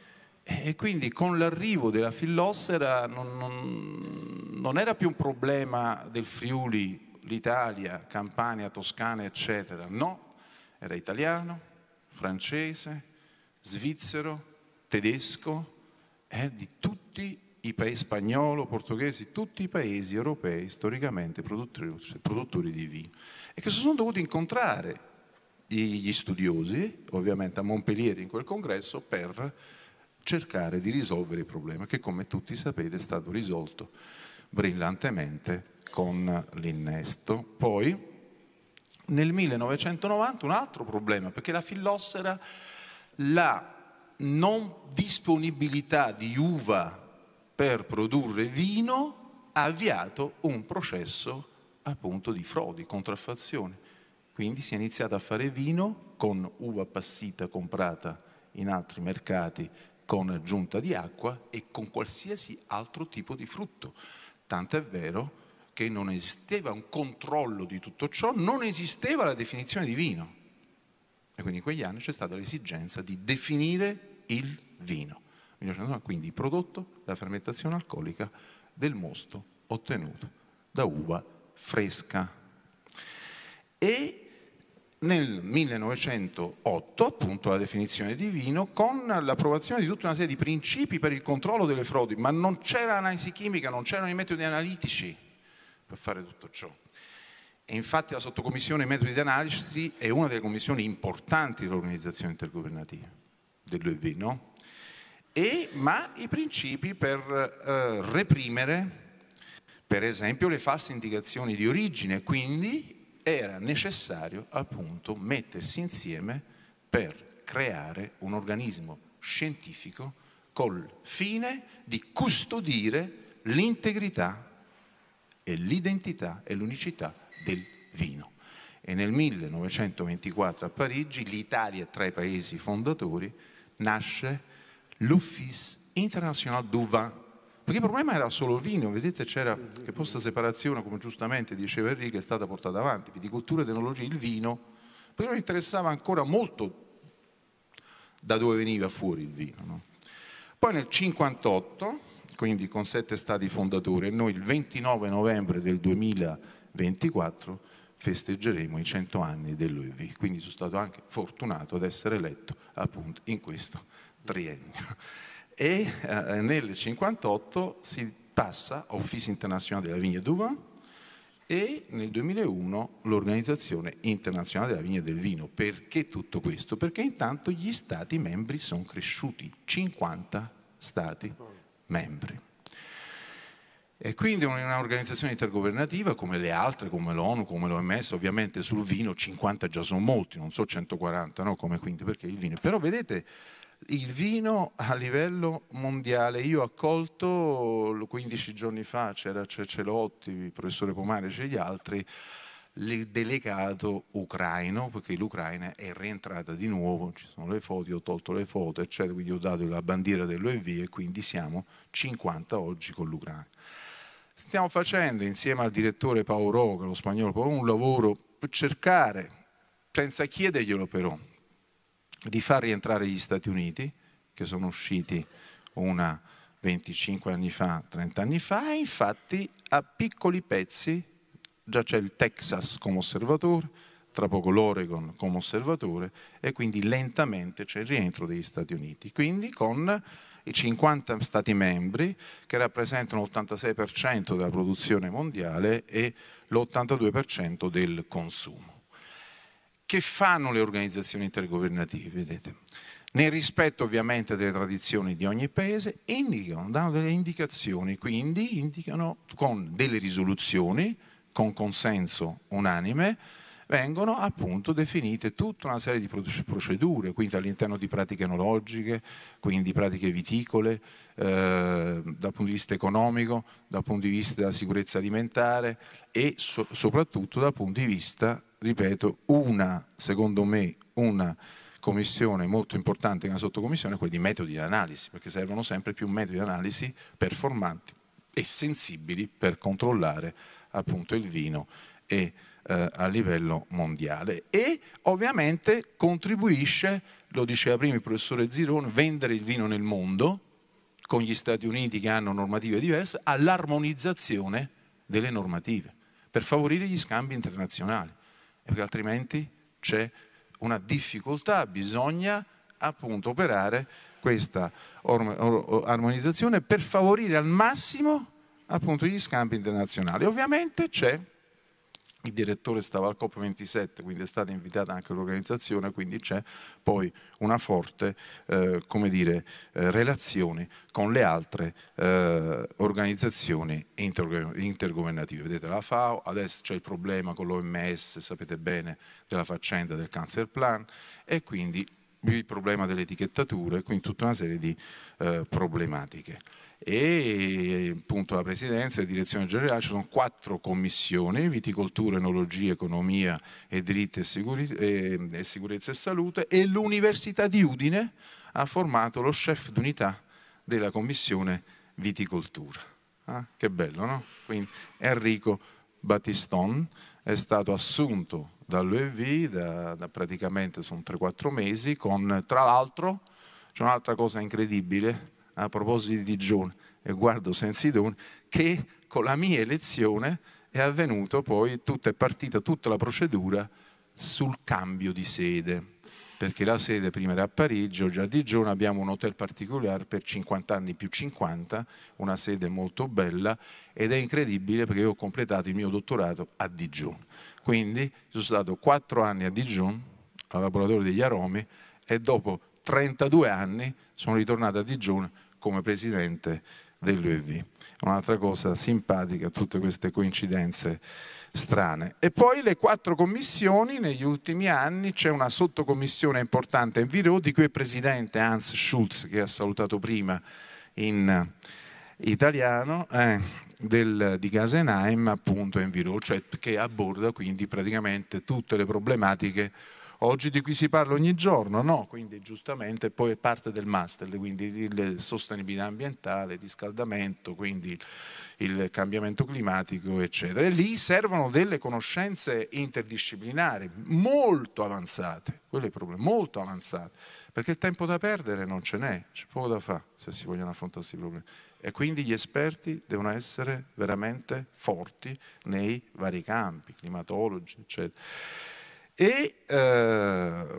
[SPEAKER 13] E quindi con l'arrivo della fillossera non, non, non era più un problema del Friuli, l'Italia, Campania, Toscana, eccetera. No, era italiano, francese, svizzero, tedesco, eh, di tutti i paesi, spagnolo, portoghesi, tutti i paesi europei storicamente produttori, produttori di vino, e che si sono dovuti incontrare gli studiosi, ovviamente a Montpellier in quel congresso, per cercare di risolvere il problema, che come tutti sapete è stato risolto brillantemente con l'innesto. Poi nel millenovecentonovanta un altro problema, perché la fillossera, la non disponibilità di uva per produrre vino ha avviato un processo appunto di frodi, contraffazione. Quindi si è iniziato a fare vino con uva passita comprata in altri mercati con aggiunta di acqua e con qualsiasi altro tipo di frutto. Tanto è vero che non esisteva un controllo di tutto ciò, non esisteva la definizione di vino. E quindi in quegli anni c'è stata l'esigenza di definire il vino. Quindi il prodotto della fermentazione alcolica del mosto ottenuto da uva fresca. E nel millenovecentootto, appunto, la definizione di vino, con l'approvazione di tutta una serie di principi per il controllo delle frodi, ma non c'era analisi chimica, non c'erano i metodi analitici per fare tutto ciò. E infatti la sottocommissione metodi di analisi è una delle commissioni importanti dell'organizzazione intergovernativa dell'O E V, no? E, ma i principi per eh, reprimere, per esempio, le false indicazioni di origine, quindi era necessario appunto mettersi insieme per creare un organismo scientifico col fine di custodire l'integrità e l'identità e l'unicità del vino. E nel millenovecentoventiquattro a Parigi, l'Italia tra i paesi fondatori, nasce l'Office International du Vin, perché il problema era solo il vino, vedete, c'era che questa separazione, come giustamente diceva Enrico, è stata portata avanti, viticoltura e enologia, il vino, però interessava ancora molto da dove veniva fuori il vino, no? Poi nel cinquantotto, quindi con sette stati fondatori, e noi il ventinove novembre del duemilaventiquattro festeggeremo i cento anni dell'O E V, quindi sono stato anche fortunato ad essere eletto appunto in questo triennio. E eh, nel cinquantotto si passa a Office Internazionale della Vigna du Vin e nel duemilauno l'Organizzazione Internazionale della Vigna e del Vino. Perché tutto questo? Perché intanto gli Stati membri sono cresciuti, cinquanta Stati membri. E quindi è un'organizzazione intergovernativa come le altre, come l'ONU, come l'O M S, ovviamente sul vino cinquanta già sono molti, non so centoquaranta, no? Come quindi, perché il vino. Però vedete, il vino a livello mondiale, io ho accolto quindici giorni fa, c'era Celotti, il professore Pomarici e gli altri, il delegato ucraino, perché l'Ucraina è rientrata di nuovo, ci sono le foto, io ho tolto le foto, eccetera, quindi ho dato la bandiera dell'O E V e quindi siamo cinquanta oggi con l'Ucraina. Stiamo facendo insieme al direttore Paolo Roca, lo spagnolo, un lavoro cercare, senza chiederglielo però, di far rientrare gli Stati Uniti, che sono usciti una venticinque anni fa, trenta anni fa, e infatti a piccoli pezzi, già c'è il Texas come osservatore, tra poco l'Oregon come osservatore, e quindi lentamente c'è il rientro degli Stati Uniti. Quindi con i cinquanta Stati membri che rappresentano l'ottantasei per cento della produzione mondiale e l'ottantadue per cento del consumo. Che fanno le organizzazioni intergovernative? Vedete? Nel rispetto ovviamente delle tradizioni di ogni paese, indicano, danno delle indicazioni, quindi indicano con delle risoluzioni, con consenso unanime, vengono appunto definite tutta una serie di procedure, quindi all'interno di pratiche enologiche, quindi pratiche viticole, eh, dal punto di vista economico, dal punto di vista della sicurezza alimentare e so- soprattutto dal punto di vista, ripeto, una, secondo me, una commissione molto importante, una sottocommissione, quella di metodi di analisi, perché servono sempre più metodi di analisi performanti e sensibili per controllare appunto il vino e eh, a livello mondiale. E ovviamente contribuisce, lo diceva prima il professore Zirone, vendere il vino nel mondo, con gli Stati Uniti che hanno normative diverse, all'armonizzazione delle normative, per favorire gli scambi internazionali, perché altrimenti c'è una difficoltà, bisogna appunto operare questa armonizzazione per favorire al massimo appunto gli scambi internazionali. Ovviamente c'è, il direttore stava al COP ventisette, quindi è stata invitata anche l'organizzazione, quindi c'è poi una forte eh, come dire, eh, relazione con le altre eh, organizzazioni intergovernative. Vedete la FAO, adesso c'è il problema con l'O M S, sapete bene, della faccenda del Cancer Plan, e quindi il problema delle etichettature, quindi tutta una serie di eh, problematiche. E appunto la presidenza e la direzione generale, ci sono quattro commissioni: viticoltura, enologia, economia e diritti e, sicuri- e, e sicurezza e salute, e l'Università di Udine ha formato lo chef d'unità della commissione viticoltura. Ah, che bello, no? Quindi Enrico Battiston è stato assunto dall'U E V da, da praticamente sono tre quattro mesi, con tra l'altro c'è un'altra cosa incredibile a proposito di Digione, e guardo Sensidone, che con la mia elezione è avvenuto poi, tutta è partita tutta la procedura sul cambio di sede, perché la sede prima era a Parigi, oggi a Digione, abbiamo un hotel particolare per cinquanta anni più cinquanta, una sede molto bella, ed è incredibile perché io ho completato il mio dottorato a Digione. Quindi sono stato quattro anni a Digione, al laboratorio degli aromi, e dopo trentadue anni sono ritornato a Digione come presidente dell'U E V. Un'altra cosa simpatica, tutte queste coincidenze strane. E poi le quattro commissioni, negli ultimi anni c'è una sottocommissione importante in Enviro, di cui è presidente Hans Schulz, che ha salutato prima in italiano, eh, del, di Gasenheim, appunto Enviro, cioè che aborda quindi praticamente tutte le problematiche oggi di cui si parla ogni giorno, no? Quindi giustamente poi è parte del master, quindi la sostenibilità ambientale, il riscaldamento, quindi il cambiamento climatico, eccetera. E lì servono delle conoscenze interdisciplinari molto avanzate, quello è il problema, molto avanzate, perché il tempo da perdere non ce n'è, c'è poco da fare se si vogliono affrontare questi problemi. E quindi gli esperti devono essere veramente forti nei vari campi, climatologi, eccetera. E eh,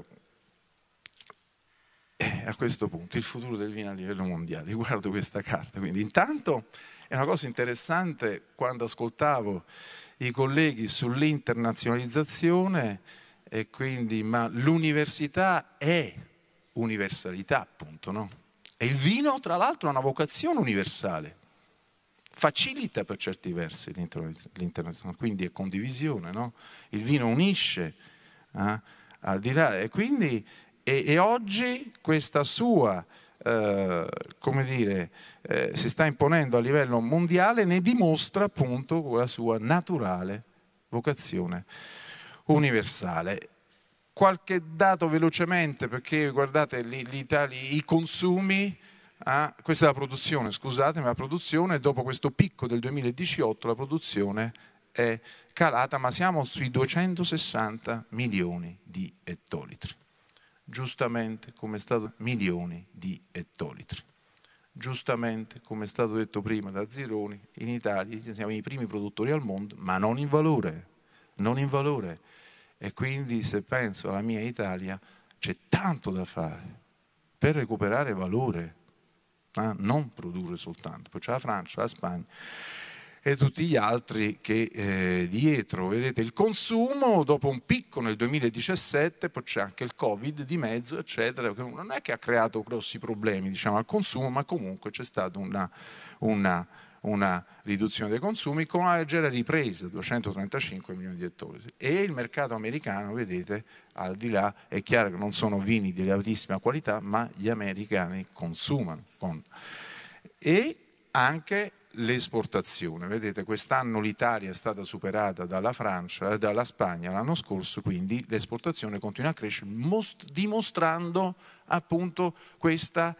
[SPEAKER 13] a questo punto il futuro del vino a livello mondiale, guardo questa carta, quindi intanto è una cosa interessante quando ascoltavo i colleghi sull'internazionalizzazione, e quindi ma l'università è universalità, appunto, no? E il vino tra l'altro ha una vocazione universale, facilita per certi versi l'internazionale, quindi è condivisione, no? Il vino unisce, eh, al di là, e quindi e, e oggi questa sua eh, come dire eh, si sta imponendo a livello mondiale, ne dimostra appunto la sua naturale vocazione universale. Qualche dato velocemente, perché guardate l'Italia, i consumi, eh, questa è la produzione, scusate, ma la produzione dopo questo picco del duemiladiciotto la produzione è calata, ma siamo sui duecentosessanta milioni di ettolitri. Giustamente, come è stato, milioni di ettolitri. Giustamente, come è stato detto prima da Zironi, in Italia siamo i primi produttori al mondo, ma non in valore, non in valore. E quindi se penso alla mia Italia c'è tanto da fare per recuperare valore, eh? non produrre soltanto. Poi c'è la Francia, la Spagna e tutti gli altri che eh, dietro, vedete, il consumo dopo un picco nel duemiladiciassette, poi c'è anche il Covid di mezzo, eccetera, che non è che ha creato grossi problemi, diciamo, al consumo, ma comunque c'è stata una, una, una riduzione dei consumi con una leggera ripresa, duecentotrentacinque milioni di ettolitri. E il mercato americano, vedete, al di là, è chiaro che non sono vini di elevatissima qualità, ma gli americani consumano. Con... E anche l'esportazione, vedete, quest'anno l'Italia è stata superata dalla Francia e dalla Spagna l'anno scorso, quindi l'esportazione continua a crescere, most- dimostrando appunto questa,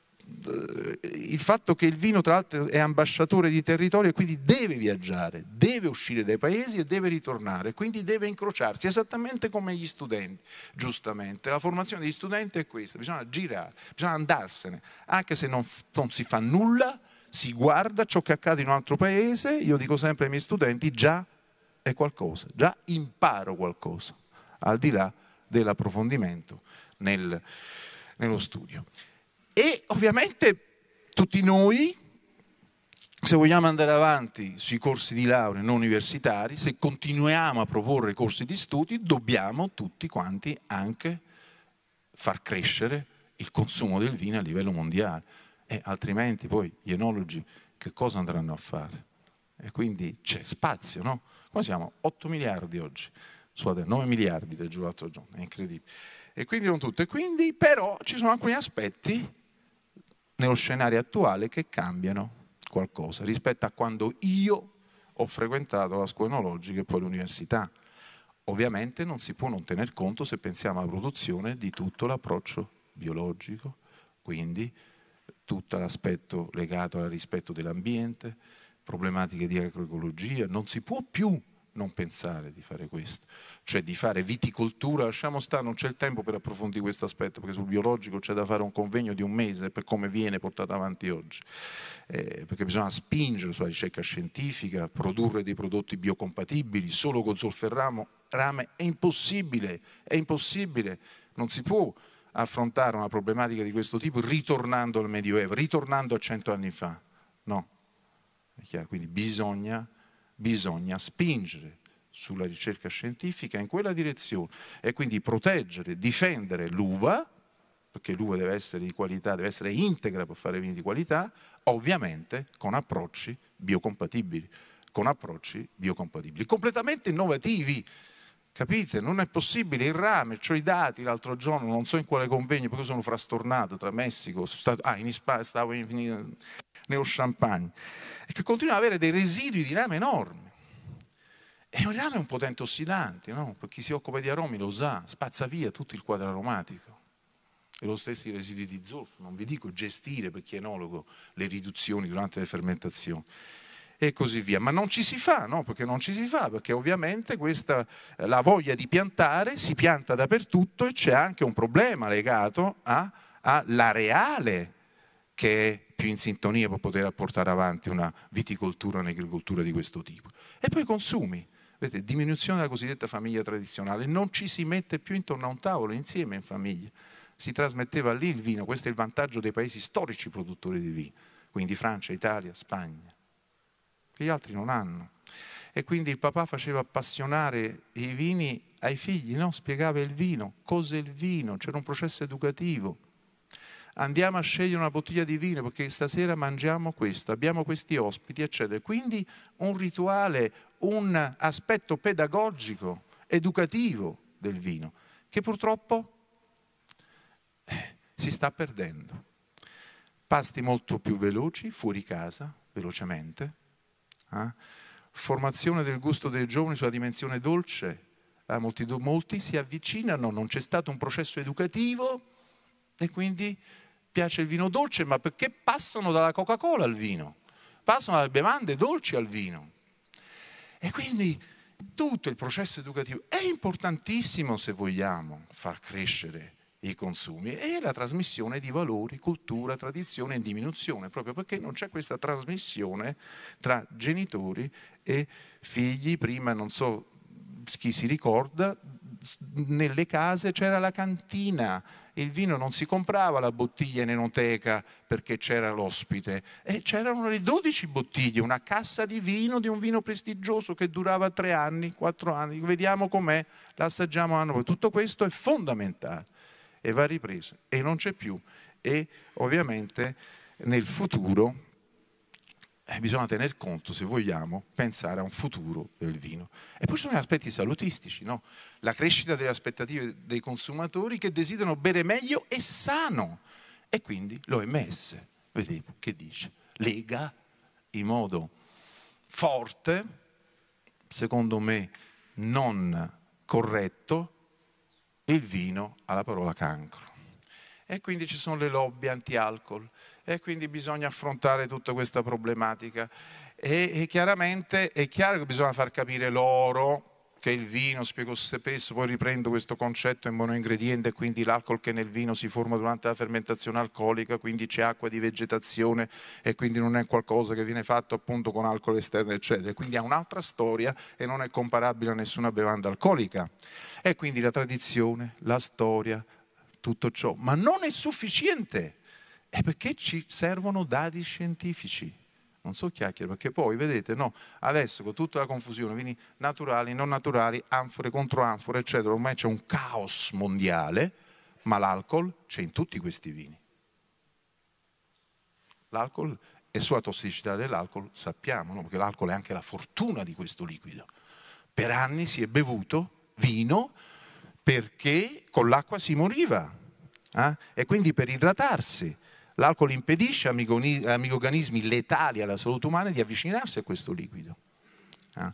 [SPEAKER 13] eh, il fatto che il vino tra l'altro è ambasciatore di territorio e quindi deve viaggiare, deve uscire dai paesi e deve ritornare, quindi deve incrociarsi, esattamente come gli studenti, giustamente. La formazione degli studenti è questa, bisogna girare, bisogna andarsene, anche se non, non si fa nulla, si guarda ciò che accade in un altro paese, io dico sempre ai miei studenti, già è qualcosa, già imparo qualcosa, al di là dell'approfondimento nel, nello studio. E ovviamente tutti noi, se vogliamo andare avanti sui corsi di laurea non universitari, se continuiamo a proporre corsi di studi, dobbiamo tutti quanti anche far crescere il consumo del vino a livello mondiale. E altrimenti poi gli enologi che cosa andranno a fare? E quindi c'è spazio, no? Come siamo? otto miliardi oggi, scusate, nove miliardi del l'altro giorno, è incredibile. E quindi non tutto. E quindi però ci sono alcuni aspetti nello scenario attuale che cambiano qualcosa rispetto a quando io ho frequentato la scuola enologica e poi l'università. Ovviamente non si può non tener conto, se pensiamo alla produzione, di tutto l'approccio biologico, quindi tutto l'aspetto legato al rispetto dell'ambiente, problematiche di agroecologia, non si può più non pensare di fare questo, cioè di fare viticoltura, lasciamo stare, non c'è il tempo per approfondire questo aspetto, perché sul biologico c'è da fare un convegno di un mese per come viene portato avanti oggi, eh, perché bisogna spingere sulla ricerca scientifica, produrre dei prodotti biocompatibili, solo col zolferrame è impossibile, è impossibile, non si può affrontare una problematica di questo tipo ritornando al Medioevo, ritornando a cento anni fa. No, è chiaro, quindi bisogna, bisogna spingere sulla ricerca scientifica in quella direzione e quindi proteggere, difendere l'uva, perché l'uva deve essere di qualità, deve essere integra per fare vini di qualità, ovviamente con approcci biocompatibili, con approcci biocompatibili, completamente innovativi. Capite? Non è possibile, il rame, cioè i dati l'altro giorno, non so in quale convegno, perché sono frastornato tra Messico, stato, ah, in Spagna, stavo in, in, nello Champagne, e che continua ad avere dei residui di rame enormi. E il rame è un potente ossidante, no? Per chi si occupa di aromi lo sa, spazza via tutto il quadro aromatico. E lo stesso i residui di zolfo, non vi dico gestire per chi è enologo le riduzioni durante le fermentazioni. E così via, ma non ci si fa, no? Perché non ci si fa, perché ovviamente questa, la voglia di piantare si pianta dappertutto e c'è anche un problema legato all'areale che è più in sintonia per poter portare avanti una viticoltura, un'agricoltura di questo tipo. E poi i consumi, vedete, diminuzione della cosiddetta famiglia tradizionale, non ci si mette più intorno a un tavolo insieme in famiglia, si trasmetteva lì il vino, questo è il vantaggio dei paesi storici produttori di vino, quindi Francia, Italia, Spagna, che gli altri non hanno. E quindi il papà faceva appassionare i vini ai figli, no? Spiegava il vino, cos'è il vino, c'era un processo educativo. Andiamo a scegliere una bottiglia di vino perché stasera mangiamo questo, abbiamo questi ospiti, eccetera. Quindi un rituale, un aspetto pedagogico, educativo del vino, che purtroppo eh, si sta perdendo. Pasti molto più veloci, fuori casa, velocemente. Eh? Formazione del gusto dei giovani sulla dimensione dolce, eh? molti, molti si avvicinano, non c'è stato un processo educativo e quindi piace il vino dolce, ma perché passano dalla Coca-Cola al vino, passano dalle bevande dolci al vino. E quindi tutto il processo educativo è importantissimo se vogliamo far crescere i consumi, e la trasmissione di valori, cultura, tradizione in diminuzione, proprio perché non c'è questa trasmissione tra genitori e figli. Prima, non so chi si ricorda, nelle case c'era la cantina, il vino non si comprava la bottiglia in enoteca perché c'era l'ospite, e c'erano le dodici bottiglie, una cassa di vino, di un vino prestigioso che durava tre anni, quattro anni, vediamo com'è, l'assaggiamo l'anno poi. Tutto questo è fondamentale e va ripreso, e non c'è più. E ovviamente nel futuro eh, bisogna tener conto, se vogliamo, pensare a un futuro del vino. E poi ci sono gli aspetti salutistici, no? La crescita delle aspettative dei consumatori che desiderano bere meglio e sano. E quindi l'O M S, vedete, che dice? Lega in modo forte, secondo me non corretto, il vino alla parola cancro. E quindi ci sono le lobby anti-alcol, e quindi bisogna affrontare tutta questa problematica. E, e chiaramente è chiaro che bisogna far capire loro che il vino, spiego spesso, poi riprendo questo concetto, è monoingrediente, quindi l'alcol che nel vino si forma durante la fermentazione alcolica, quindi c'è acqua di vegetazione e quindi non è qualcosa che viene fatto appunto con alcol esterno, eccetera. Quindi ha un'altra storia e non è comparabile a nessuna bevanda alcolica. E quindi la tradizione, la storia, tutto ciò. Ma non è sufficiente, è perché ci servono dati scientifici. Non so chiacchiere, perché poi, vedete, no, adesso con tutta la confusione, vini naturali, non naturali, anfore contro anfore, eccetera, ormai c'è un caos mondiale, ma l'alcol c'è in tutti questi vini. L'alcol e sulla tossicità dell'alcol sappiamo, no? Perché l'alcol è anche la fortuna di questo liquido. Per anni si è bevuto vino perché con l'acqua si moriva, eh? E quindi per idratarsi. L'alcol impedisce a microrganismi letali alla salute umana di avvicinarsi a questo liquido. Eh?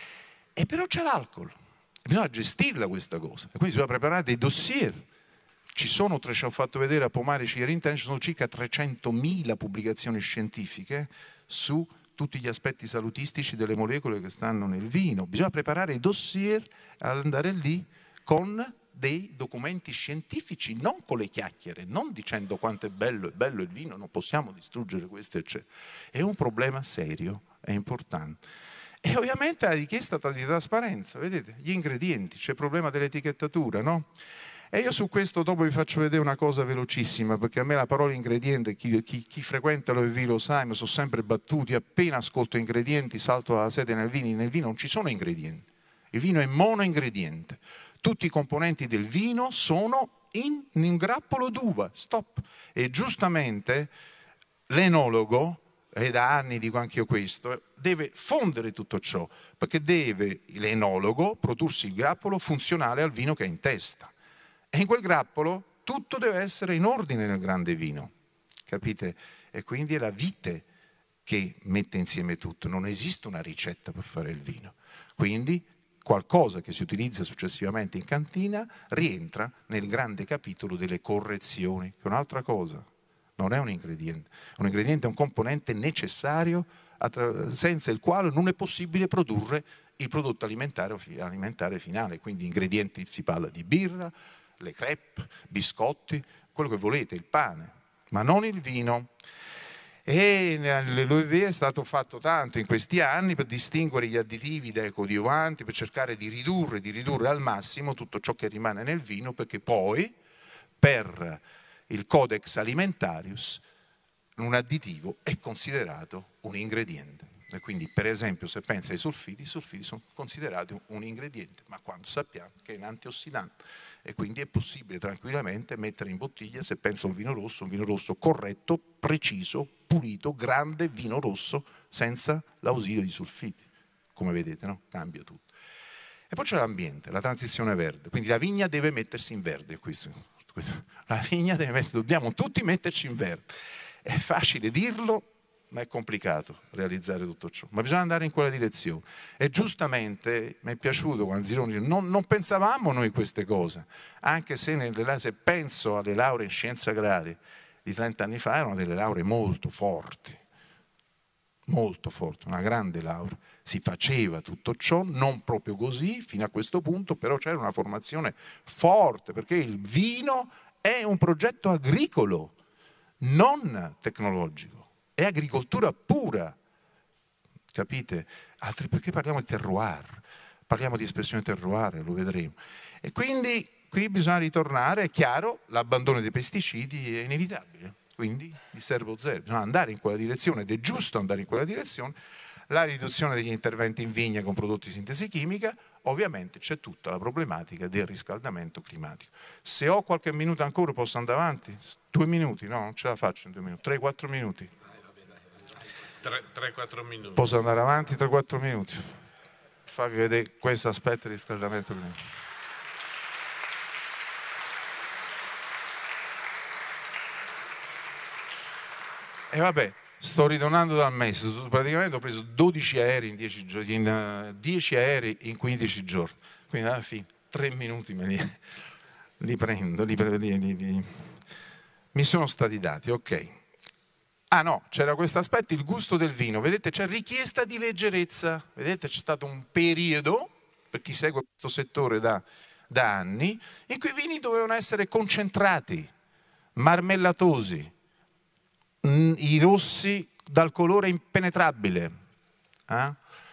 [SPEAKER 13] E però c'è l'alcol, bisogna gestirla questa cosa, e quindi bisogna preparare dei dossier. Ci sono, ci ho fatto vedere a Pomare Ciliari Interni, ci sono circa trecentomila pubblicazioni scientifiche su tutti gli aspetti salutistici delle molecole che stanno nel vino. Bisogna preparare i dossier, andare lì con dei documenti scientifici, non con le chiacchiere, non dicendo quanto è bello, è bello il vino, non possiamo distruggere questo, eccetera. È un problema serio, è importante. E ovviamente la richiesta di trasparenza, vedete, gli ingredienti, c'è il problema dell'etichettatura, no? E io su questo dopo vi faccio vedere una cosa velocissima, perché a me la parola ingrediente, chi, chi, chi frequenta l'O E V lo sa, mi sono sempre battuti, appena ascolto ingredienti salto alla sede nel vino, nel vino non ci sono ingredienti, il vino è monoingrediente. Tutti i componenti del vino sono in, in un grappolo d'uva, stop. E giustamente l'enologo, e da anni dico anche io questo, deve fondere tutto ciò, perché deve l'enologo prodursi il grappolo funzionale al vino che ha in testa. E in quel grappolo tutto deve essere in ordine nel grande vino, capite? E quindi è la vite che mette insieme tutto, non esiste una ricetta per fare il vino. Quindi qualcosa che si utilizza successivamente in cantina rientra nel grande capitolo delle correzioni, che è un'altra cosa, non è un ingrediente. Un ingrediente è un componente necessario senza il quale non è possibile produrre il prodotto alimentare, alimentare finale. Quindi ingredienti, si parla di birra, le crepe, biscotti, quello che volete, il pane, ma non il vino. E l'O E V è stato fatto tanto in questi anni per distinguere gli additivi dai coadiuvanti, per cercare di ridurre, di ridurre al massimo tutto ciò che rimane nel vino, perché poi per il Codex Alimentarius un additivo è considerato un ingrediente. E quindi per esempio se pensa ai solfiti, i solfiti sono considerati un ingrediente, ma quando sappiamo che è un antiossidante. E quindi è possibile tranquillamente mettere in bottiglia, se pensa a un vino rosso, un vino rosso corretto, preciso, pulito, grande vino rosso, senza l'ausilio di solfiti. Come vedete, no? Cambia tutto. E poi c'è l'ambiente, la transizione verde. Quindi la vigna deve mettersi in verde. Questo, questo. La vigna deve mettersi, dobbiamo tutti metterci in verde. È facile dirlo, ma è complicato realizzare tutto ciò, ma bisogna andare in quella direzione. E giustamente mi è piaciuto quando Zironi non, non pensavamo noi queste cose, anche se, nelle, se penso alle lauree in scienze agrarie di trenta anni fa, erano delle lauree molto forti, molto forti, una grande laurea. si faceva tutto ciò, non proprio così fino a questo punto, però c'era una formazione forte, perché il vino è un progetto agricolo, non tecnologico, è agricoltura pura, capite? Altri perché parliamo di terroir, parliamo di espressione terroir, lo vedremo. E quindi qui bisogna ritornare, è chiaro, l'abbandono dei pesticidi è inevitabile, quindi il servo zero, bisogna andare in quella direzione ed è giusto andare in quella direzione, la riduzione degli interventi in vigna con prodotti di sintesi chimica, ovviamente c'è tutta la problematica del riscaldamento climatico. Se ho qualche minuto ancora posso andare avanti? Due minuti? No, non ce la faccio in due minuti, tre quattro minuti.
[SPEAKER 1] tre quattro minuti.
[SPEAKER 13] Posso andare avanti tre quattro minuti? Farvi vedere questo aspetto del riscaldamento climatico. E vabbè, sto ritornando dal mese, praticamente ho preso dodici aerei in dieci giorni, in, uh, dieci aerei in quindici giorni, quindi alla fine tre minuti me li, li prendo, li, li, li, li. Mi sono stati dati, ok. Ah no, c'era questo aspetto, il gusto del vino, vedete c'è richiesta di leggerezza, vedete c'è stato un periodo, per chi segue questo settore da, da anni, in cui i vini dovevano essere concentrati, marmellatosi, i rossi dal colore impenetrabile. Eh?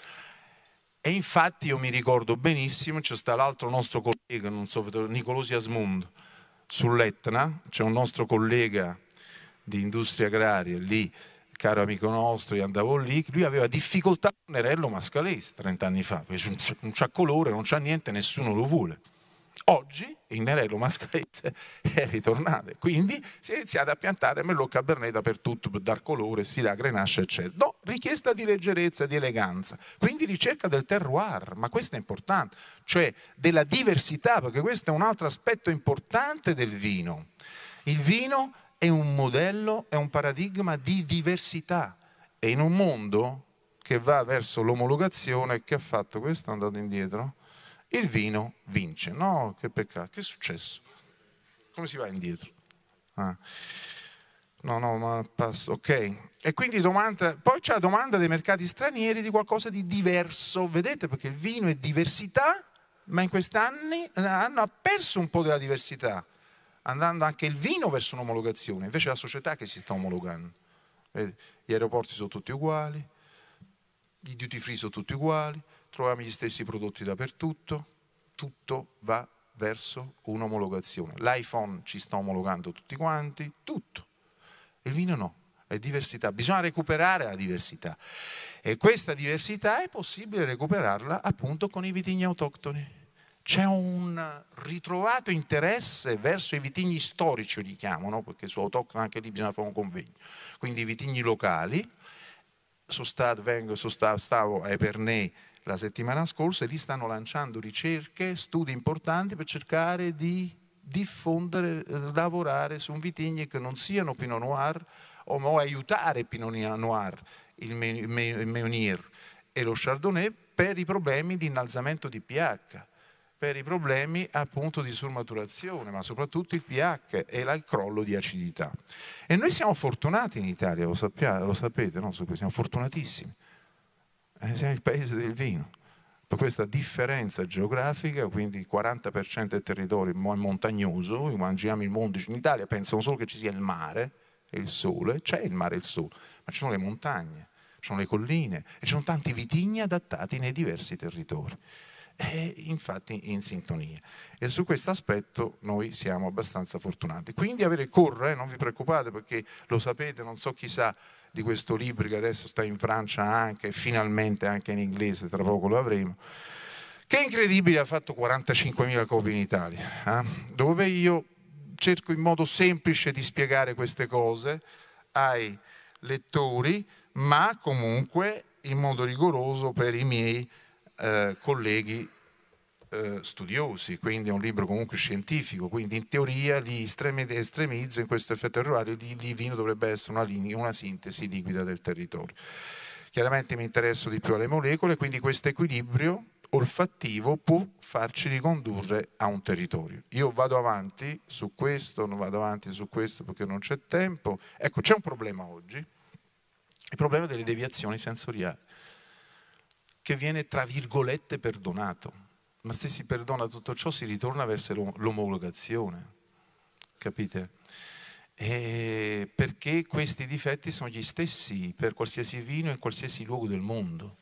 [SPEAKER 13] E infatti io mi ricordo benissimo, c'è sta l'altro nostro collega, non so, Nicolosi Asmund, sull'Etna, c'è un nostro collega di industria agraria lì, caro amico nostro, io andavo lì, lui aveva difficoltà con Nerello Mascalese trent'anni fa, perché non c'ha colore, non c'ha niente, nessuno lo vuole. Oggi il Nerello Mascalese è ritornato, quindi si è iniziato a piantare Merlot Cabernet dappertutto per dar colore, stile Grenache, eccetera. No, richiesta di leggerezza, di eleganza, quindi ricerca del terroir, ma questo è importante, cioè della diversità, perché questo è un altro aspetto importante del vino. Il vino è un modello, è un paradigma di diversità, e in un mondo che va verso l'omologazione, che ha fatto questo, è andato indietro, il vino vince. No, che peccato, che è successo? Come si va indietro? Ah. No, no, ma passo, ok. E quindi domanda, poi c'è la domanda dei mercati stranieri di qualcosa di diverso, vedete, perché il vino è diversità, ma in questi anni hanno perso un po' della diversità, andando anche il vino verso un'omologazione, invece è la società che si sta omologando. Vedete? Gli aeroporti sono tutti uguali, i duty free sono tutti uguali, troviamo gli stessi prodotti dappertutto, tutto va verso un'omologazione. L'iPhone ci sta omologando tutti quanti, tutto. Il vino no, è diversità, bisogna recuperare la diversità. E questa diversità è possibile recuperarla appunto con i vitigni autoctoni. C'è un ritrovato interesse verso i vitigni storici, li chiamano, perché su autoctoni anche lì bisogna fare un convegno. Quindi i vitigni locali, sono stato, vengo, sono stato, stavo a Epernay la settimana scorsa e lì stanno lanciando ricerche, studi importanti per cercare di diffondere, lavorare su vitigni che non siano Pinot Noir o, o aiutare Pinot Noir, il Meunier e lo Chardonnay per i problemi di innalzamento di pH, per i problemi appunto di surmaturazione, ma soprattutto il pH e il crollo di acidità. E noi siamo fortunati in Italia, lo, sappiate, lo sapete, no? Siamo fortunatissimi. Eh, siamo il paese del vino. Per questa differenza geografica, quindi il quaranta per cento del territorio è montagnoso, mangiamo il mondo, in Italia pensano solo che ci sia il mare e il sole, c'è il mare e il sole, ma ci sono le montagne, ci sono le colline e ci sono tanti vitigni adattati nei diversi territori. E infatti in sintonia, e su questo aspetto noi siamo abbastanza fortunati. Quindi avere corre, eh, non vi preoccupate, perché lo sapete, non so chi sa di questo libro che adesso sta in Francia anche, finalmente anche in inglese, tra poco lo avremo, che è incredibile, ha fatto quarantacinquemila copie in Italia, eh? Dove io cerco in modo semplice di spiegare queste cose ai lettori, ma comunque in modo rigoroso per i miei Eh, colleghi eh, studiosi, quindi è un libro comunque scientifico, quindi in teoria li estremizzo in questo effetto terroir, di, di vino dovrebbe essere una, linea, una sintesi liquida del territorio. Chiaramente mi interesso di più alle molecole, quindi questo equilibrio olfattivo può farci ricondurre a un territorio. Io vado avanti su questo, non vado avanti su questo perché non c'è tempo. Ecco, c'è un problema oggi, il problema delle deviazioni sensoriali. che viene tra virgolette perdonato, ma se si perdona tutto ciò si ritorna verso l'omologazione, capite? E perché questi difetti sono gli stessi per qualsiasi vino in qualsiasi luogo del mondo,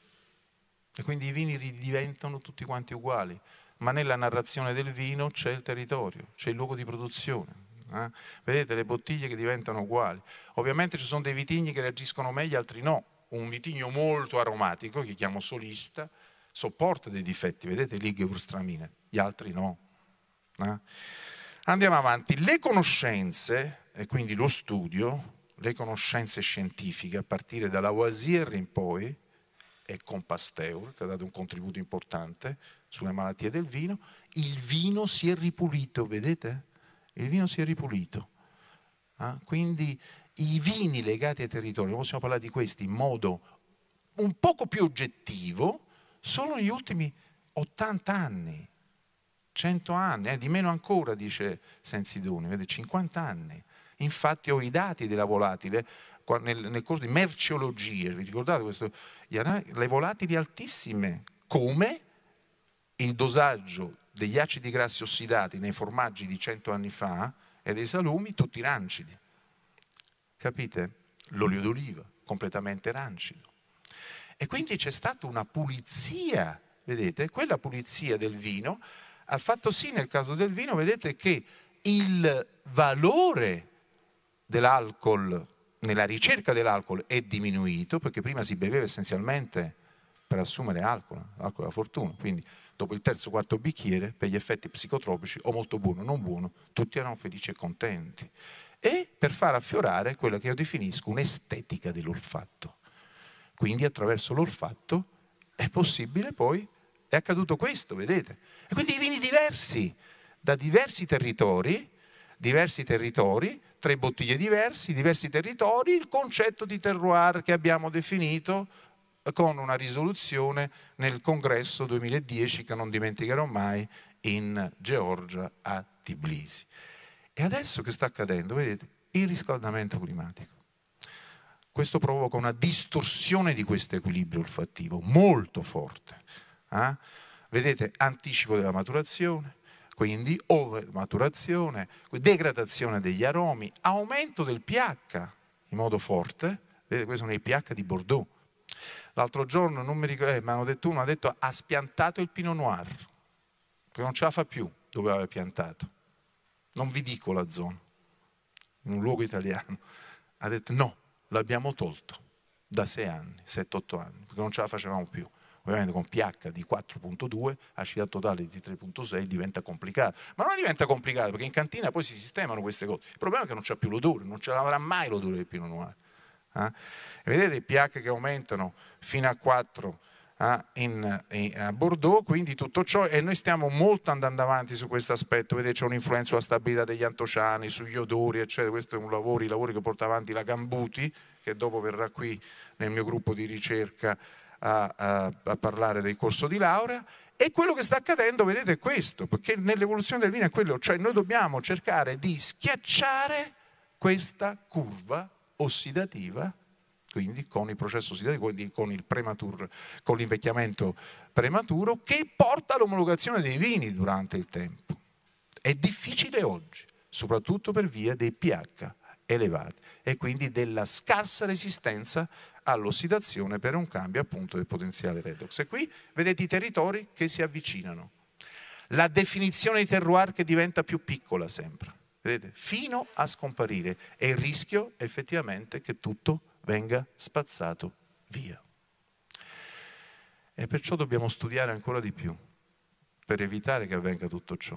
[SPEAKER 13] e quindi i vini diventano tutti quanti uguali, ma nella narrazione del vino c'è il territorio, c'è il luogo di produzione. Eh? Vedete le bottiglie che diventano uguali. Ovviamente ci sono dei vitigni che reagiscono meglio, altri no. Un vitigno molto aromatico, che chiamo solista, sopporta dei difetti, vedete lì Gewürztraminer, gli altri no. Eh? Andiamo avanti. Le conoscenze, e quindi lo studio, le conoscenze scientifiche a partire da Lavoisier in poi, e con Pasteur, che ha dato un contributo importante sulle malattie del vino, il vino si è ripulito, vedete? Il vino si è ripulito. Eh? Quindi i vini legati ai territori, possiamo parlare di questi in modo un poco più oggettivo, solo negli ultimi ottanta anni, cento anni, eh, di meno ancora, dice Sensidoni, vede, cinquanta anni. Infatti ho i dati della volatile nel, nel corso di merceologie, vi ricordate questo? Le volatili altissime, come il dosaggio degli acidi grassi ossidati nei formaggi di cento anni fa e dei salumi, tutti rancidi. Capite? L'olio d'oliva, completamente rancido. E quindi c'è stata una pulizia, vedete? Quella pulizia del vino ha fatto sì, nel caso del vino, vedete che il valore dell'alcol, nella ricerca dell'alcol è diminuito, perché prima si beveva essenzialmente per assumere alcol, l'alcol della fortuna, quindi dopo il terzo o quarto bicchiere, per gli effetti psicotropici, o molto buono o non buono, tutti erano felici e contenti. E per far affiorare quella che io definisco un'estetica dell'olfatto. Quindi attraverso l'olfatto è possibile poi, è accaduto questo, vedete? E quindi i vini diversi, da diversi territori, diversi territori, tre bottiglie diversi, diversi territori, il concetto di terroir che abbiamo definito con una risoluzione nel congresso duemiladieci, che non dimenticherò mai, in Georgia a Tbilisi. E adesso che sta accadendo? Vedete, il riscaldamento climatico. Questo provoca una distorsione di questo equilibrio olfattivo molto forte. Eh? Vedete, anticipo della maturazione, quindi overmaturazione, degradazione degli aromi, aumento del pH in modo forte. Vedete, questi sono i pH di Bordeaux. L'altro giorno, non mi ricordo, eh, mi hanno detto uno, ha detto ha spiantato il Pinot Noir, perché non ce la fa più dove aveva piantato. Non vi dico la zona, in un luogo italiano. Ha detto no, l'abbiamo tolto da sei anni, sette otto anni, perché non ce la facevamo più. Ovviamente con pH di quattro virgola due, acidità totale di tre virgola sei, diventa complicato. Ma non diventa complicato, perché in cantina poi si sistemano queste cose. Il problema è che non c'è più l'odore, non ce l'avrà mai l'odore del Pinot Noir. Eh? Vedete i pH che aumentano fino a quattro eh, in, in, a Bordeaux, quindi tutto ciò, e noi stiamo molto andando avanti su questo aspetto. Vedete, c'è un'influenza sulla stabilità degli antociani, sugli odori, eccetera. Questo è un lavoro, i lavori che porta avanti la Gambuti, che dopo verrà qui nel mio gruppo di ricerca a, a, a parlare del corso di laurea. E quello che sta accadendo, vedete, è questo, perché nell'evoluzione del vino è quello, cioè noi dobbiamo cercare di schiacciare questa curva ossidativa, quindi con il processo ossidativo, quindi con il prematur, con l'invecchiamento prematuro, che porta all'omologazione dei vini durante il tempo. È difficile oggi, soprattutto per via dei pH elevati e quindi della scarsa resistenza all'ossidazione per un cambio appunto del potenziale redox. E qui vedete i territori che si avvicinano. La definizione di terroir che diventa più piccola sempre. Vedete? Fino a scomparire, e il rischio effettivamente che tutto venga spazzato via. E perciò dobbiamo studiare ancora di più per evitare che avvenga tutto ciò.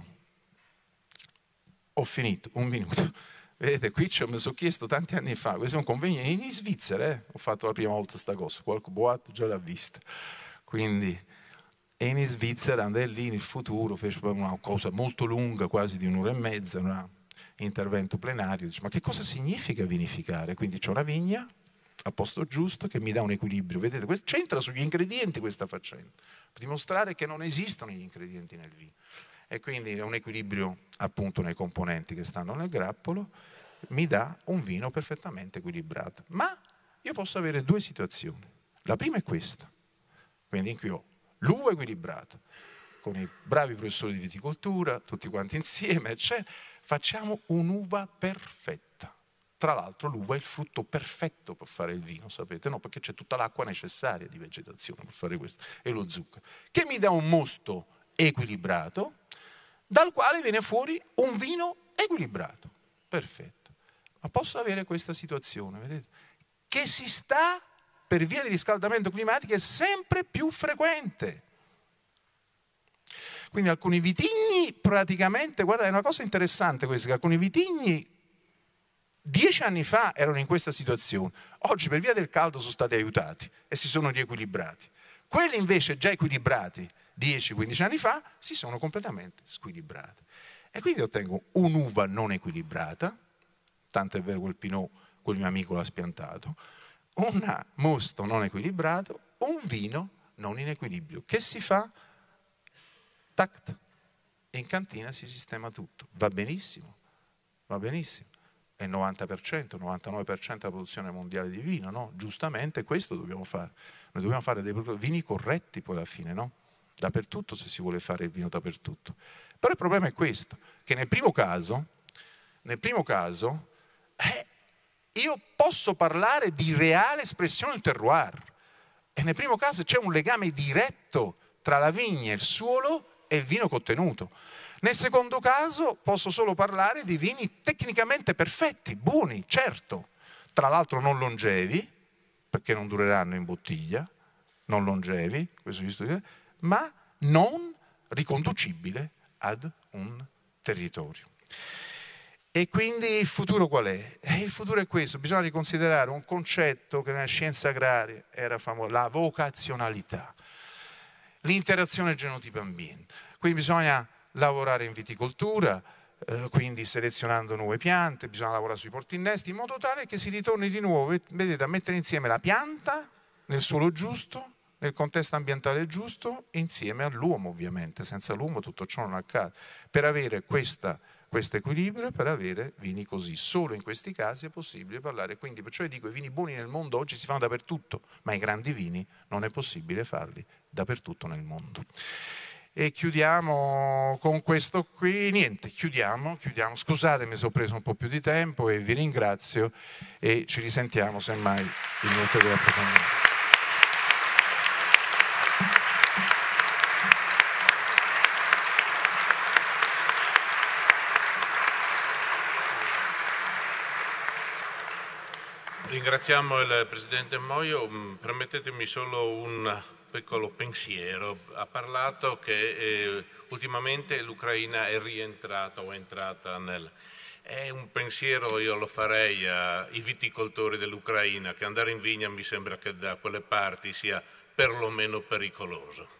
[SPEAKER 13] Ho finito, un minuto. Vedete, qui mi sono chiesto tanti anni fa, questo è un convegno in Svizzera, eh? Ho fatto la prima volta questa cosa, qualche boato già l'ha vista. Quindi in Svizzera andai lì nel futuro, fece una cosa molto lunga, quasi di un'ora e mezza, un intervento plenario, dice, ma che cosa significa vinificare? Quindi c'è una vigna a posto giusto che mi dà un equilibrio. Vedete, c'entra sugli ingredienti questa faccenda, per dimostrare che non esistono gli ingredienti nel vino. E quindi è un equilibrio appunto nei componenti che stanno nel grappolo, mi dà un vino perfettamente equilibrato. Ma io posso avere due situazioni. La prima è questa. Quindi in cui ho l'uva equilibrata, con i bravi professori di viticoltura, tutti quanti insieme, eccetera, facciamo un'uva perfetta. Tra l'altro l'uva è il frutto perfetto per fare il vino, sapete, no? Perché c'è tutta l'acqua necessaria di vegetazione per fare questo, e lo zucchero, che mi dà un mosto equilibrato, dal quale viene fuori un vino equilibrato, perfetto. Ma posso avere questa situazione, vedete, che si sta, per via del riscaldamento climatico, è sempre più frequente. Quindi alcuni vitigni praticamente, guarda, è una cosa interessante questa, che alcuni vitigni dieci anni fa erano in questa situazione, oggi per via del caldo sono stati aiutati e si sono riequilibrati. Quelli invece già equilibrati dieci quindici anni fa si sono completamente squilibrati. E quindi ottengo un'uva non equilibrata, tanto è vero quel Pinot, quel mio amico l'ha spiantato, un mosto non equilibrato, un vino non in equilibrio. Che si fa? Tac, in cantina si sistema tutto, va benissimo, va benissimo. È il novanta per cento, novantanove per cento della produzione mondiale di vino, no? Giustamente questo dobbiamo fare. Noi dobbiamo fare dei vini corretti poi alla fine, no? Dappertutto, se si vuole fare il vino dappertutto. Però il problema è questo, che nel primo caso, nel primo caso, eh, io posso parlare di reale espressione del terroir. E nel primo caso c'è un legame diretto tra la vigna, il suolo e il vino contenuto. Nel secondo caso posso solo parlare di vini tecnicamente perfetti, buoni, certo, tra l'altro non longevi, perché non dureranno in bottiglia, non longevi, questo giusto dire, ma non riconducibile ad un territorio. E quindi il futuro qual è? Eh, il futuro è questo, bisogna riconsiderare un concetto che nella scienza agraria era famoso, la vocazionalità, l'interazione genotipo-ambiente. Quindi bisogna lavorare in viticoltura, eh, quindi selezionando nuove piante, bisogna lavorare sui porti innesti, in modo tale che si ritorni di nuovo, vedete, a mettere insieme la pianta nel suolo giusto, nel contesto ambientale giusto, insieme all'uomo ovviamente. Senza l'uomo tutto ciò non accade. Per avere questa, questo equilibrio, per avere vini così. Solo in questi casi è possibile parlare. Quindi perciò io dico, i vini buoni nel mondo oggi si fanno dappertutto, ma i grandi vini non è possibile farli dappertutto nel mondo. E chiudiamo con questo qui, niente, chiudiamo, chiudiamo. Scusatemi se ho preso un po' più di tempo e vi ringrazio e ci risentiamo semmai in ulteriore approfondimento.
[SPEAKER 1] Ringraziamo il Presidente Moio, permettetemi solo un piccolo pensiero. Ha parlato che eh, ultimamente l'Ucraina è rientrata o è entrata nel... È un pensiero, io lo farei ai viticoltori dell'Ucraina, che andare in vigna mi sembra che da quelle parti sia perlomeno pericoloso.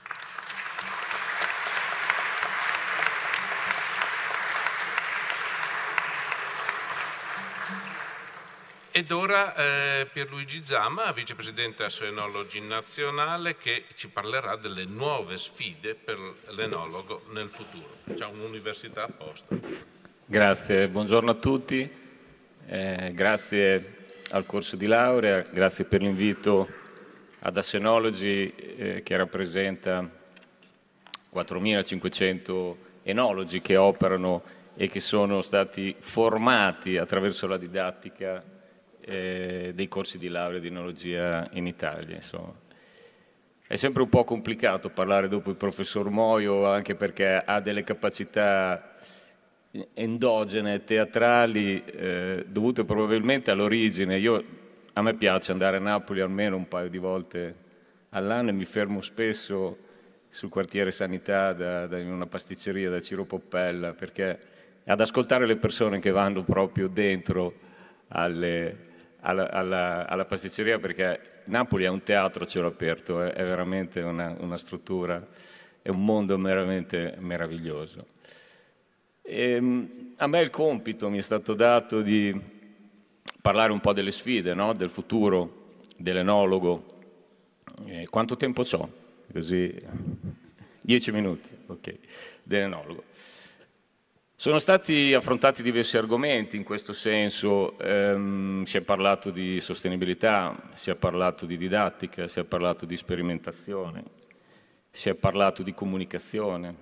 [SPEAKER 1] Ed ora eh, Pierluigi Zamma, vicepresidente a Enologi Nazionale, che ci parlerà delle nuove sfide per l'enologo nel futuro. C'è un'università apposta.
[SPEAKER 14] Grazie, buongiorno a tutti, eh, grazie al corso di laurea, grazie per l'invito ad Enologi eh, che rappresenta quattromilacinquecento enologi che operano e che sono stati formati attraverso la didattica Eh, dei corsi di laurea di enologia in Italia. Insomma. È sempre un po' complicato parlare dopo il professor Moio, anche perché ha delle capacità endogene, teatrali, eh, dovute probabilmente all'origine. Io, a me piace andare a Napoli almeno un paio di volte all'anno e mi fermo spesso sul quartiere Sanità, da, da, in una pasticceria da Ciro Poppella, perché ad ascoltare le persone che vanno proprio dentro alle Alla, alla, alla pasticceria, perché Napoli è un teatro a cielo aperto, è, è veramente una, una struttura, è un mondo veramente meraviglioso. E, a me il compito mi è stato dato di parlare un po' delle sfide, no? Del futuro dell'enologo. E quanto tempo c'ho? Così, dieci minuti, ok, dell'enologo. Sono stati affrontati diversi argomenti in questo senso, ehm, si è parlato di sostenibilità, si è parlato di didattica, si è parlato di sperimentazione, si è parlato di comunicazione.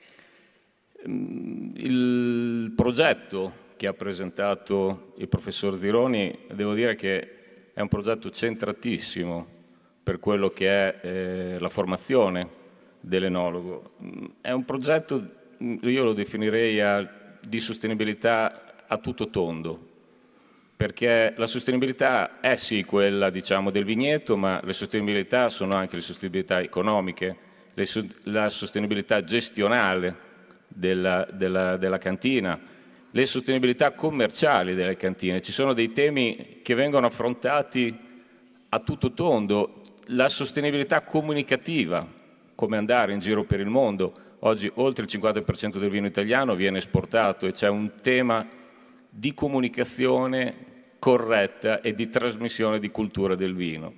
[SPEAKER 14] Il progetto che ha presentato il professor Zironi, devo dire che è un progetto centratissimo per quello che è eh, la formazione dell'enologo. È un progetto, io lo definirei a, di sostenibilità a tutto tondo, perché la sostenibilità è sì quella, diciamo, del vigneto, ma le sostenibilità sono anche le sostenibilità economiche, le, la sostenibilità gestionale della, della, della cantina, le sostenibilità commerciali delle cantine. Ci sono dei temi che vengono affrontati a tutto tondo, la sostenibilità comunicativa, come andare in giro per il mondo. Oggi oltre il cinquanta per cento del vino italiano viene esportato e c'è un tema di comunicazione corretta e di trasmissione di cultura del vino.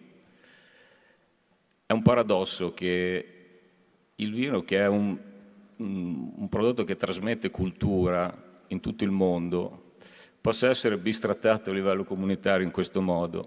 [SPEAKER 14] È un paradosso che il vino, che è un, un prodotto che trasmette cultura in tutto il mondo, possa essere bistrattato a livello comunitario in questo modo.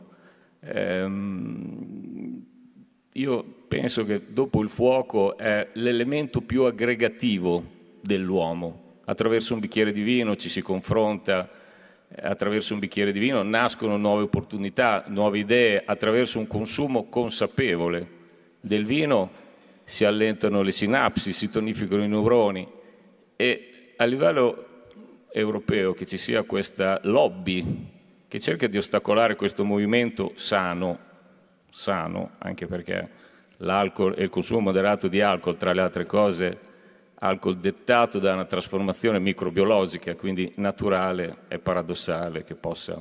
[SPEAKER 14] Ehm, io penso che dopo il fuoco è l'elemento più aggregativo dell'uomo. Attraverso un bicchiere di vino ci si confronta, attraverso un bicchiere di vino nascono nuove opportunità, nuove idee, attraverso un consumo consapevole del vino si allentano le sinapsi, si tonificano i neuroni e a livello europeo che ci sia questa lobby che cerca di ostacolare questo movimento sano, sano, anche perché l'alcol e il consumo moderato di alcol, tra le altre cose, alcol dettato da una trasformazione microbiologica, quindi naturale, è paradossale che possa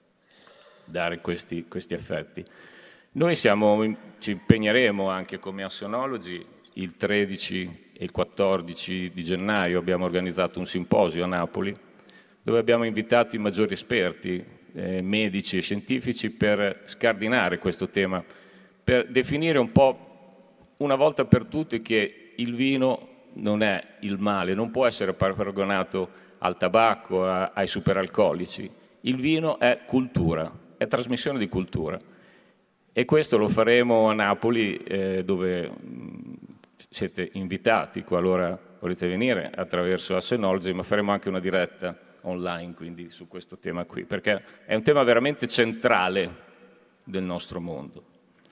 [SPEAKER 14] dare questi, questi effetti. Noi siamo, ci impegneremo anche come Assonologi il tredici e il quattordici di gennaio, abbiamo organizzato un simposio a Napoli dove abbiamo invitato i maggiori esperti, eh, medici e scientifici per scardinare questo tema, per definire un po' una volta per tutte che il vino non è il male, non può essere paragonato al tabacco, a, ai superalcolici. Il vino è cultura, è trasmissione di cultura. E questo lo faremo a Napoli, eh, dove mh, siete invitati, qualora volete venire, attraverso Assonologi, ma faremo anche una diretta online, quindi su questo tema qui, perché è un tema veramente centrale del nostro mondo.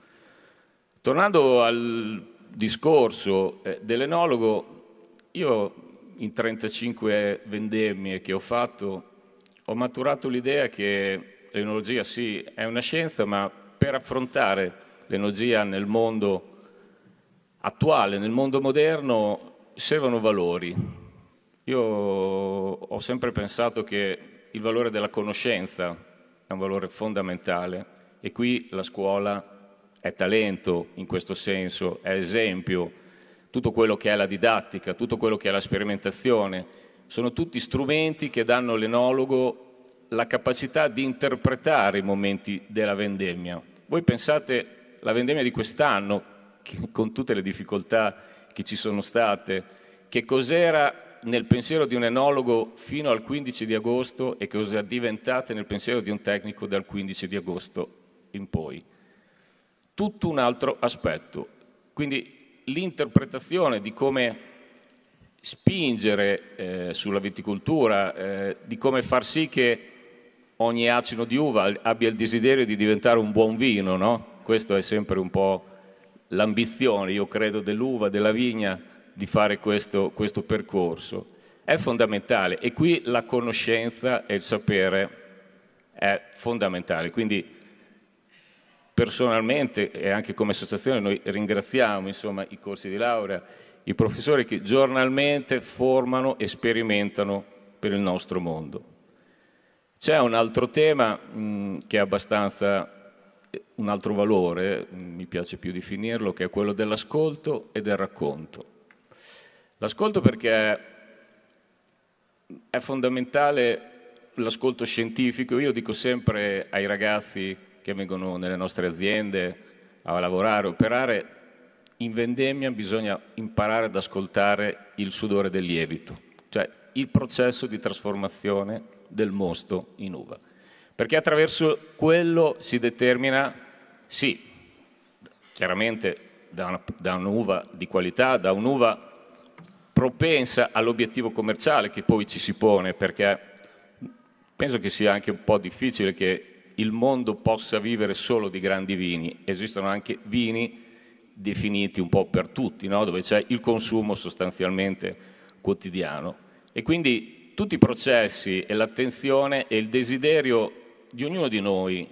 [SPEAKER 14] Tornando al discorso eh, dell'enologo, io in trentacinque vendemmie che ho fatto ho maturato l'idea che l'enologia sì è una scienza, ma per affrontare l'enologia nel mondo attuale, nel mondo moderno, servono valori. Io ho sempre pensato che il valore della conoscenza è un valore fondamentale e qui la scuola è talento in questo senso, è esempio, tutto quello che è la didattica, tutto quello che è la sperimentazione, sono tutti strumenti che danno all'enologo la capacità di interpretare i momenti della vendemmia. Voi pensate la vendemmia di quest'anno, con tutte le difficoltà che ci sono state, che cos'era nel pensiero di un enologo fino al quindici di agosto e cosa è diventata nel pensiero di un tecnico dal quindici di agosto in poi. Tutto un altro aspetto. Quindi l'interpretazione di come spingere eh, sulla viticoltura, eh, di come far sì che ogni acino di uva abbia il desiderio di diventare un buon vino, no? Questo è sempre un po' l'ambizione, io credo, dell'uva, della vigna, di fare questo, questo percorso. È fondamentale e qui la conoscenza e il sapere è fondamentale. Quindi personalmente e anche come associazione noi ringraziamo insomma, i corsi di laurea, i professori che giornalmente formano e sperimentano per il nostro mondo. C'è un altro tema mh, che è abbastanza, un altro valore, mh, mi piace più definirlo, che è quello dell'ascolto e del racconto. L'ascolto perché è fondamentale l'ascolto scientifico. Io dico sempre ai ragazzi che vengono nelle nostre aziende a lavorare, a operare, in vendemmia bisogna imparare ad ascoltare il sudore del lievito. Cioè il processo di trasformazione del mosto in uva. Perché attraverso quello si determina, sì, chiaramente da, una, da un'uva di qualità, da un'uva propensa all'obiettivo commerciale che poi ci si pone, perché penso che sia anche un po' difficile che il mondo possa vivere solo di grandi vini. Esistono anche vini definiti un po' per tutti, no? Dove c'è il consumo sostanzialmente quotidiano. E quindi tutti i processi e l'attenzione e il desiderio di ognuno di noi,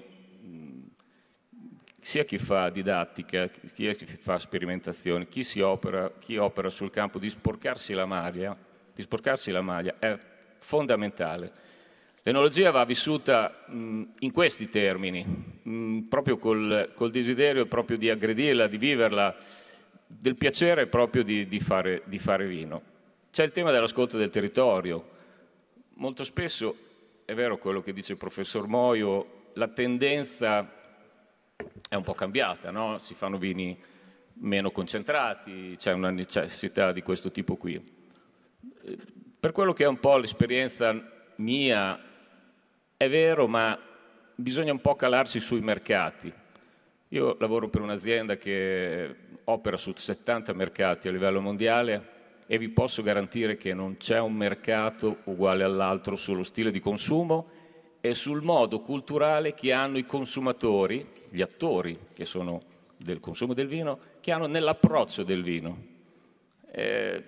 [SPEAKER 14] sia chi fa didattica, chi fa sperimentazione, chi si opera, chi opera sul campo, di sporcarsi la maglia, di sporcarsi la maglia è fondamentale. L'enologia va vissuta mh, in questi termini, mh, proprio col, col desiderio proprio di aggredirla, di viverla, del piacere proprio di, di, fare, di fare vino. C'è il tema dell'ascolto del territorio. Molto spesso, è vero quello che dice il professor Moio, la tendenza è un po' cambiata, no? Si fanno vini meno concentrati, c'è una necessità di questo tipo qui. Per quello che è un po' l'esperienza mia, è vero, ma bisogna un po' calarsi sui mercati. Io lavoro per un'azienda che opera su settanta mercati a livello mondiale e vi posso garantire che non c'è un mercato uguale all'altro sullo stile di consumo e sul modo culturale che hanno i consumatori, gli attori che sono del consumo del vino, che hanno nell'approccio del vino. Eh,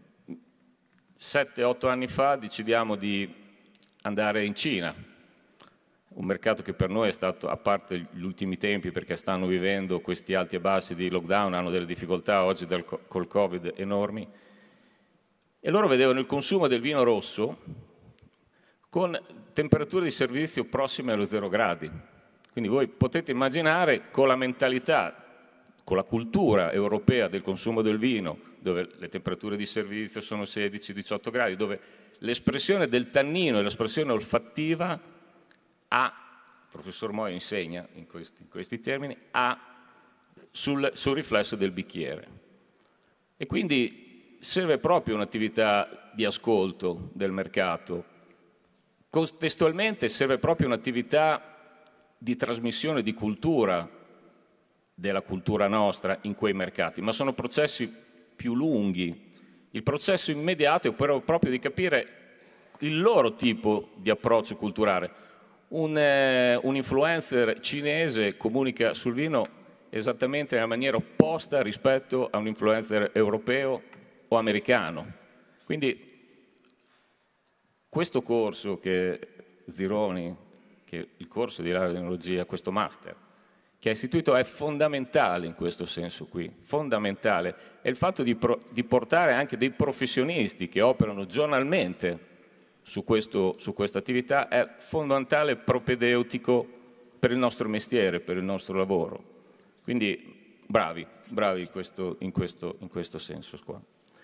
[SPEAKER 14] sette otto anni fa decidiamo di andare in Cina, un mercato che per noi è stato, a parte gli ultimi tempi perché stanno vivendo questi alti e bassi di lockdown, hanno delle difficoltà oggi del, col Covid enormi, e loro vedevano il consumo del vino rosso con temperature di servizio prossime allo zero gradi. Quindi voi potete immaginare con la mentalità, con la cultura europea del consumo del vino, dove le temperature di servizio sono sedici diciotto gradi, dove l'espressione del tannino e l'espressione olfattiva ha, il professor Moio insegna in questi, in questi termini, ha sul, sul riflesso del bicchiere. E quindi serve proprio un'attività di ascolto del mercato. Contestualmente serve proprio un'attività di trasmissione di cultura, della cultura nostra in quei mercati, ma sono processi più lunghi. Il processo immediato è però proprio di capire il loro tipo di approccio culturale. Un, eh, un influencer cinese comunica sul vino esattamente nella maniera opposta rispetto a un influencer europeo o americano. Quindi questo corso che Zironi, che è il corso di laurea in enologia, questo master, che ha istituito è fondamentale in questo senso qui, fondamentale. E il fatto di, pro, di portare anche dei professionisti che operano giornalmente su, questo, su questa attività è fondamentale, propedeutico per il nostro mestiere, per il nostro lavoro. Quindi bravi, bravi in questo, in questo, in questo senso qua.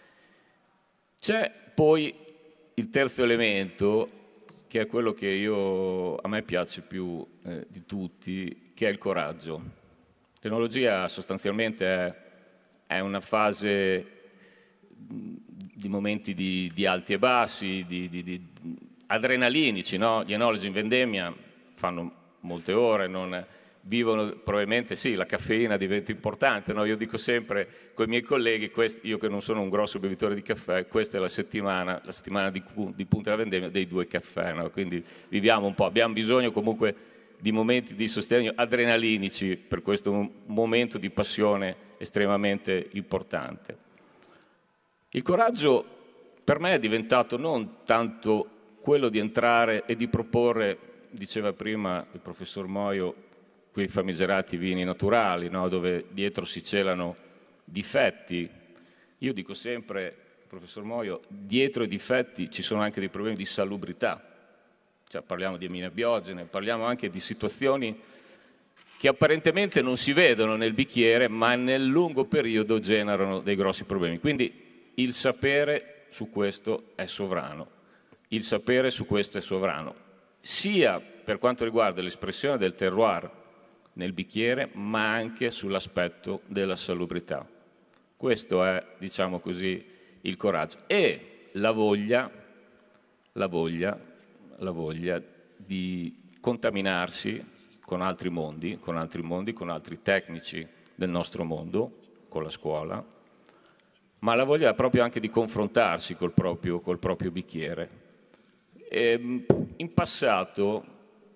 [SPEAKER 14] C'è poi il terzo elemento, che è quello che io, a me piace più eh, di tutti, che è il coraggio. L'enologia sostanzialmente è, è una fase di momenti di, di alti e bassi, di, di, di adrenalinici, no? Gli enologi in vendemmia fanno molte ore, non vivono probabilmente, sì, la caffeina diventa importante, no? Io dico sempre con i miei colleghi, quest, io che non sono un grosso bevitore di caffè, questa è la settimana, la settimana di, di punta della vendemmia dei due caffè, no? Quindi viviamo un po', abbiamo bisogno comunque di momenti di sostegno adrenalinici per questo momento di passione estremamente importante. Il coraggio per me è diventato non tanto quello di entrare e di proporre, diceva prima il professor Moio, quei famigerati vini naturali, no? Dove dietro si celano difetti. Io dico sempre, professor Moio, dietro i difetti ci sono anche dei problemi di salubrità. Cioè, parliamo di amine biogene, parliamo anche di situazioni che apparentemente non si vedono nel bicchiere, ma nel lungo periodo generano dei grossi problemi. Quindi il sapere su questo è sovrano. Il sapere su questo è sovrano, sia per quanto riguarda l'espressione del terroir nel bicchiere, ma anche sull'aspetto della salubrità. Questo è, diciamo così, il coraggio. E la voglia la voglia, la voglia di contaminarsi con altri mondi, con altri mondi, con altri tecnici del nostro mondo, con la scuola, ma la voglia proprio anche di confrontarsi col proprio, col proprio bicchiere. E in passato,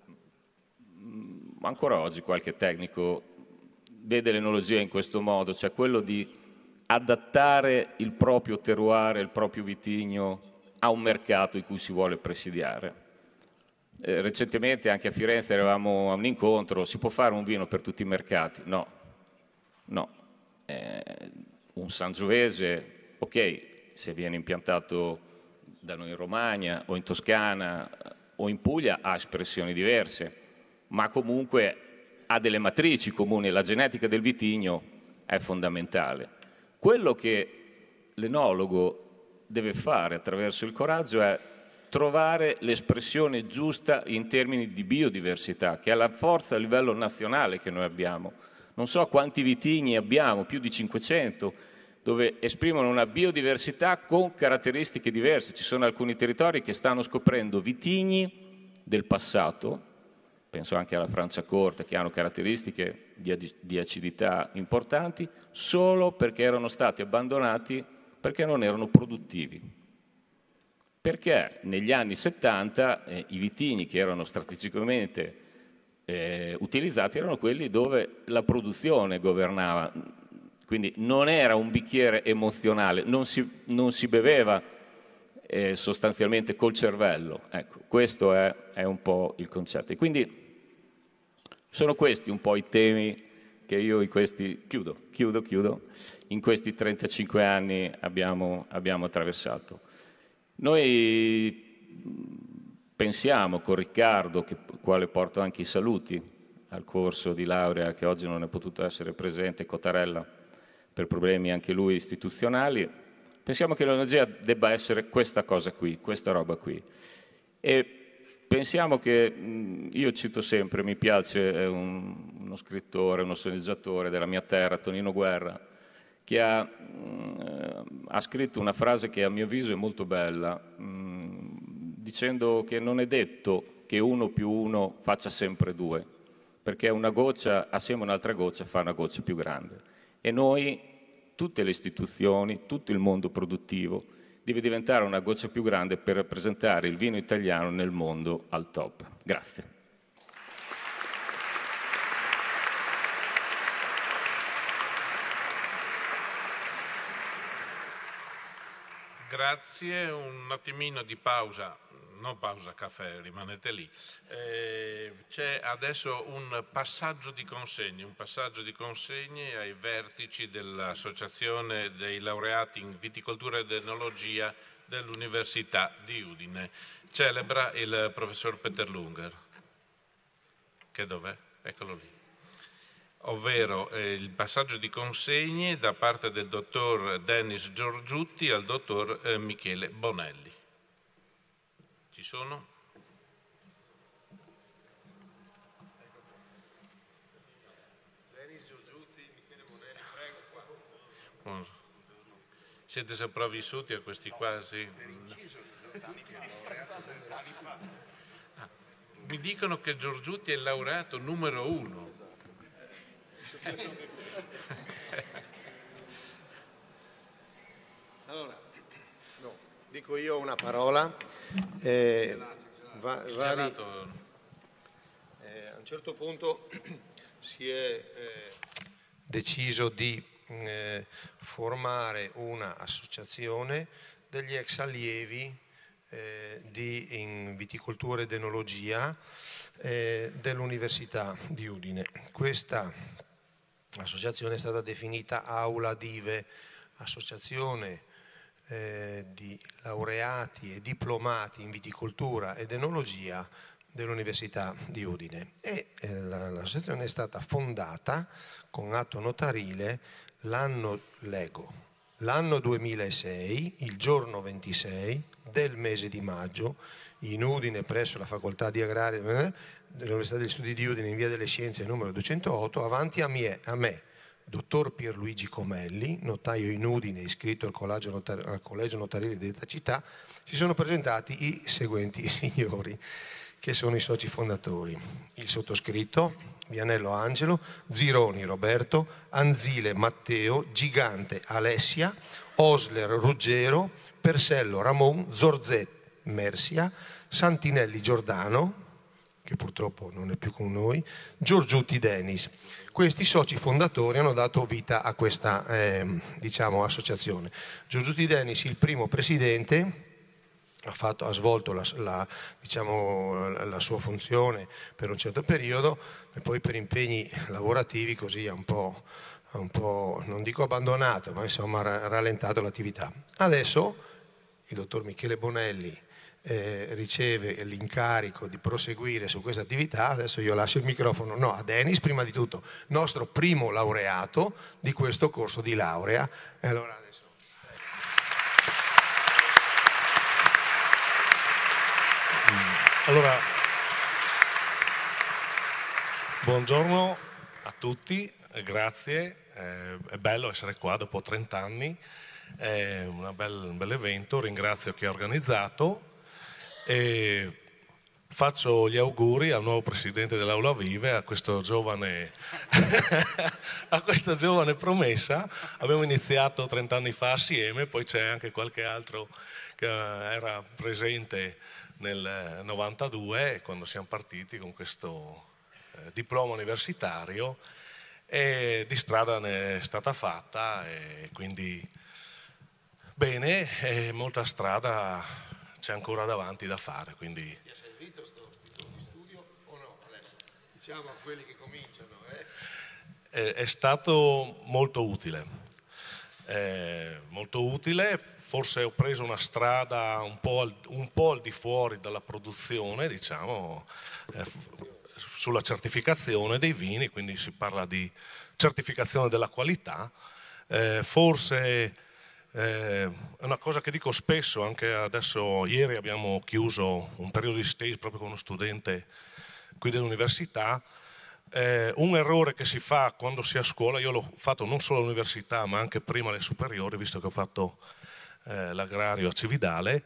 [SPEAKER 14] ancora oggi, qualche tecnico vede l'enologia in questo modo, cioè quello di adattare il proprio terroir, il proprio vitigno a un mercato in cui si vuole presidiare. Eh, recentemente anche a Firenze eravamo a un incontro, si può fare un vino per tutti i mercati? No, no. Eh, un Sangiovese, ok, se viene impiantato da noi in Romagna o in Toscana o in Puglia ha espressioni diverse, ma comunque ha delle matrici comuni, la genetica del vitigno è fondamentale. Quello che l'enologo deve fare attraverso il coraggio è trovare l'espressione giusta in termini di biodiversità, che è la forza a livello nazionale che noi abbiamo. Non so quanti vitigni abbiamo, più di cinquecento, dove esprimono una biodiversità con caratteristiche diverse. Ci sono alcuni territori che stanno scoprendo vitigni del passato, penso anche alla Franciacorta, che hanno caratteristiche di, di acidità importanti, solo perché erano stati abbandonati, perché non erano produttivi. Perché negli anni settanta eh, i vitigni che erano strategicamente eh, utilizzati erano quelli dove la produzione governava, quindi non era un bicchiere emozionale, non si, non si beveva eh, sostanzialmente col cervello. Ecco, questo è, è un po' il concetto. E quindi sono questi un po' i temi che io in questi, chiudo, chiudo, chiudo, in questi trentacinque anni abbiamo, abbiamo attraversato. Noi pensiamo con Riccardo, che, quale porto anche i saluti al corso di laurea che oggi non è potuto essere presente, Cottarella, per problemi anche lui istituzionali, pensiamo che l'enologia debba essere questa cosa qui, questa roba qui. E pensiamo che, io cito sempre, mi piace un, uno scrittore, uno sceneggiatore della mia terra, Tonino Guerra, che ha, mh, ha scritto una frase che a mio avviso è molto bella, mh, dicendo che non è detto che uno più uno faccia sempre due, perché una goccia assieme a un'altra goccia fa una goccia più grande. E noi, tutte le istituzioni, tutto il mondo produttivo, deve diventare una goccia più grande per rappresentare il vino italiano nel mondo al top. Grazie.
[SPEAKER 1] Grazie, un attimino di pausa, non pausa caffè, rimanete lì. Eh, c'è adesso un passaggio di consegne, un passaggio di consegne ai vertici dell'Associazione dei laureati in viticoltura ed enologia dell'Università di Udine. Celebra il professor Peter Lunger. Che dov'è? Eccolo lì. Ovvero eh, il passaggio di consegne da parte del dottor Dennis Giorgiutti al dottor eh, Michele Bonelli. Ci sono? Dennis Giorgiutti, Michele Bonelli, prego qua. Siete sopravvissuti a questi qua? Sì. Ah, mi dicono che Giorgiutti è il laureato numero uno.
[SPEAKER 10] Allora, no, dico io una parola. Eh, va, vari, eh, a un certo punto si è eh, deciso di eh, formare un'associazione degli ex allievi eh, di, in viticoltura ed enologia eh, dell'Università di Udine. Questa l'associazione è stata definita Aula Dive, associazione eh, di laureati e diplomati in viticoltura ed enologia dell'Università di Udine. E eh, l'associazione è stata fondata con atto notarile l'anno, leggo, l'anno duemilasei, il giorno ventisei del mese di maggio, in Udine presso la Facoltà di Agraria eh, dell'Università degli Studi di Udine in via delle Scienze numero duecentootto, avanti a, mie, a me, dottor Pierluigi Comelli, notaio in Udine, iscritto al Collegio, Notar- al Collegio Notarile di detta città, si sono presentati i seguenti signori, che sono i soci fondatori: il sottoscritto, Vianello Angelo, Zironi Roberto, Anzile Matteo, Gigante Alessia, Osler Ruggero, Persello Ramon, Zorzet Mersia, Santinelli Giordano, che purtroppo non è più con noi, Giorgiuti Denis. Questi soci fondatori hanno dato vita a questa eh, diciamo, associazione. Giorgiuti Denis, il primo presidente, ha, fatto, ha svolto la, la, diciamo, la sua funzione per un certo periodo e poi per impegni lavorativi così ha un po', un po', non dico abbandonato, ma insomma ha rallentato l'attività. Adesso il dottor Michele Bonelli Eh, riceve l'incarico di proseguire su questa attività. Adesso io lascio il microfono no, a Denis, prima di tutto nostro primo laureato di questo corso di laurea. E allora adesso...
[SPEAKER 15] Allora, buongiorno a tutti, grazie, eh, è bello essere qua dopo trenta anni, è una bel, un bel evento, ringrazio chi ha organizzato. E faccio gli auguri al nuovo presidente dell'Aula Vive, a questo giovane a questa giovane promessa. Abbiamo iniziato trent'anni fa assieme, poi c'è anche qualche altro che era presente nel novantadue quando siamo partiti con questo eh, diploma universitario, e di strada ne è stata fatta, e quindi bene, e molta strada c'è ancora davanti da fare, quindi...
[SPEAKER 10] Ti ha servito sto titolo di studio o no? Adesso, diciamo a quelli che cominciano. Eh?
[SPEAKER 15] È, è stato molto utile, è molto utile, forse ho preso una strada un po' al, un po' al di fuori dalla produzione, diciamo, eh, sulla certificazione dei vini, quindi si parla di certificazione della qualità, eh, forse... Eh, è una cosa che dico spesso, anche adesso, ieri abbiamo chiuso un periodo di stage proprio con uno studente qui dell'università. Eh, un errore che si fa quando si è a scuola, io l'ho fatto non solo all'università ma anche prima alle superiori, visto che ho fatto eh, l'agrario a Cividale,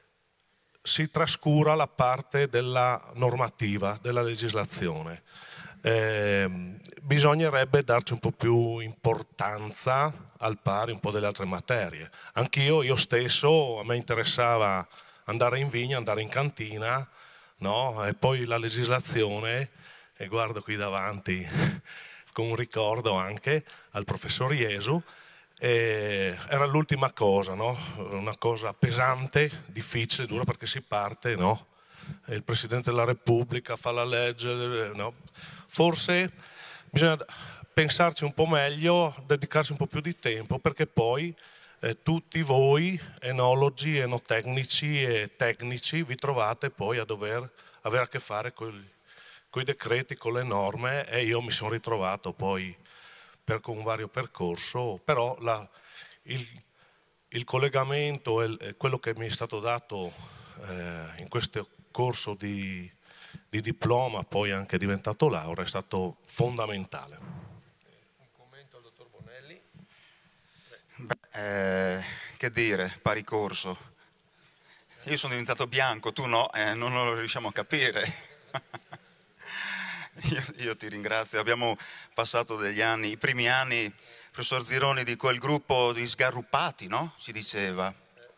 [SPEAKER 15] si trascura la parte della normativa, della legislazione. Eh, bisognerebbe darci un po' più importanza al pari un po' delle altre materie. Anch'io, io stesso, a me interessava andare in vigna, andare in cantina, no? E poi la legislazione, e guardo qui davanti con un ricordo anche al professor Iesu, eh, era l'ultima cosa, no? Una cosa pesante, difficile, dura, perché si parte, no? Il Presidente della Repubblica fa la legge, no? Forse bisogna pensarci un po' meglio, dedicarci un po' più di tempo, perché poi eh, tutti voi, enologi, enotecnici e tecnici, vi trovate poi a dover avere a che fare con i decreti, con le norme, e io mi sono ritrovato poi per un vario percorso, però la, il, il collegamento e quello che mi è stato dato eh, in questo corso di, di diploma, poi anche diventato laurea, è stato fondamentale.
[SPEAKER 10] Un commento al dottor Bonelli?
[SPEAKER 16] Beh, eh, che dire, pari corso. Io sono diventato bianco, tu no, eh, non lo riusciamo a capire. io, io ti ringrazio, abbiamo passato degli anni, i primi anni, professor Zironi, di quel gruppo di sgarruppati, no? Si diceva.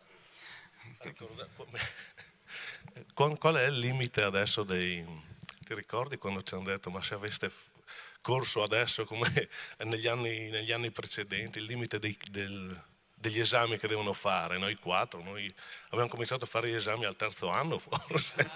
[SPEAKER 15] Qual è il limite adesso dei... Ti ricordi quando ci hanno detto ma se aveste corso adesso come negli anni, negli anni precedenti, il limite dei, del, degli esami che devono fare? Noi quattro, noi abbiamo cominciato a fare gli esami al terzo anno forse.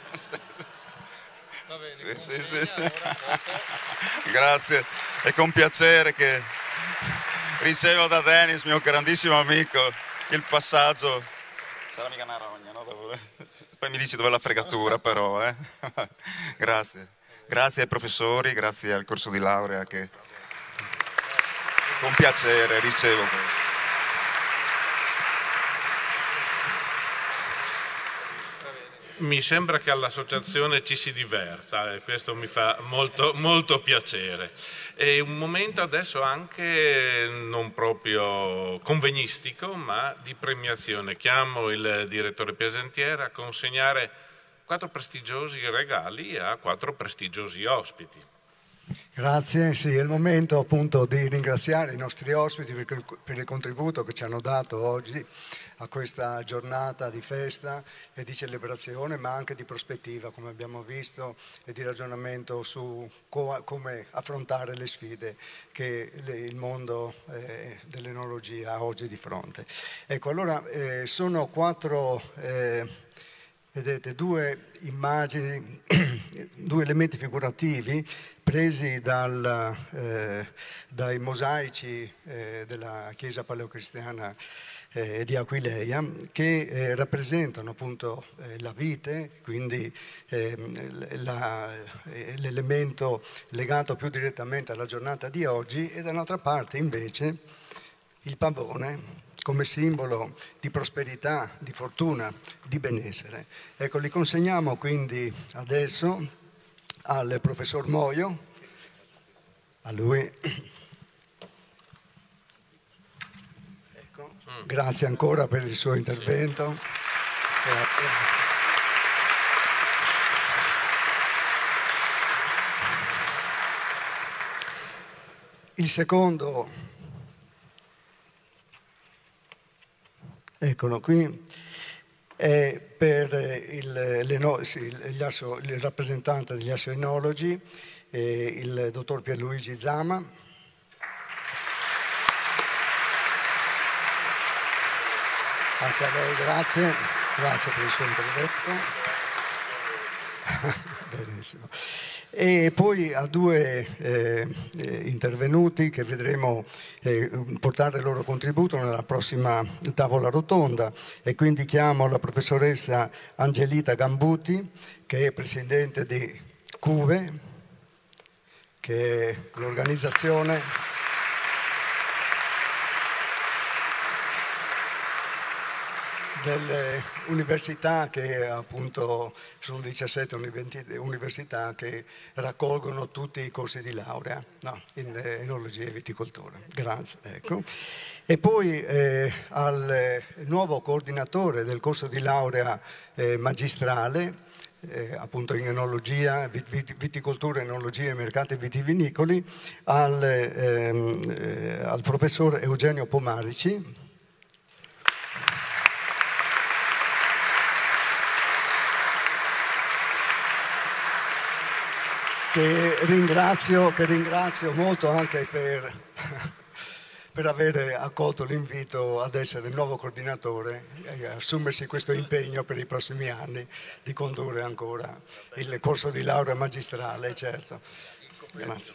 [SPEAKER 16] Va bene, sì, sì, sì. Grazie, è con piacere che ricevo da Denis, mio grandissimo amico, il passaggio. Sarà mica una rogna, no? Poi mi dici dov'è la fregatura, però, eh? Grazie. Grazie ai professori, grazie al corso di laurea che con piacere ricevo questo.
[SPEAKER 1] mi sembra che all'associazione ci si diverta e questo mi fa molto, molto piacere. È un momento adesso anche non proprio convegnistico, ma di premiazione. Chiamo il direttore Piasentiere a consegnare quattro prestigiosi regali a quattro prestigiosi ospiti.
[SPEAKER 2] Grazie, sì, è il momento appunto di ringraziare i nostri ospiti per, per il contributo che ci hanno dato oggi a questa giornata di festa e di celebrazione, ma anche di prospettiva, come abbiamo visto, e di ragionamento su co- come affrontare le sfide che le, il mondo eh, dell'enologia ha oggi di fronte. Ecco, allora eh, sono quattro... Eh, Vedete, due immagini, due elementi figurativi presi dal, eh, dai mosaici eh, della chiesa paleocristiana eh, di Aquileia, che eh, rappresentano appunto eh, la vite, quindi eh, la, eh, l'elemento legato più direttamente alla giornata di oggi, e dall'altra parte invece il pavone come simbolo di prosperità, di fortuna, di benessere. Ecco, li consegniamo quindi adesso al professor Moio, a lui. Ecco. Grazie ancora per il suo intervento. Grazie. Il secondo... Eccolo qui, è per il, l'eno, sì, il, asso, il rappresentante degli assoenologi, eh, il dottor Pierluigi Zama. Anche a lei grazie, grazie per il suo intervento. Benissimo. E poi a due eh, intervenuti che vedremo eh, portare il loro contributo nella prossima tavola rotonda, e quindi chiamo la professoressa Angelita Gambuti, che è presidente di CUVE, che è l'organizzazione delle università, che appunto sono diciassette università che raccolgono tutti i corsi di laurea, no, in enologia e viticoltura. Grazie. Ecco. E poi eh, al nuovo coordinatore del corso di laurea eh, magistrale, eh, appunto in enologia, vit- viticoltura, enologia e mercati vitivinicoli, al, ehm, eh, al professor Eugenio Pomarici, Che ringrazio, che ringrazio molto anche per, per aver accolto l'invito ad essere il nuovo coordinatore e assumersi questo impegno per i prossimi anni di condurre ancora il corso di laurea magistrale, certo. Grazie.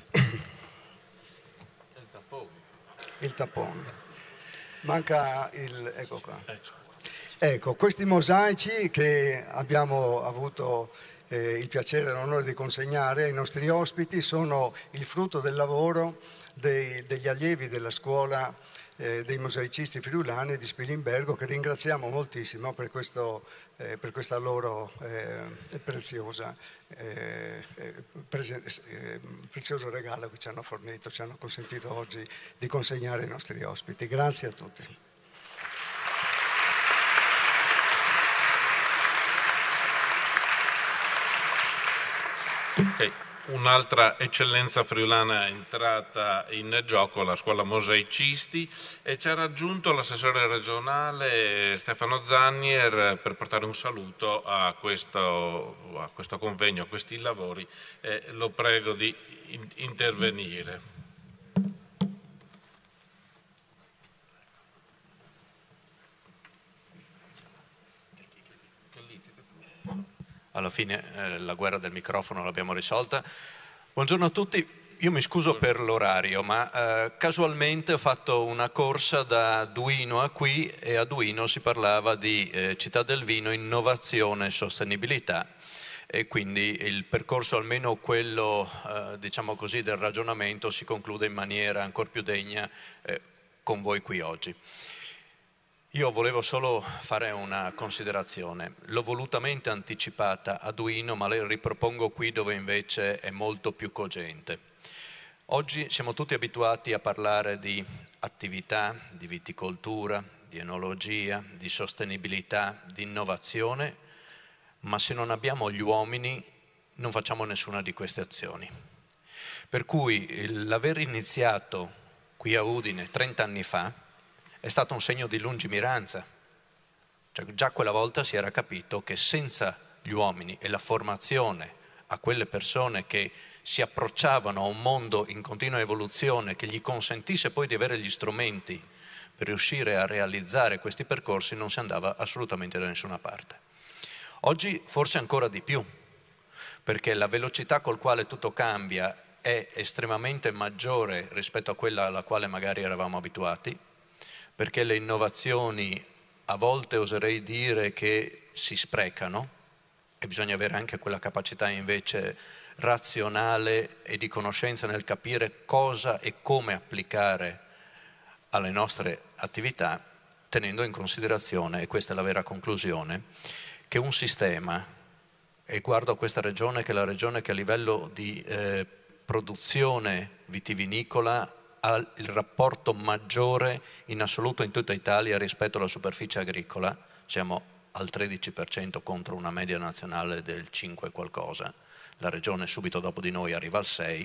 [SPEAKER 1] Il tappone.
[SPEAKER 2] Il tappone. Manca il... ecco qua. Ecco, questi mosaici che abbiamo avuto Eh, il piacere e l'onore di consegnare ai nostri ospiti sono il frutto del lavoro dei, degli allievi della scuola eh, dei mosaicisti friulani di Spilimbergo, che ringraziamo moltissimo per questo, eh, per questa loro eh, preziosa, eh, prese, eh, prezioso regalo che ci hanno fornito, ci hanno consentito oggi di consegnare ai nostri ospiti. Grazie a tutti.
[SPEAKER 1] Okay. Un'altra eccellenza friulana è entrata in gioco, la scuola mosaicisti, e ci ha raggiunto l'assessore regionale Stefano Zannier per portare un saluto a questo, a questo convegno, a questi lavori. Eh, lo prego di in- intervenire.
[SPEAKER 17] Alla fine eh, la guerra del microfono l'abbiamo risolta. Buongiorno a tutti, io mi scuso per l'orario, ma eh, casualmente ho fatto una corsa da Duino a qui, e a Duino si parlava di eh, Città del Vino, innovazione e sostenibilità, e quindi il percorso, almeno quello eh, diciamo così del ragionamento, si conclude in maniera ancora più degna eh, con voi qui oggi. Io Io volevo solo fare una considerazione. L'ho volutamente anticipata a Duino, ma la ripropongo qui dove invece è molto più cogente. Oggi siamo tutti abituati a parlare di attività, di viticoltura, di enologia, di sostenibilità, di innovazione, ma se non abbiamo gli uomini non facciamo nessuna di queste azioni. Per cui l'aver iniziato qui a Udine trenta anni fa è stato un segno di lungimiranza. Cioè, già quella volta si era capito che senza gli uomini e la formazione a quelle persone che si approcciavano a un mondo in continua evoluzione, che gli consentisse poi di avere gli strumenti per riuscire a realizzare questi percorsi, non si andava assolutamente da nessuna parte. Oggi forse ancora di più, perché la velocità col quale tutto cambia è estremamente maggiore rispetto a quella alla quale magari eravamo abituati, perché le innovazioni a volte oserei dire che si sprecano e bisogna avere anche quella capacità invece razionale e di conoscenza nel capire cosa e come applicare alle nostre attività, tenendo in considerazione, e questa è la vera conclusione, che un sistema, e guardo questa regione che è la regione che a livello di eh, produzione vitivinicola ha il rapporto maggiore in assoluto in tutta Italia rispetto alla superficie agricola, siamo al tredici per cento contro una media nazionale del cinque qualcosa, la regione subito dopo di noi arriva al sei.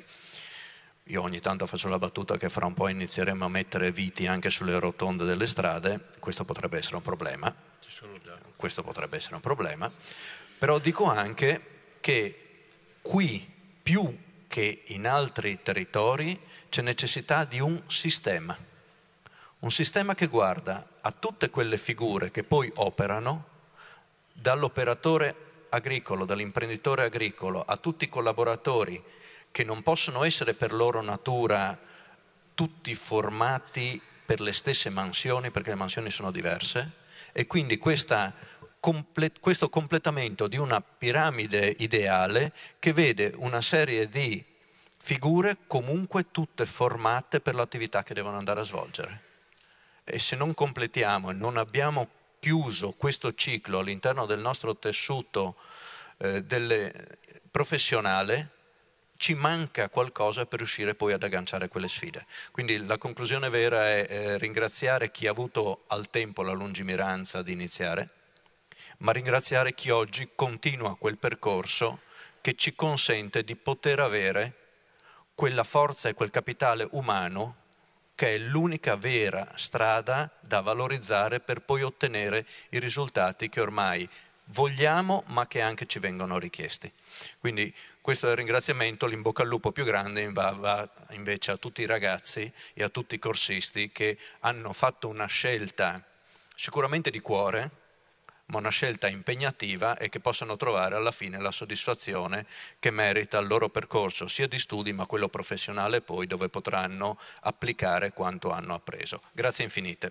[SPEAKER 17] Io ogni tanto faccio la battuta che fra un po' inizieremo a mettere viti anche sulle rotonde delle strade, questo potrebbe essere un problema, questo potrebbe essere un problema, però dico anche che qui più che in altri territori c'è necessità di un sistema, un sistema che guarda a tutte quelle figure che poi operano, dall'operatore agricolo, dall'imprenditore agricolo, a tutti i collaboratori che non possono essere per loro natura tutti formati per le stesse mansioni, perché le mansioni sono diverse, e quindi questa, comple- questo completamento di una piramide ideale che vede una serie di figure comunque tutte formate per l'attività che devono andare a svolgere. E se non completiamo e non abbiamo chiuso questo ciclo all'interno del nostro tessuto eh, delle, professionale, ci manca qualcosa per riuscire poi ad agganciare quelle sfide. Quindi la conclusione vera è eh, ringraziare chi ha avuto al tempo la lungimiranza di iniziare, ma ringraziare chi oggi continua quel percorso che ci consente di poter avere quella forza e quel capitale umano che è l'unica vera strada da valorizzare per poi ottenere i risultati che ormai vogliamo ma che anche ci vengono richiesti. Quindi questo è il ringraziamento, l'in bocca al lupo più grande va, va invece a tutti i ragazzi e a tutti i corsisti che hanno fatto una scelta sicuramente di cuore, ma una scelta impegnativa e che possano trovare alla fine la soddisfazione che merita il loro percorso sia di studi ma quello professionale poi, dove potranno applicare quanto hanno appreso. Grazie infinite.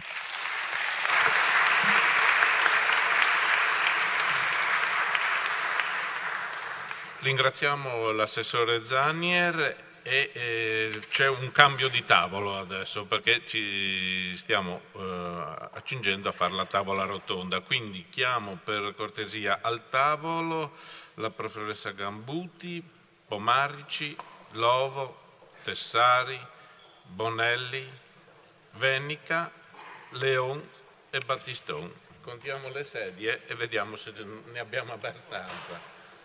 [SPEAKER 1] Ringraziamo l'assessore Zannier e eh, c'è un cambio di tavolo adesso perché ci stiamo eh, accingendo a fare la tavola rotonda, quindi chiamo per cortesia al tavolo la professoressa Gambuti, Pomarici, Lovo, Tessari, Bonelli, Vennica, Leon e Battiston. Contiamo le sedie e vediamo se ne abbiamo abbastanza.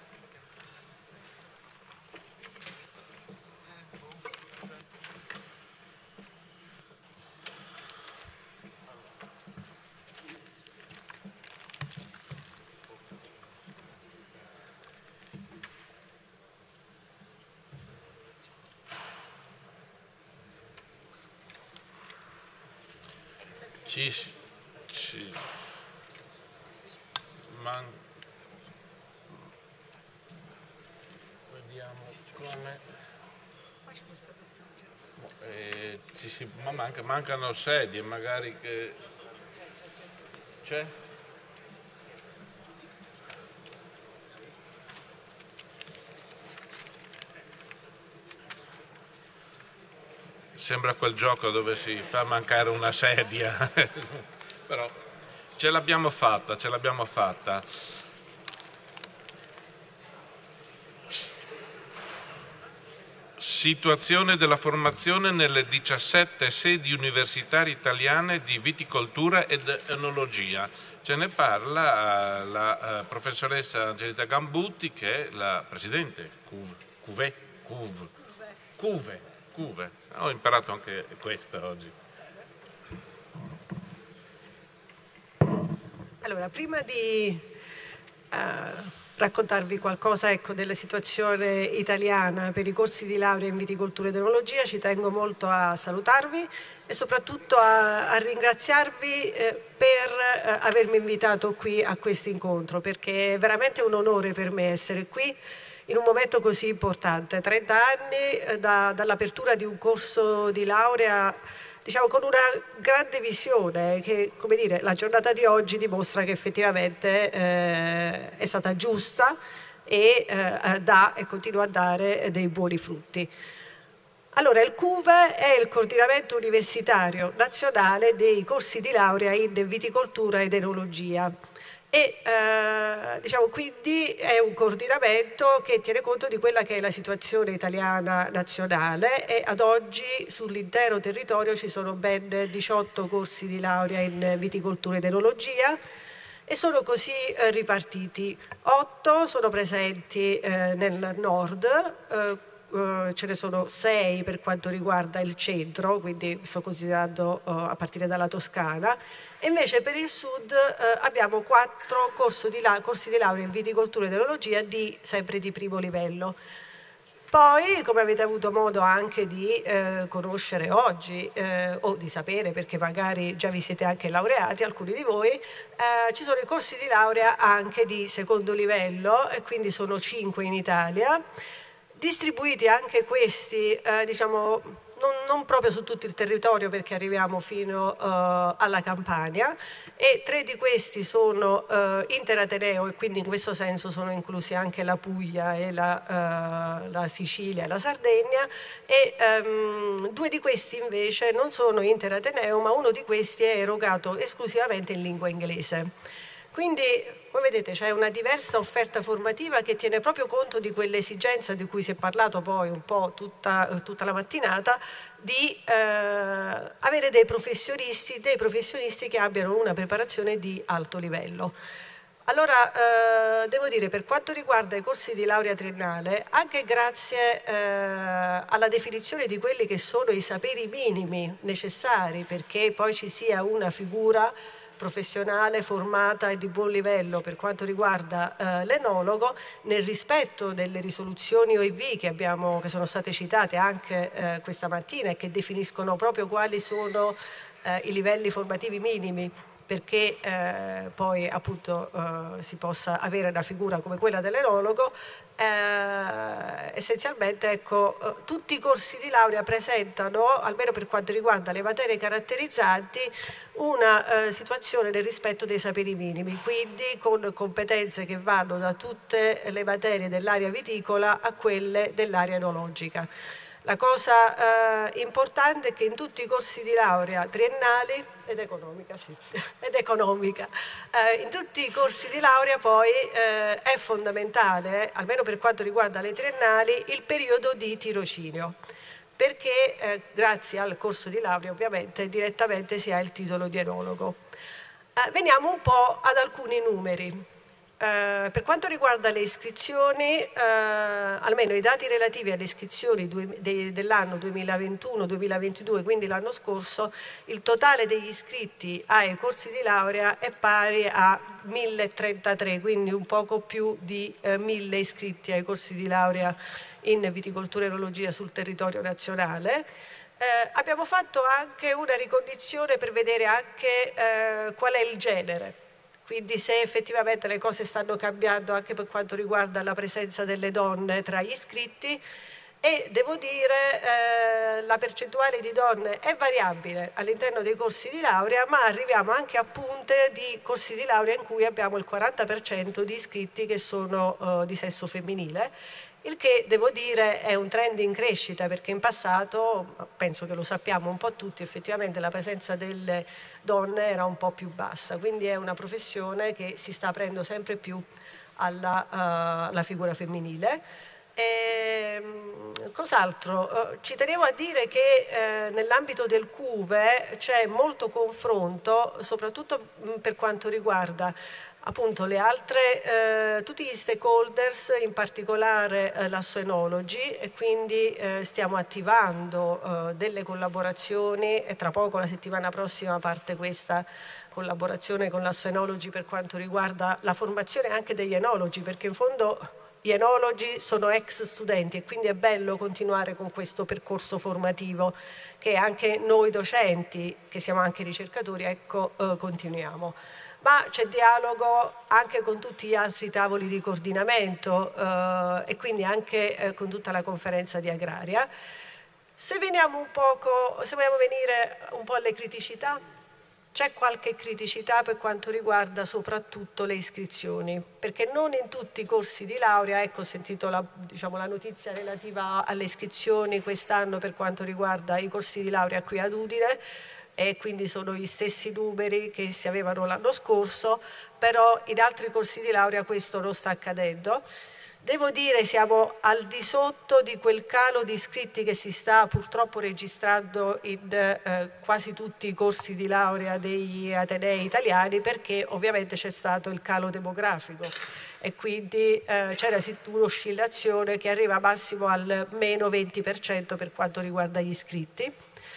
[SPEAKER 1] Ci, ci man, vediamo come eh, ci si, ma manca, mancano sedie magari che c'è? Sembra quel gioco dove si fa mancare una sedia. però ce l'abbiamo fatta, ce l'abbiamo fatta. Situazione della formazione nelle diciassette sedi universitarie italiane di viticoltura ed enologia. Ce ne parla la professoressa Angelita Gambutti, che è la presidente Cuve, Cuve, Cuve, Cuve. Ho imparato anche questo oggi.
[SPEAKER 18] Allora, prima di uh, raccontarvi qualcosa, ecco, della situazione italiana per i corsi di laurea in viticoltura ed enologia, ci tengo molto a salutarvi e soprattutto a, a ringraziarvi eh, per eh, avermi invitato qui a questo incontro, perché è veramente un onore per me essere qui in un momento così importante. trenta anni eh, da, dall'apertura di un corso di laurea, diciamo, con una grande visione che, come dire, la giornata di oggi dimostra che effettivamente eh, è stata giusta e eh, dà e continua a dare dei buoni frutti. Allora, il CUVE è il Coordinamento Universitario Nazionale dei corsi di laurea in viticoltura ed enologia. E eh, diciamo, quindi è un coordinamento che tiene conto di quella che è la situazione italiana nazionale, e ad oggi sull'intero territorio ci sono ben diciotto corsi di laurea in viticoltura ed enologia e sono così eh, ripartiti. otto sono presenti eh, nel nord, eh, Uh, ce ne sono sei per quanto riguarda il centro, quindi sto considerando uh, a partire dalla Toscana, e invece per il sud uh, abbiamo quattro corsi di, la- corsi di laurea in viticoltura ed enologia di, sempre di primo livello. Poi, come avete avuto modo anche di eh, conoscere oggi eh, o di sapere, perché magari già vi siete anche laureati, alcuni di voi, eh, ci sono i corsi di laurea anche di secondo livello, e quindi sono cinque in Italia, distribuiti anche questi, eh, diciamo, non, non proprio su tutto il territorio, perché arriviamo fino uh, alla Campania, e tre di questi sono uh, interateneo, e quindi in questo senso sono inclusi anche la Puglia e la, uh, la Sicilia e la Sardegna, e um, due di questi invece non sono interateneo, ma uno di questi è erogato esclusivamente in lingua inglese. Quindi, come vedete, c'è una diversa offerta formativa che tiene proprio conto di quell'esigenza di cui si è parlato poi un po' tutta, tutta la mattinata, di eh, avere dei professionisti, dei professionisti che abbiano una preparazione di alto livello. Allora, eh, devo dire, per quanto riguarda i corsi di laurea triennale, anche grazie eh, alla definizione di quelli che sono i saperi minimi necessari perché poi ci sia una figura professionale formata e di buon livello per quanto riguarda eh, l'enologo, nel rispetto delle risoluzioni O I V che, abbiamo, che sono state citate anche eh, questa mattina e che definiscono proprio quali sono eh, i livelli formativi minimi perché eh, poi appunto eh, si possa avere una figura come quella dell'enologo. Eh, essenzialmente, ecco, eh, tutti i corsi di laurea presentano, almeno per quanto riguarda le materie caratterizzanti, una eh, situazione nel rispetto dei saperi minimi, quindi con competenze che vanno da tutte le materie dell'area viticola a quelle dell'area enologica. La cosa eh, importante è che in tutti i corsi di laurea triennali ed economica, sì, ed economica, eh, in tutti i corsi di laurea poi eh, è fondamentale, almeno per quanto riguarda le triennali, il periodo di tirocinio, perché eh, grazie al corso di laurea ovviamente direttamente si ha il titolo di enologo. Eh, veniamo un po' ad alcuni numeri. Uh, per quanto riguarda le iscrizioni, uh, almeno i dati relativi alle iscrizioni due, de, dell'anno duemilaventuno duemilaventidue, quindi l'anno scorso, il totale degli iscritti ai corsi di laurea è pari a mille trentatré, quindi un poco più di uh, mille iscritti ai corsi di laurea in viticoltura e enologia sul territorio nazionale. Eh, abbiamo fatto anche una ricognizione per vedere anche eh, qual è il genere. Quindi se effettivamente le cose stanno cambiando anche per quanto riguarda la presenza delle donne tra gli iscritti, e devo dire eh, la percentuale di donne è variabile all'interno dei corsi di laurea, ma arriviamo anche a punte di corsi di laurea in cui abbiamo il quaranta per cento di iscritti che sono eh, di sesso femminile, il che devo dire è un trend in crescita, perché in passato, penso che lo sappiamo un po' tutti, effettivamente la presenza delle donne era un po' più bassa, quindi è una professione che si sta aprendo sempre più alla, uh, alla figura femminile. E, cos'altro? Uh, ci tenevo a dire che eh, nell'ambito del C U V E c'è molto confronto, soprattutto mh, per quanto riguarda appunto le altre, eh, tutti gli stakeholders, in particolare eh, la Soenology, e quindi eh, stiamo attivando eh, delle collaborazioni e tra poco, la settimana prossima, parte questa collaborazione con la Soenology per quanto riguarda la formazione anche degli enologi, perché in fondo gli enologi sono ex studenti e quindi è bello continuare con questo percorso formativo che anche noi docenti, che siamo anche ricercatori, ecco, eh, continuiamo. Ma c'è dialogo anche con tutti gli altri tavoli di coordinamento eh, e quindi anche eh, con tutta la conferenza di Agraria. Se veniamo un poco, se vogliamo venire un po' alle criticità, c'è qualche criticità per quanto riguarda soprattutto le iscrizioni, perché non in tutti i corsi di laurea, ecco, ho sentito la, diciamo, la notizia relativa alle iscrizioni quest'anno per quanto riguarda i corsi di laurea qui ad Udine, e quindi sono gli stessi numeri che si avevano l'anno scorso, però in altri corsi di laurea questo non sta accadendo. Devo dire siamo al di sotto di quel calo di iscritti che si sta purtroppo registrando in eh, quasi tutti i corsi di laurea degli atenei italiani, perché ovviamente c'è stato il calo demografico e quindi eh, c'era un'oscillazione che arriva massimo al meno venti per cento per quanto riguarda gli iscritti.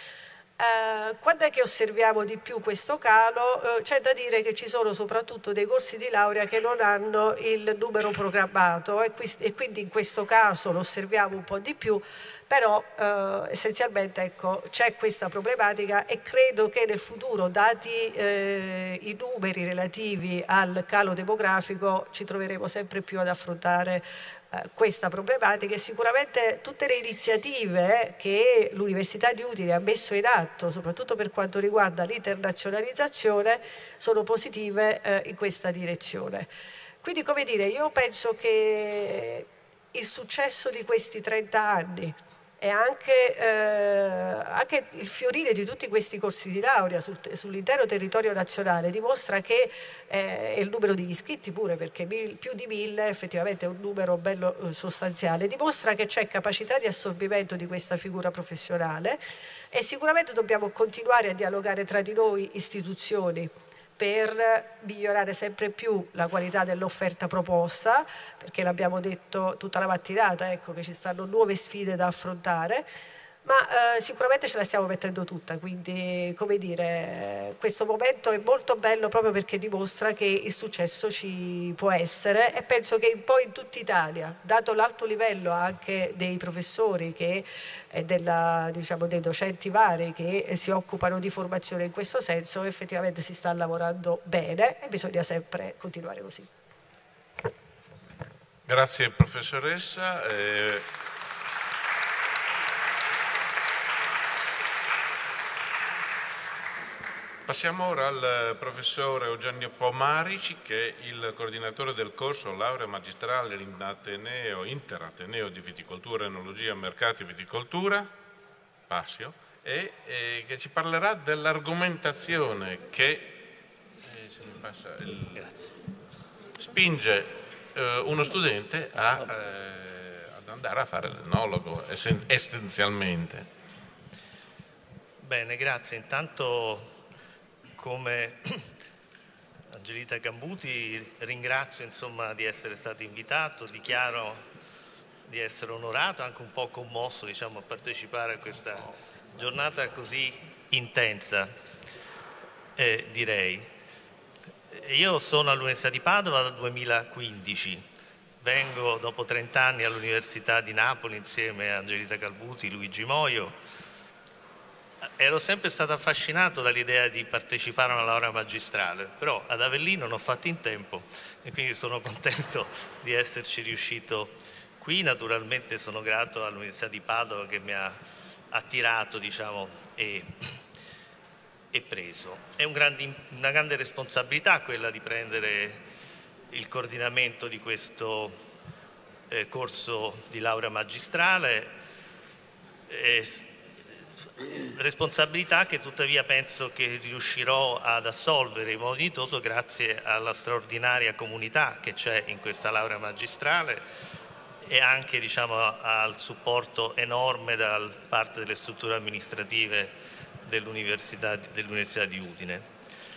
[SPEAKER 18] Uh, quando è che osserviamo di più questo calo? Uh, c'è da dire che ci sono soprattutto dei corsi di laurea che non hanno il numero programmato e, qui, e quindi in questo caso lo osserviamo un po' di più, però uh, essenzialmente ecco, c'è questa problematica e credo che nel futuro, dati eh, i numeri relativi al calo demografico, ci troveremo sempre più ad affrontare questa problematica, e sicuramente tutte le iniziative che l'Università di Udine ha messo in atto, soprattutto per quanto riguarda l'internazionalizzazione, sono positive eh, in questa direzione. Quindi, come dire, io penso che il successo di questi trenta anni e anche, eh, anche il fiorire di tutti questi corsi di laurea sul, sull'intero territorio nazionale dimostra che eh, e il numero di iscritti pure, perché mil, più di mille effettivamente è un numero bello eh, sostanziale, dimostra che c'è capacità di assorbimento di questa figura professionale, e sicuramente dobbiamo continuare a dialogare tra di noi istituzioni per migliorare sempre più la qualità dell'offerta proposta, perché l'abbiamo detto tutta la mattinata, ecco, che ci stanno nuove sfide da affrontare, ma eh, sicuramente ce la stiamo mettendo tutta, quindi, come dire, questo momento è molto bello proprio perché dimostra che il successo ci può essere, e penso che un po' in tutta Italia, dato l'alto livello anche dei professori che, e della, diciamo, dei docenti vari che si occupano di formazione in questo senso, effettivamente si sta lavorando bene e bisogna sempre continuare così.
[SPEAKER 1] Grazie professoressa. Eh... Passiamo ora al professore Eugenio Pomarici, che è il coordinatore del corso laurea magistrale in Ateneo, Interateneo di Viticoltura, Enologia, Mercati e Viticoltura, Passio, e, e che ci parlerà dell'argomentazione che eh, se mi passa il, spinge eh, uno studente a, eh, ad andare a fare l'enologo essenzialmente.
[SPEAKER 19] Bene, grazie. Intanto, come Angelita Gambuti, ringrazio insomma di essere stato invitato, dichiaro di essere onorato, anche un po' commosso, diciamo, a partecipare a questa giornata così intensa, eh, direi. Io sono all'Università di Padova dal duemilaquindici, vengo dopo trenta anni all'Università di Napoli insieme a Angelita Gambuti, Luigi Moio. Ero sempre stato affascinato dall'idea di partecipare a una laurea magistrale, però ad Avellino non ho fatto in tempo e quindi sono contento di esserci riuscito qui. Naturalmente sono grato all'Università di Padova che mi ha attirato, diciamo, e, e preso. È un grande, una grande responsabilità quella di prendere il coordinamento di questo eh, corso di laurea magistrale, eh, responsabilità che tuttavia penso che riuscirò ad assolvere in modo dignitoso grazie alla straordinaria comunità che c'è in questa laurea magistrale e anche, diciamo, al supporto enorme da parte delle strutture amministrative dell'Università, dell'Università di Udine.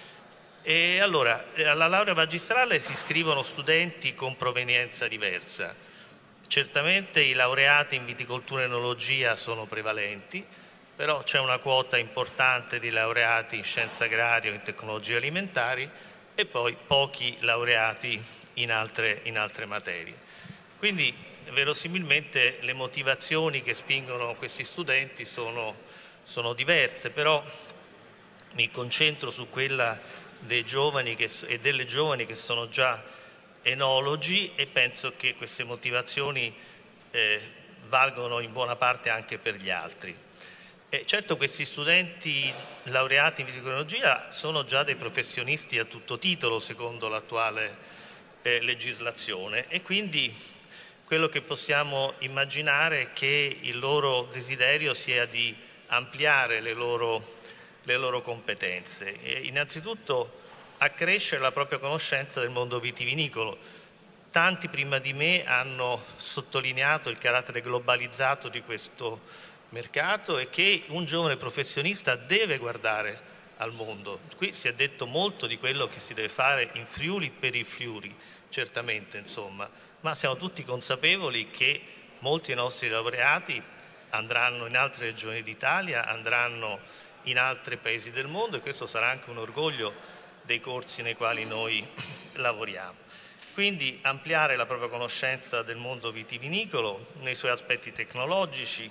[SPEAKER 19] E allora, alla laurea magistrale si iscrivono studenti con provenienza diversa. Certamente i laureati in viticoltura e enologia sono prevalenti, però c'è una quota importante di laureati in scienze agrarie o in tecnologie alimentari e poi pochi laureati in altre, in altre materie. Quindi verosimilmente le motivazioni che spingono questi studenti sono, sono diverse, però mi concentro su quella dei giovani che, e delle giovani che sono già enologi e penso che queste motivazioni eh, valgono in buona parte anche per gli altri. E certo questi studenti laureati in viticoltura sono già dei professionisti a tutto titolo secondo l'attuale eh, legislazione e quindi quello che possiamo immaginare è che il loro desiderio sia di ampliare le loro, le loro competenze. E innanzitutto accrescere la propria conoscenza del mondo vitivinicolo. Tanti prima di me hanno sottolineato il carattere globalizzato di questo mercato e che un giovane professionista deve guardare al mondo. Qui si è detto molto di quello che si deve fare in Friuli per i Friuli, certamente, insomma, ma siamo tutti consapevoli che molti dei nostri laureati andranno in altre regioni d'Italia, andranno in altri paesi del mondo e questo sarà anche un orgoglio dei corsi nei quali noi lavoriamo. Quindi ampliare la propria conoscenza del mondo vitivinicolo nei suoi aspetti tecnologici,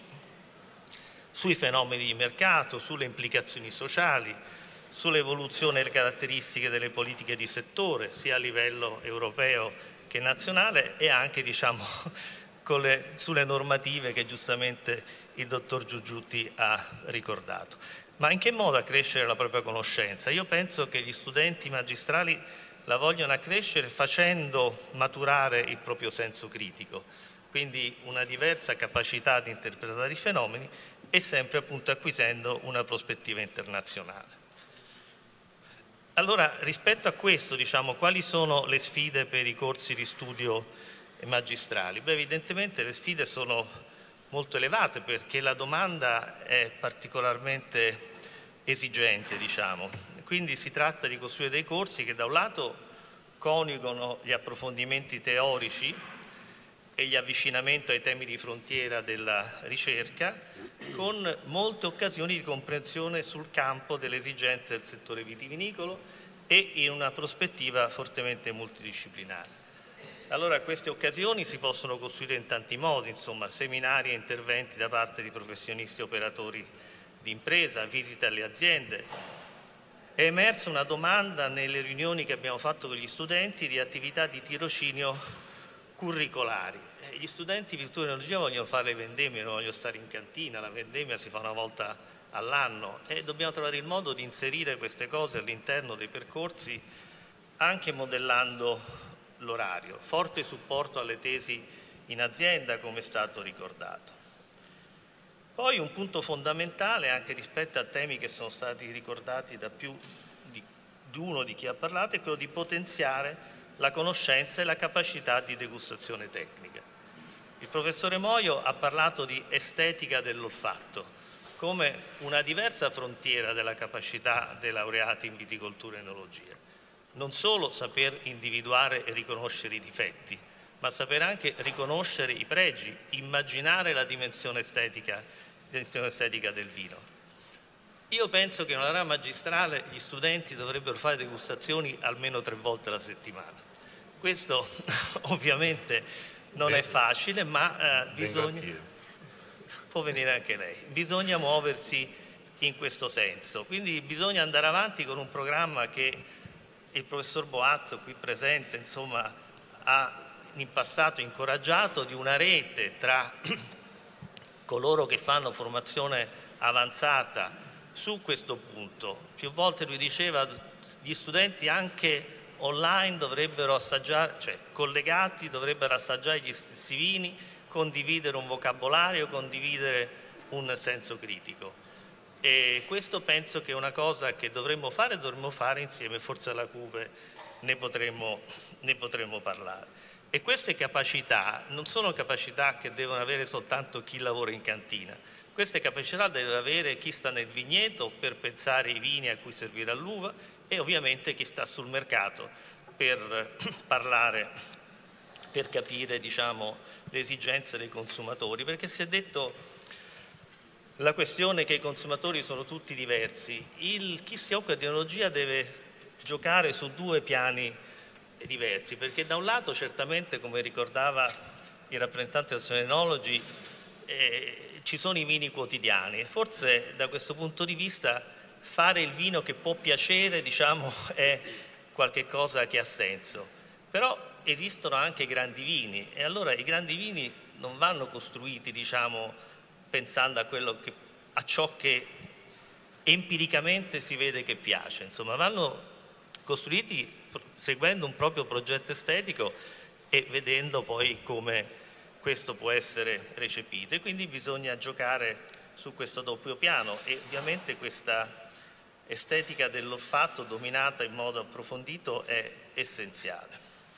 [SPEAKER 19] sui fenomeni di mercato, sulle implicazioni sociali, sull'evoluzione e le caratteristiche delle politiche di settore, sia a livello europeo che nazionale e anche, diciamo, con le, sulle normative che giustamente il dottor Giugiutti ha ricordato. Ma in che modo accrescere la propria conoscenza? Io penso che gli studenti magistrali la vogliono accrescere facendo maturare il proprio senso critico, quindi una diversa capacità di interpretare i fenomeni e sempre appunto acquisendo una prospettiva internazionale. Allora, rispetto a questo, diciamo, quali sono le sfide per i corsi di studio magistrali? Beh, evidentemente le sfide sono molto elevate perché la domanda è particolarmente esigente, diciamo. Quindi si tratta di costruire dei corsi che da un lato coniugano gli approfondimenti teorici e gli avvicinamenti ai temi di frontiera della ricerca con molte occasioni di comprensione sul campo delle esigenze del settore vitivinicolo e in una prospettiva fortemente multidisciplinare. Allora queste occasioni si possono costruire in tanti modi, insomma, seminari e interventi da parte di professionisti e operatori di impresa, visite alle aziende. È emersa una domanda nelle riunioni che abbiamo fatto con gli studenti di attività di tirocinio curricolari. Gli studenti di viticoltura e enologia vogliono fare le vendemmie, non vogliono stare in cantina, la vendemmia si fa una volta all'anno e dobbiamo trovare il modo di inserire queste cose all'interno dei percorsi anche modellando l'orario. Forte supporto alle tesi in azienda, come è stato ricordato. Poi un punto fondamentale anche rispetto a temi che sono stati ricordati da più di, di uno di chi ha parlato è quello di potenziare la conoscenza e la capacità di degustazione tecnica. Il professore Moio ha parlato di estetica dell'olfatto come una diversa frontiera della capacità dei laureati in viticoltura e enologia. Non solo saper individuare e riconoscere i difetti, ma saper anche riconoscere i pregi, immaginare la dimensione estetica, dimensione estetica del vino. Io penso che nella laurea magistrale gli studenti dovrebbero fare degustazioni almeno tre volte alla settimana. Questo ovviamente non Beh, è facile, ma eh, bisogna... Può venire anche lei. Bisogna muoversi in questo senso. Quindi bisogna andare avanti con un programma che il professor Boatto, qui presente, insomma, ha in passato incoraggiato, di una rete tra coloro che fanno formazione avanzata su questo punto. Più volte lui diceva gli studenti anche online dovrebbero assaggiare, cioè collegati dovrebbero assaggiare gli stessi vini, condividere un vocabolario, condividere un senso critico. E questo penso che è una cosa che dovremmo fare e dovremmo fare insieme, forse alla CUPE ne potremmo, ne potremmo parlare. E queste capacità non sono capacità che devono avere soltanto chi lavora in cantina, queste capacità deve avere chi sta nel vigneto per pensare i vini a cui servire l'uva e ovviamente chi sta sul mercato per parlare, per capire, diciamo, le esigenze dei consumatori, perché si è detto la questione che i consumatori sono tutti diversi. Il, chi si occupa di enologia deve giocare su due piani diversi, perché da un lato certamente, come ricordava il rappresentante del Enologi, eh, ci sono i vini quotidiani e forse da questo punto di vista fare il vino che può piacere, diciamo, è qualche cosa che ha senso. Però esistono anche i grandi vini e allora i grandi vini non vanno costruiti, diciamo, pensando a quello che, a ciò che empiricamente si vede che piace, insomma, vanno costruiti seguendo un proprio progetto estetico e vedendo poi come questo può essere recepito. E quindi bisogna giocare su questo doppio piano e ovviamente questa estetica dell'olfatto dominata in modo approfondito è essenziale.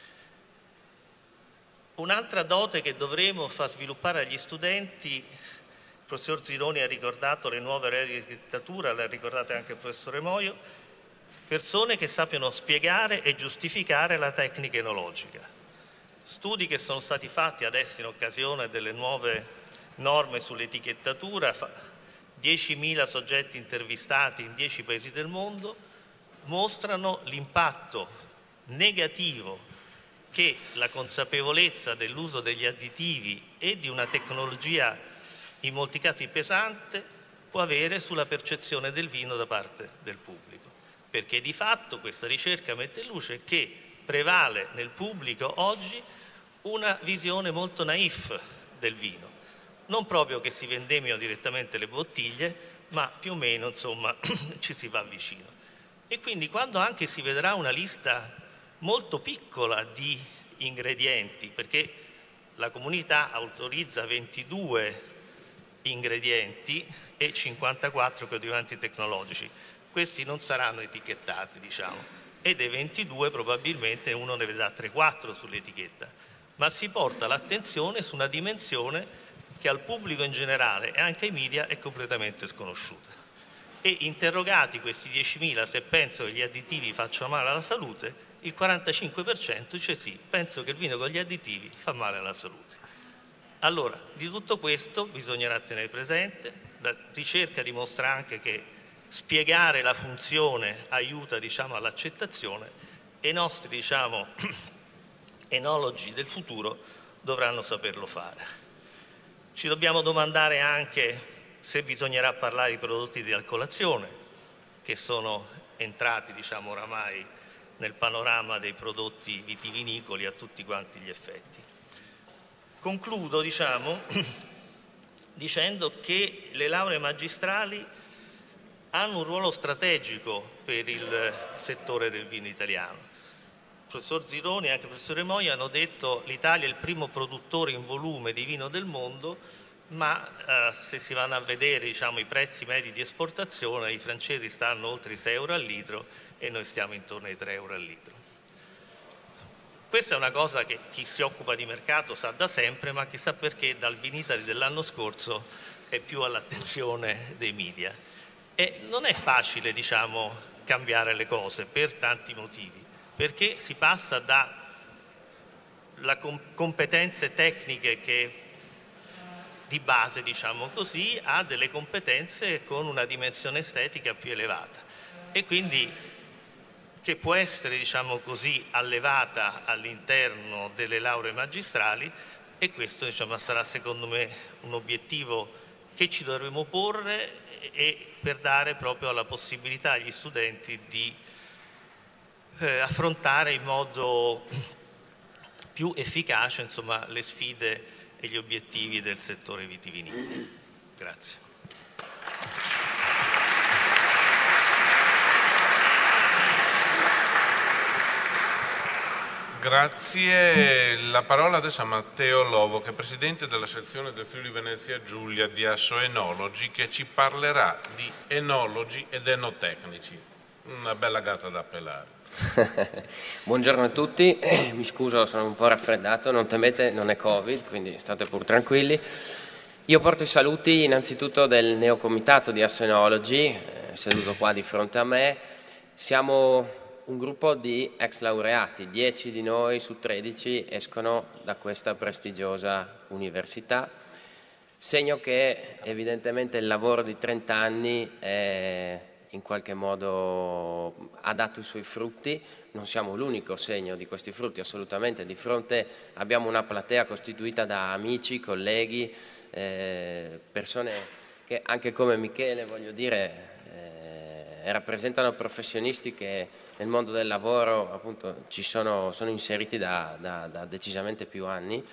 [SPEAKER 19] Un'altra dote che dovremo far sviluppare agli studenti, il professor Zironi ha ricordato le nuove aree di etichettatura, l'ha ricordato anche il professore Moio, persone che sappiano spiegare e giustificare la tecnica enologica. Studi che sono stati fatti adesso in occasione delle nuove norme sull'etichettatura, diecimila soggetti intervistati in dieci paesi del mondo, mostrano l'impatto negativo che la consapevolezza dell'uso degli additivi e di una tecnologia in molti casi pesante può avere sulla percezione del vino da parte del pubblico. Perché di fatto questa ricerca mette in luce che prevale nel pubblico oggi una visione molto naif del vino. Non proprio che si vendemmino direttamente le bottiglie, ma più o meno, insomma, ci si va vicino. E quindi quando anche si vedrà una lista molto piccola di ingredienti, perché la comunità autorizza ventidue ingredienti e cinquantaquattro coadiuvanti tecnologici, questi non saranno etichettati, diciamo, e dei ventidue probabilmente uno ne vedrà tre quattro sull'etichetta, ma si porta l'attenzione su una dimensione che al pubblico in generale e anche ai media è completamente sconosciuta. E interrogati questi diecimila se penso che gli additivi facciano male alla salute, il quarantacinque per cento dice sì, penso che il vino con gli additivi fa male alla salute. Allora, di tutto questo bisognerà tenere presente, la ricerca dimostra anche che spiegare la funzione aiuta, diciamo, all'accettazione e i nostri, diciamo, enologi del futuro dovranno saperlo fare. Ci dobbiamo domandare anche se bisognerà parlare di prodotti di alcolazione, che sono entrati, diciamo, oramai nel panorama dei prodotti vitivinicoli a tutti quanti gli effetti. Concludo, diciamo, dicendo che le lauree magistrali hanno un ruolo strategico per il settore del vino italiano. Il professor Zironi e anche il professore Moia hanno detto che l'Italia è il primo produttore in volume di vino del mondo, ma eh, se si vanno a vedere, diciamo, i prezzi medi di esportazione, i francesi stanno oltre i sei euro al litro e noi stiamo intorno ai tre euro al litro. Questa è una cosa che chi si occupa di mercato sa da sempre, ma chissà perché dal Vinitali dell'anno scorso è più all'attenzione dei media. E non è facile, diciamo, cambiare le cose per tanti motivi, perché si passa da la com- competenze tecniche che di base, diciamo così, a delle competenze con una dimensione estetica più elevata e quindi che può essere, diciamo così, allevata all'interno delle lauree magistrali e questo, diciamo, sarà secondo me un obiettivo che ci dovremo porre e per dare proprio la possibilità agli studenti di eh, affrontare in modo più efficace, insomma, le sfide e gli obiettivi del settore vitivinicolo. Grazie.
[SPEAKER 1] Grazie. La parola adesso a Matteo Lovo, che è presidente della sezione del Friuli Venezia Giulia di Asso Enologi, che ci parlerà di enologi ed enotecnici. Una bella gatta da pelare.
[SPEAKER 20] Buongiorno a tutti, mi scuso, sono un po' raffreddato, non temete, non è Covid, quindi state pur tranquilli. Io porto i saluti innanzitutto del neocomitato di Asso Enologi, eh, seduto qua di fronte a me. Siamo un gruppo di ex laureati, dieci di noi su tredici escono da questa prestigiosa università, segno che evidentemente il lavoro di trenta anni è, in qualche modo ha dato i suoi frutti. Non siamo l'unico segno di questi frutti, assolutamente. Di fronte abbiamo una platea costituita da amici, colleghi, eh, persone che anche come Michele, voglio dire, eh, rappresentano professionisti che nel mondo del lavoro appunto ci sono, sono inseriti da, da, da decisamente più anni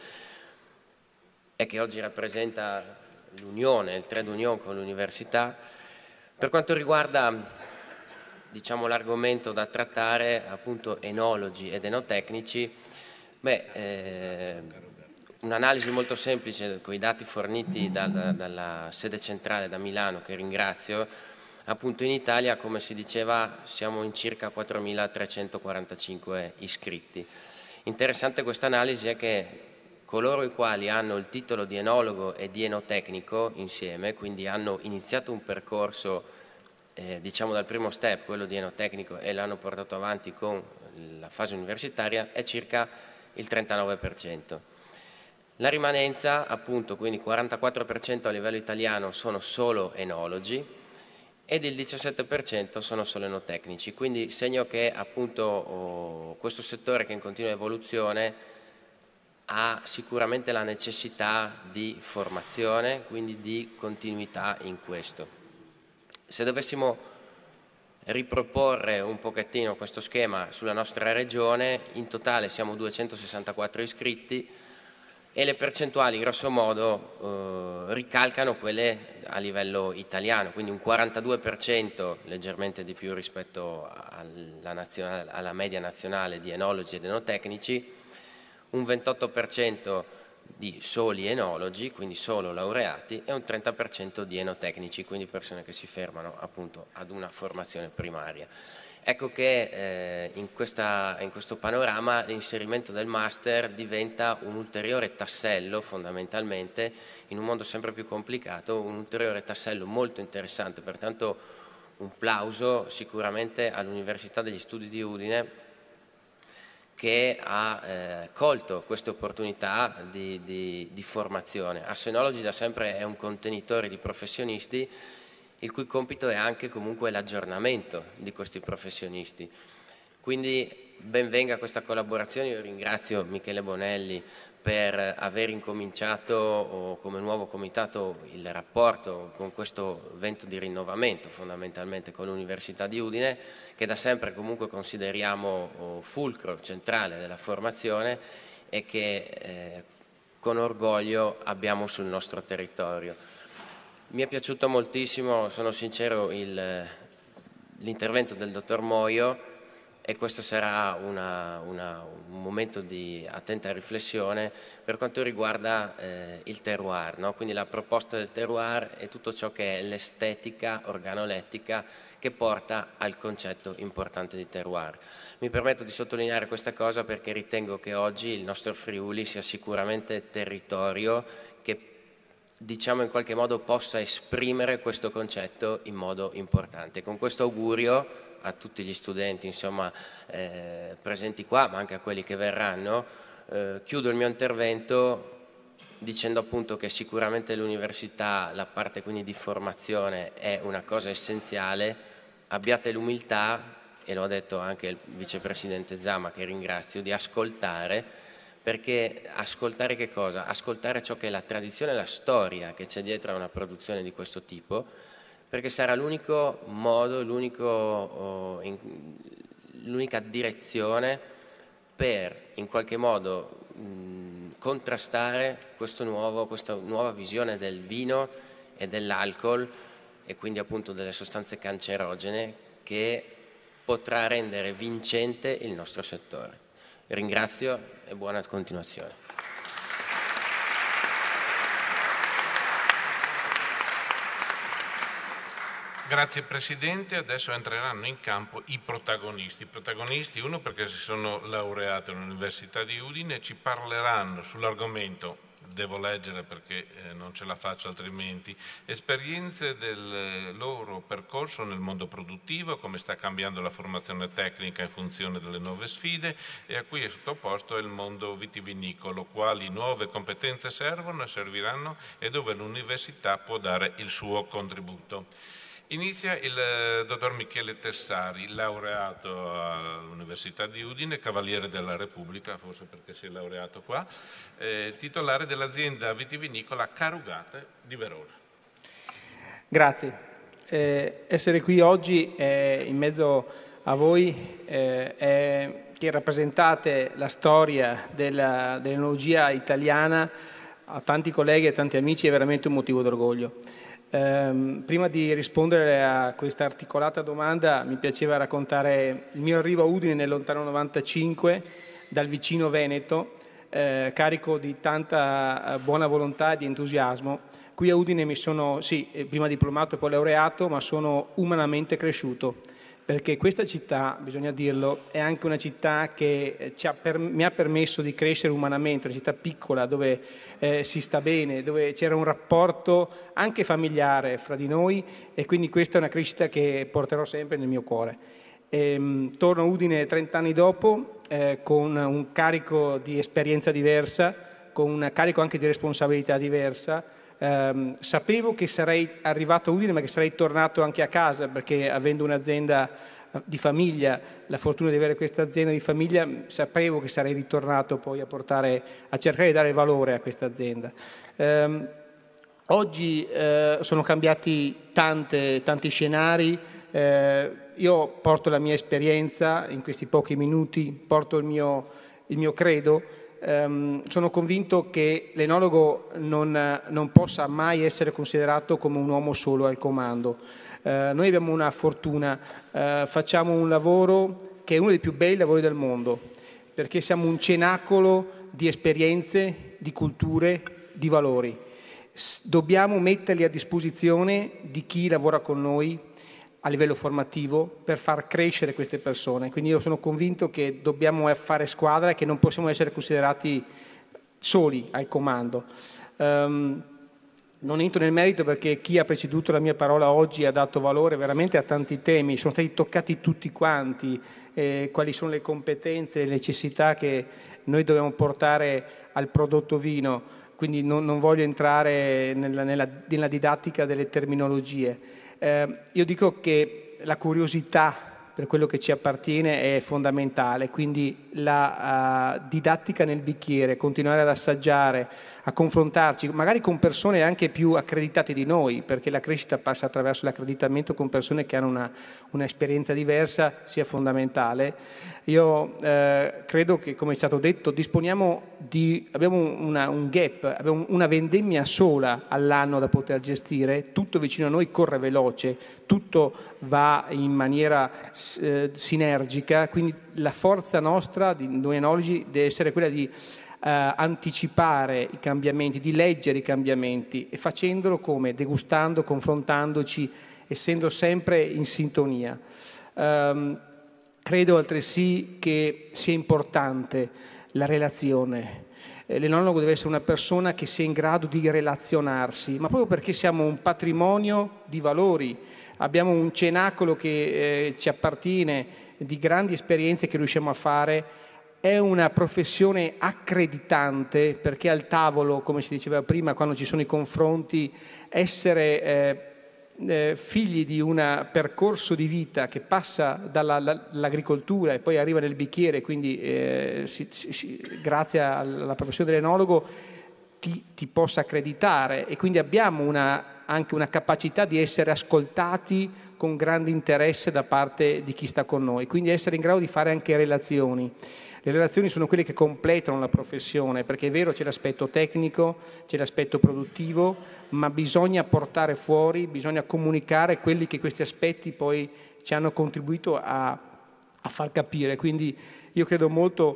[SPEAKER 20] e che oggi rappresenta l'unione, il trade union con l'università. Per quanto riguarda, diciamo, l'argomento da trattare, appunto enologi ed enotecnici, beh, eh, un'analisi molto semplice con i dati forniti da, da, dalla sede centrale da Milano, che ringrazio. Appunto in Italia, come si diceva, siamo in circa quattromilatrecentoquarantacinque iscritti. Interessante questa analisi è che coloro i quali hanno il titolo di enologo e di enotecnico insieme, quindi hanno iniziato un percorso eh, diciamo dal primo step, quello di enotecnico, e l'hanno portato avanti con la fase universitaria, è circa il trentanove per cento. La rimanenza, appunto, quindi quarantaquattro per cento a livello italiano sono solo enologi, ed il diciassette per cento sono solo enotecnici, quindi segno che appunto oh, questo settore che è in continua evoluzione ha sicuramente la necessità di formazione, quindi di continuità in questo. Se dovessimo riproporre un pochettino questo schema sulla nostra regione, in totale siamo duecentosessantaquattro iscritti e le percentuali grosso modo eh, ricalcano quelle a livello italiano, quindi un quarantadue per cento, leggermente di più rispetto alla, nazionale, alla media nazionale di enologi ed enotecnici, un ventotto per cento di soli enologi, quindi solo laureati, e un trenta per cento di enotecnici, quindi persone che si fermano appunto ad una formazione primaria. Ecco che eh, in, questa, in questo panorama l'inserimento del master diventa un ulteriore tassello, fondamentalmente, in un mondo sempre più complicato, un ulteriore tassello molto interessante. Pertanto un plauso sicuramente all'Università degli Studi di Udine, che ha eh, colto queste opportunità di, di, di formazione. Asso Enologi da sempre è un contenitore di professionisti, il cui compito è anche comunque l'aggiornamento di questi professionisti. Quindi ben venga questa collaborazione. Io ringrazio Michele Bonelli per aver incominciato oh, come nuovo comitato il rapporto con questo vento di rinnovamento, fondamentalmente con l'Università di Udine, che da sempre comunque consideriamo oh, fulcro centrale della formazione e che eh, con orgoglio abbiamo sul nostro territorio. Mi è piaciuto moltissimo, sono sincero, l'intervento del dottor Moio, e questo sarà una, una, un momento di attenta riflessione per quanto riguarda eh, il terroir, no? Quindi la proposta del terroir è tutto ciò che è l'estetica organolettica che porta al concetto importante di terroir. Mi permetto di sottolineare questa cosa perché ritengo che oggi il nostro Friuli sia sicuramente territorio che, diciamo, in qualche modo possa esprimere questo concetto in modo importante. Con questo augurio a tutti gli studenti, insomma, eh, presenti qua, ma anche a quelli che verranno, eh, chiudo il mio intervento dicendo appunto che sicuramente l'università, la parte quindi di formazione, è una cosa essenziale. Abbiate l'umiltà, e l'ho detto anche il vicepresidente Zama, che ringrazio, di ascoltare, perché ascoltare che cosa? Ascoltare ciò che è la tradizione e la storia che c'è dietro a una produzione di questo tipo, perché sarà l'unico modo, l'unica direzione per in qualche modo mh, contrastare questo nuovo, questa nuova visione del vino e dell'alcol, e quindi appunto delle sostanze cancerogene, che potrà rendere vincente il nostro settore. Ringrazio e buona continuazione.
[SPEAKER 1] Grazie Presidente, adesso entreranno in campo i protagonisti. I protagonisti, uno perché si sono laureati all'Università di Udine, ci parleranno sull'argomento, devo leggere perché eh, non ce la faccio altrimenti, esperienze del loro percorso nel mondo produttivo, come sta cambiando la formazione tecnica in funzione delle nuove sfide e a cui è sottoposto il mondo vitivinicolo, quali nuove competenze servono e serviranno e dove l'università può dare il suo contributo. Inizia il eh, dottor Michele Tessari, laureato all'Università di Udine, Cavaliere della Repubblica, forse perché si è laureato qua, eh, titolare dell'azienda vitivinicola Carugate di Verona.
[SPEAKER 21] Grazie. Eh, essere qui oggi eh, in mezzo a voi eh, è che rappresentate la storia della, dell'enologia italiana a tanti colleghi e tanti amici è veramente un motivo d'orgoglio. Um, prima di rispondere a questa articolata domanda mi piaceva raccontare il mio arrivo a Udine nel lontano novantacinque dal vicino Veneto, eh, carico di tanta buona volontà e di entusiasmo. Qui a Udine mi sono, sì, prima diplomato e poi laureato, ma sono umanamente cresciuto, perché questa città, bisogna dirlo, è anche una città che ci ha per, mi ha permesso di crescere umanamente, una città piccola dove eh, si sta bene, dove c'era un rapporto anche familiare fra di noi e quindi questa è una crescita che porterò sempre nel mio cuore. E, torno a Udine trent'anni dopo eh, con un carico di esperienza diversa, con un carico anche di responsabilità diversa. Eh, sapevo che sarei arrivato a Udine ma che sarei tornato anche a casa perché avendo un'azienda di famiglia, la fortuna di avere questa azienda di famiglia, sapevo che sarei ritornato poi a portare, a cercare di dare valore a questa azienda. Eh, oggi eh, sono cambiati tante, tanti scenari, eh, io porto la mia esperienza in questi pochi minuti, porto il mio, il mio credo. Um, sono convinto che l'enologo non, non possa mai essere considerato come un uomo solo al comando. Uh, noi abbiamo una fortuna, uh, facciamo un lavoro che è uno dei più bei lavori del mondo, perché siamo un cenacolo di esperienze, di culture, di valori. S- dobbiamo metterli a disposizione di chi lavora con noi a livello formativo per far crescere queste persone. Quindi io sono convinto che dobbiamo fare squadra e che non possiamo essere considerati soli al comando. Um, non entro nel merito perché chi ha preceduto la mia parola oggi ha dato valore veramente a tanti temi, sono stati toccati tutti quanti, eh, quali sono le competenze e le necessità che noi dobbiamo portare al prodotto vino, quindi non, non voglio entrare nella, nella, nella didattica delle terminologie. Eh, io dico che la curiosità per quello che ci appartiene è fondamentale, quindi la uh, didattica nel bicchiere, continuare ad assaggiare, a confrontarci, magari con persone anche più accreditate di noi, perché la crescita passa attraverso l'accreditamento con persone che hanno una, un'esperienza diversa, sia fondamentale. Io eh, credo che, come è stato detto, disponiamo di, abbiamo una, un gap, abbiamo una vendemmia sola all'anno da poter gestire, tutto vicino a noi corre veloce, tutto va in maniera eh, sinergica, quindi la forza nostra di noi enologi deve essere quella di Uh, anticipare i cambiamenti, di leggere i cambiamenti e facendolo come? Degustando, confrontandoci, essendo sempre in sintonia. Um, credo altresì che sia importante la relazione. Eh, l'enologo deve essere una persona che sia in grado di relazionarsi, ma proprio perché siamo un patrimonio di valori, abbiamo un cenacolo che eh, ci appartiene, di grandi esperienze che riusciamo a fare. È una professione accreditante perché al tavolo, come si diceva prima, quando ci sono i confronti, essere eh, eh, figli di un percorso di vita che passa dall'agricoltura e poi arriva nel bicchiere, quindi eh, si, si, grazie alla professione dell'enologo ti, ti possa accreditare e quindi abbiamo una, anche una capacità di essere ascoltati con grande interesse da parte di chi sta con noi, quindi essere in grado di fare anche relazioni. Le relazioni sono quelle che completano la professione, perché è vero c'è l'aspetto tecnico, c'è l'aspetto produttivo, ma bisogna portare fuori, bisogna comunicare quelli che questi aspetti poi ci hanno contribuito a, a far capire. Quindi io credo molto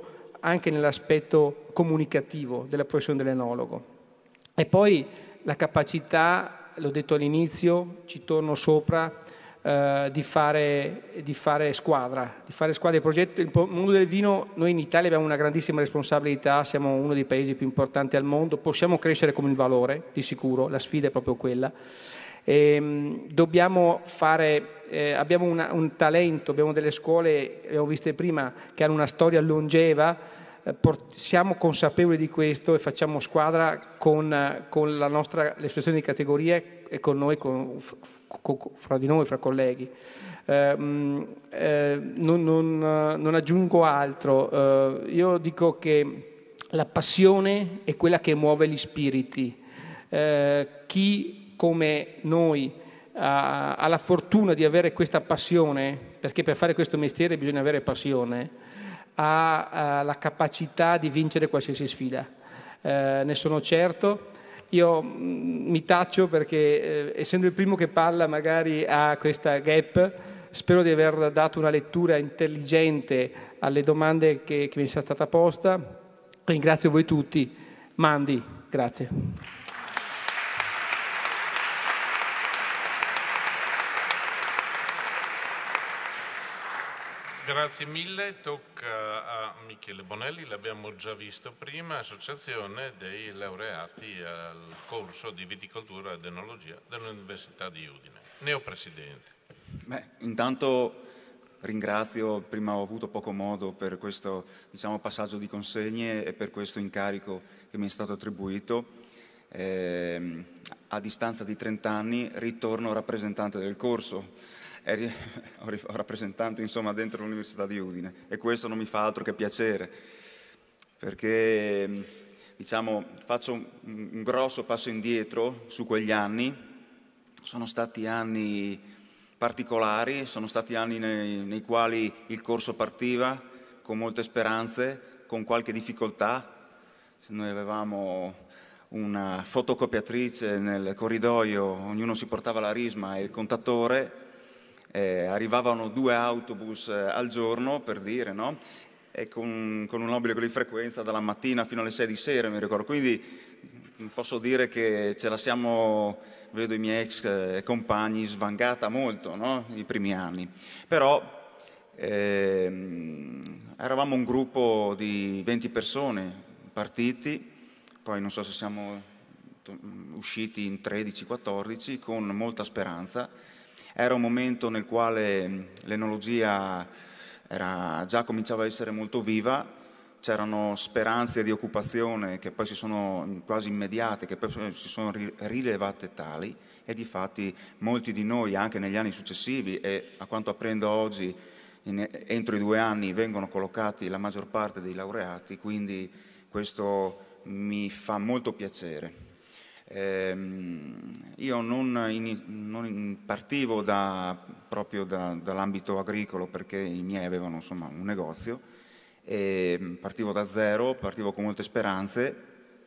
[SPEAKER 21] anche nell'aspetto comunicativo della professione dell'enologo. E poi la capacità, l'ho detto all'inizio, ci torno sopra, eh, di, fare, di fare squadra, di fare squadra. Il progetto, il mondo del vino, noi in Italia abbiamo una grandissima responsabilità, siamo uno dei paesi più importanti al mondo, possiamo crescere come il valore, di sicuro, la sfida è proprio quella. E, dobbiamo fare, eh, abbiamo una, un talento, abbiamo delle scuole, le ho viste prima, che hanno una storia longeva, eh, port- siamo consapevoli di questo e facciamo squadra con, con la nostra, le associazioni di categorie e con noi, con, f- f- fra di noi, fra colleghi. Eh, eh, non, non, non aggiungo altro, eh, io dico che la passione è quella che muove gli spiriti. Eh, chi come noi ha, ha la fortuna di avere questa passione, perché per fare questo mestiere bisogna avere passione, ha, ha la capacità di vincere qualsiasi sfida. Eh, ne sono certo. Io mh, mi taccio perché eh, essendo il primo che parla magari a questa gap, spero di aver dato una lettura intelligente alle domande che, che mi è stata posta. Ringrazio voi tutti. Mandi, grazie.
[SPEAKER 1] Grazie mille, tocca a Michele Bonelli, l'abbiamo già visto prima, Associazione dei laureati al corso di viticoltura ed enologia dell'Università di Udine. Neopresidente.
[SPEAKER 3] Beh, intanto ringrazio, prima ho avuto poco modo per questo diciamo, passaggio di consegne e per questo incarico che mi è stato attribuito. Eh, a distanza di trenta anni ritorno rappresentante del corso. Eri rappresentante insomma dentro l'Università di Udine e questo non mi fa altro che piacere perché diciamo faccio un, un grosso passo indietro su quegli anni. Sono stati anni particolari, sono stati anni nei, nei quali il corso partiva con molte speranze, con qualche difficoltà. Noi avevamo una fotocopiatrice nel corridoio, ognuno si portava la risma e il contatore. Eh, arrivavano due autobus eh, al giorno, per dire, no? E con, con un obbligo di frequenza dalla mattina fino alle sei di sera, mi ricordo. Quindi posso dire che ce la siamo, vedo i miei ex eh, compagni, svangata molto, no? I primi anni. Però ehm, eravamo un gruppo di venti persone, partiti, poi non so se siamo usciti in tredici quattordici, con molta speranza. Era un momento nel quale l'enologia era, già cominciava a essere molto viva, c'erano speranze di occupazione che poi si sono quasi immediate, che poi si sono rilevate tali e difatti molti di noi anche negli anni successivi e a quanto apprendo oggi in, entro i due anni vengono collocati la maggior parte dei laureati, quindi questo mi fa molto piacere. Eh, io non, in, non partivo da, proprio da, dall'ambito agricolo perché i miei avevano insomma, un negozio, e partivo da zero, partivo con molte speranze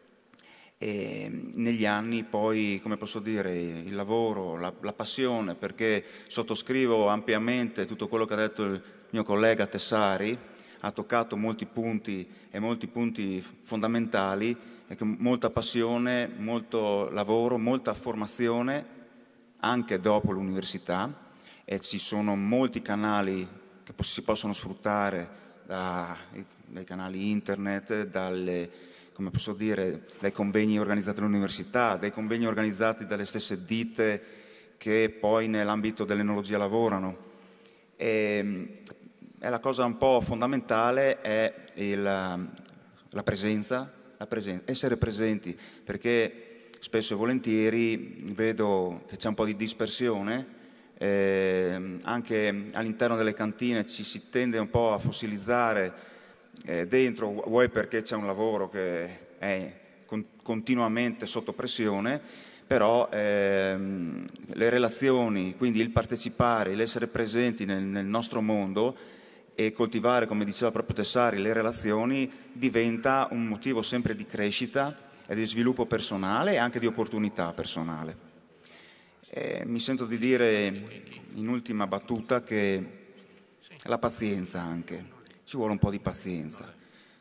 [SPEAKER 3] e negli anni poi, come posso dire, il lavoro, la, la passione, perché sottoscrivo ampiamente tutto quello che ha detto il mio collega Tessari, ha toccato molti punti e molti punti fondamentali. E con molta passione, molto lavoro, molta formazione anche dopo l'università e ci sono molti canali che si possono sfruttare da, dai canali internet, dalle, come posso dire, dai convegni organizzati all'università, dai convegni organizzati dalle stesse ditte che poi nell'ambito dell'enologia lavorano. E, e la cosa un po' fondamentale è il, la presenza, La presen- essere presenti, perché spesso e volentieri vedo che c'è un po' di dispersione, eh, anche all'interno delle cantine ci si tende un po' a fossilizzare eh, dentro, vuoi perché c'è un lavoro che è con- continuamente sotto pressione, però ehm, le relazioni, quindi il partecipare, l'essere presenti nel, nel nostro mondo e coltivare, come diceva proprio Tessari, le relazioni diventa un motivo sempre di crescita e di sviluppo personale e anche di opportunità personale. E mi sento di dire in ultima battuta che la pazienza anche, ci vuole un po' di pazienza.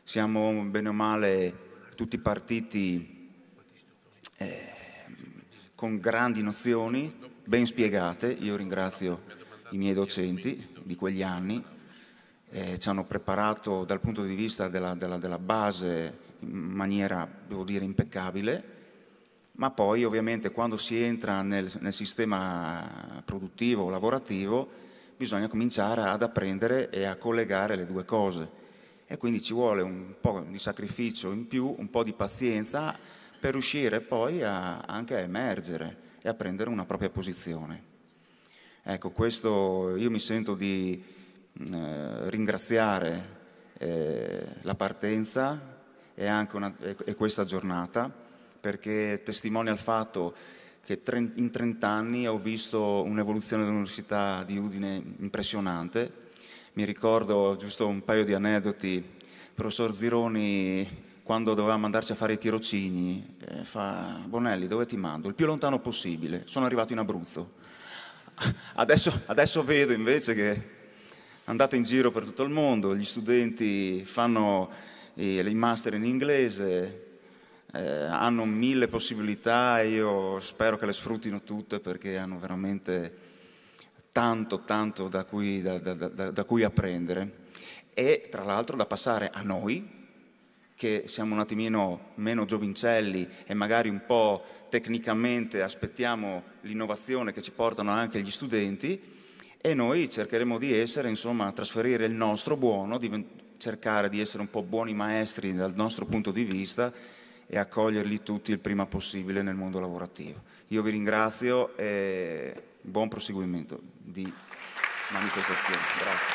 [SPEAKER 3] siamo bene o male tutti partiti eh, con grandi nozioni, ben spiegate. Io ringrazio i miei docenti di quegli anni, eh, ci hanno preparato dal punto di vista della, della, della base in maniera, devo dire, impeccabile, ma poi ovviamente quando si entra nel, nel sistema produttivo, lavorativo, bisogna cominciare ad apprendere e a collegare le due cose, e quindi ci vuole un po' di sacrificio in più, un po' di pazienza per riuscire poi a, anche a emergere e a prendere una propria posizione. Ecco, questo io mi sento di eh, ringraziare eh, la partenza e anche una, e, e questa giornata, perché testimonia il fatto che in trent'anni ho visto un'evoluzione dell'Università di Udine impressionante. Mi ricordo giusto un paio di aneddoti. Il professor Zironi, quando dovevamo andarci a fare i tirocini, eh, fa: Bonelli, dove ti mando? Il più lontano possibile. Sono arrivato in Abruzzo. Adesso, adesso vedo invece che andate in giro per tutto il mondo, gli studenti fanno i, i master in inglese, eh, hanno mille possibilità, e io spero che le sfruttino tutte, perché hanno veramente tanto, tanto da cui, da, da, da, da cui apprendere, e tra l'altro da passare a noi, che siamo un attimino meno giovincelli e magari un po' tecnicamente aspettiamo l'innovazione che ci portano anche gli studenti, e noi cercheremo di essere, insomma, trasferire il nostro buono, di cercare di essere un po' buoni maestri dal nostro punto di vista e accoglierli tutti il prima possibile nel mondo lavorativo. Io vi ringrazio e buon proseguimento di manifestazione. Grazie.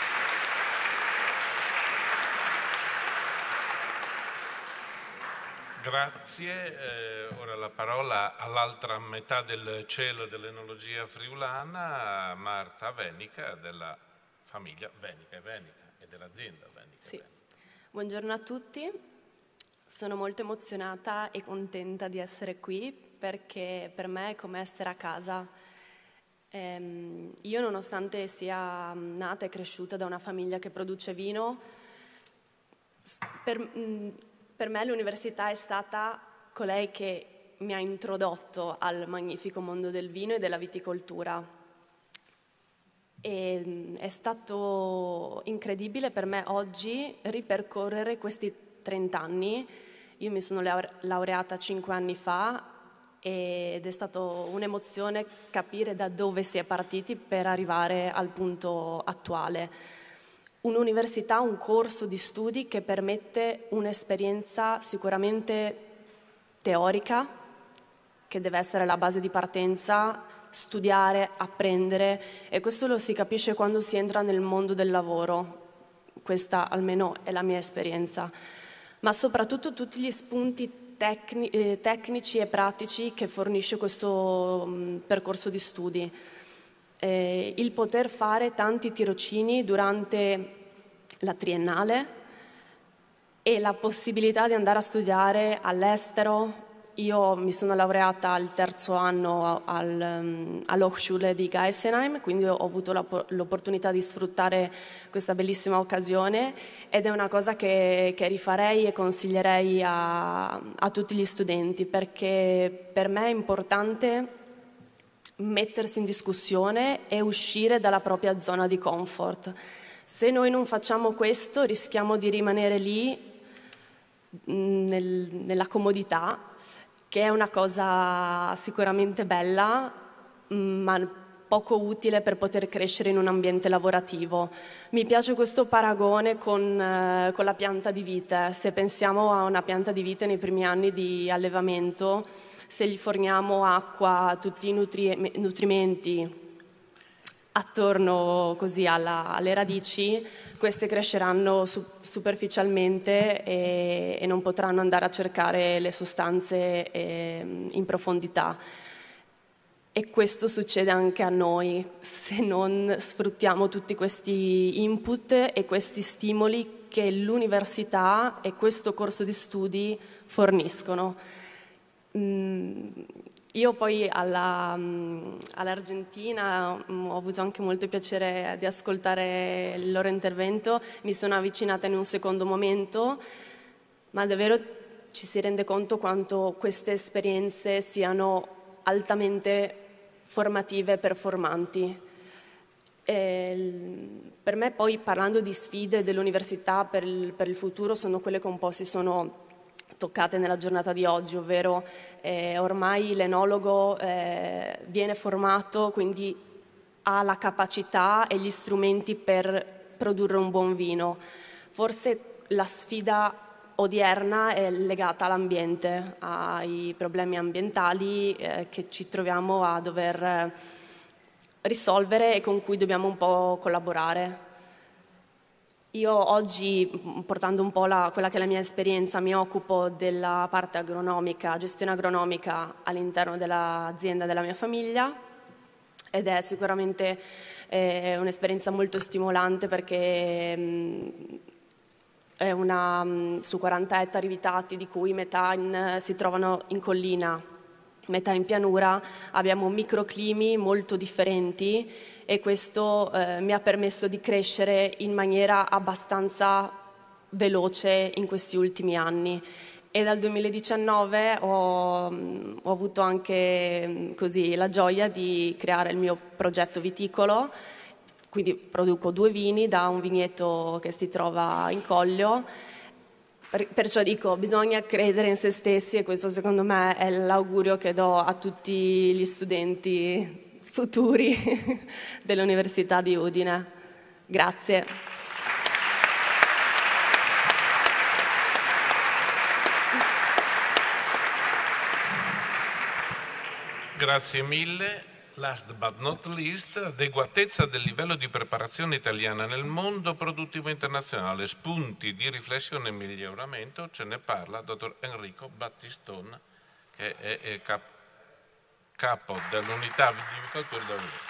[SPEAKER 1] Grazie, eh, ora la parola all'altra metà del cielo dell'enologia friulana, Marta Venica, della famiglia Venica e Venica e dell'azienda Venica.
[SPEAKER 4] Sì. Buongiorno a tutti, sono molto emozionata e contenta di essere qui, perché per me è come essere a casa. Ehm, io, nonostante sia nata e cresciuta da una famiglia che produce vino, per... Mh, Per me l'università è stata colei che mi ha introdotto al magnifico mondo del vino e della viticoltura. E è stato incredibile per me oggi ripercorrere questi trent'anni. Io mi sono laureata cinque anni fa ed è stata un'emozione capire da dove si è partiti per arrivare al punto attuale. Un'università, un corso di studi che permette un'esperienza sicuramente teorica, che deve essere la base di partenza, studiare, apprendere, e questo lo si capisce quando si entra nel mondo del lavoro. Questa almeno è la mia esperienza. Ma soprattutto tutti gli spunti tecni- eh, tecnici e pratici che fornisce questo mh, percorso di studi. Eh, il poter fare tanti tirocini durante la triennale e la possibilità di andare a studiare all'estero. Io mi sono laureata al terzo anno al, um, all'Hochschule di Geisenheim, quindi ho avuto la, l'opportunità di sfruttare questa bellissima occasione, ed è una cosa che, che rifarei e consiglierei a, a tutti gli studenti, perché per me è importante mettersi in discussione e uscire dalla propria zona di comfort. Se noi non facciamo questo, rischiamo di rimanere lì nel, nella comodità, che è una cosa sicuramente bella, ma poco utile per poter crescere in un ambiente lavorativo. Mi piace questo paragone con, eh, con la pianta di vite. Se pensiamo a una pianta di vite nei primi anni di allevamento, se gli forniamo acqua, tutti i nutri- nutrimenti attorno così alla, alle radici, queste cresceranno su- superficialmente e, e non potranno andare a cercare le sostanze eh, in profondità. E questo succede anche a noi se non sfruttiamo tutti questi input e questi stimoli che l'università e questo corso di studi forniscono. Mm, io poi alla, um, all'Argentina um, ho avuto anche molto piacere di ascoltare il loro intervento, mi sono avvicinata in un secondo momento, ma davvero ci si rende conto quanto queste esperienze siano altamente formative e performanti. E per me poi, parlando di sfide dell'università per il, per il futuro, sono quelle che un po' si sono toccate nella giornata di oggi, ovvero eh, ormai l'enologo eh, viene formato, quindi ha la capacità e gli strumenti per produrre un buon vino. Forse la sfida odierna è legata all'ambiente, ai problemi ambientali eh, che ci troviamo a dover risolvere e con cui dobbiamo un po' collaborare. Io oggi, portando un po' la, quella che è la mia esperienza, mi occupo della parte agronomica, gestione agronomica all'interno dell'azienda della mia famiglia, ed è sicuramente eh, un'esperienza molto stimolante perché mh, è una, mh, su quaranta ettari vitati, di cui metà in, si trovano in collina, metà in pianura, abbiamo microclimi molto differenti e questo eh, mi ha permesso di crescere in maniera abbastanza veloce in questi ultimi anni. E dal duemiladiciannove ho, ho avuto anche così la gioia di creare il mio progetto viticolo, quindi produco due vini da un vigneto che si trova in Collio. Perciò dico, bisogna credere in se stessi e questo secondo me è l'augurio che do a tutti gli studenti futuri dell'Università di Udine. Grazie.
[SPEAKER 1] Grazie mille. Last but not least, adeguatezza del livello di preparazione italiana nel mondo produttivo internazionale, spunti di riflessione e miglioramento. Ce ne parla il dottor Enrico Battiston, che è, è cap, capo dell'unità vitivinicoltura da Udine.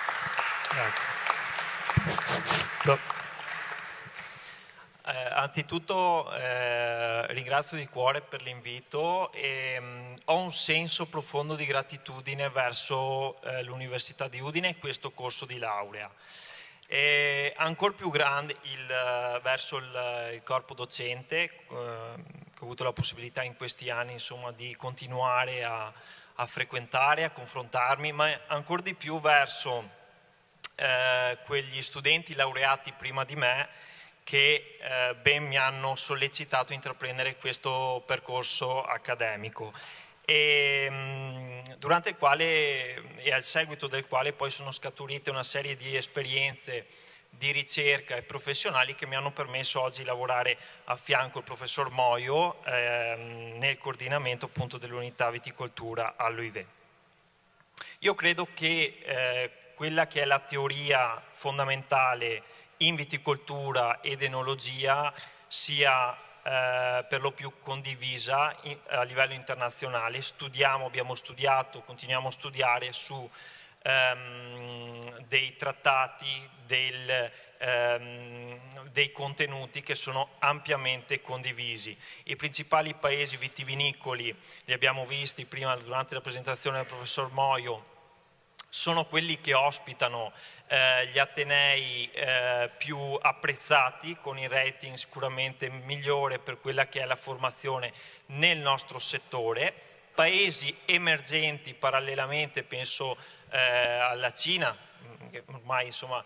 [SPEAKER 5] Grazie. Eh, anzitutto eh, ringrazio di cuore per l'invito e mh, ho un senso profondo di gratitudine verso eh, l'Università di Udine e questo corso di laurea. E ancora più grande il, verso il, il corpo docente, eh, che ho avuto la possibilità in questi anni insomma, di continuare a, a frequentare, a confrontarmi, ma ancora di più verso eh, quegli studenti laureati prima di me che eh, ben mi hanno sollecitato a intraprendere questo percorso accademico e mh, durante il quale e al seguito del quale poi sono scaturite una serie di esperienze di ricerca e professionali che mi hanno permesso oggi di lavorare a fianco il professor Moio eh, nel coordinamento appunto dell'unità viticoltura all'U I V E. Io credo che eh, quella che è la teoria fondamentale in viticoltura ed enologia sia eh, per lo più condivisa in, a livello internazionale. Studiamo, abbiamo studiato, continuiamo a studiare su ehm, dei trattati, del, ehm, dei contenuti che sono ampiamente condivisi. I principali paesi vitivinicoli, li abbiamo visti prima durante la presentazione del professor Moio, sono quelli che ospitano eh, gli atenei eh, più apprezzati, con il rating sicuramente migliore per quella che è la formazione nel nostro settore. Paesi emergenti parallelamente, penso eh, alla Cina, che ormai insomma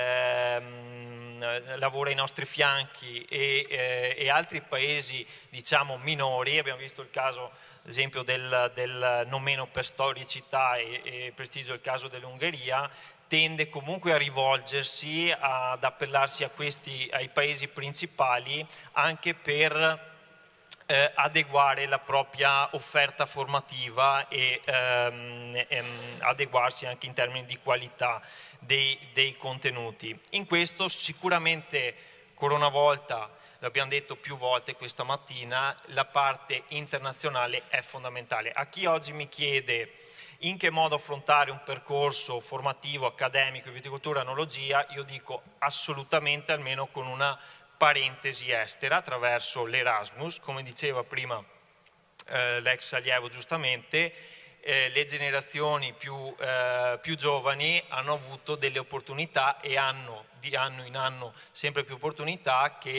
[SPEAKER 5] ehm, lavora ai nostri fianchi, e, eh, e altri paesi diciamo minori. Abbiamo visto il caso ad esempio del, del non meno per storicità e, e prestigio il caso dell'Ungheria, tende comunque a rivolgersi, ad appellarsi a questi, ai paesi principali anche per eh, adeguare la propria offerta formativa e ehm, ehm, adeguarsi anche in termini di qualità dei, dei contenuti. In questo sicuramente, ancora una volta, l'abbiamo detto più volte questa mattina, la parte internazionale è fondamentale. A chi oggi mi chiede in che modo affrontare un percorso formativo, accademico in viticoltura e enologia, io dico assolutamente, almeno con una parentesi estera, attraverso l'Erasmus, come diceva prima eh, l'ex allievo giustamente. Eh, le generazioni più, eh, più giovani hanno avuto delle opportunità e hanno di anno in anno sempre più opportunità che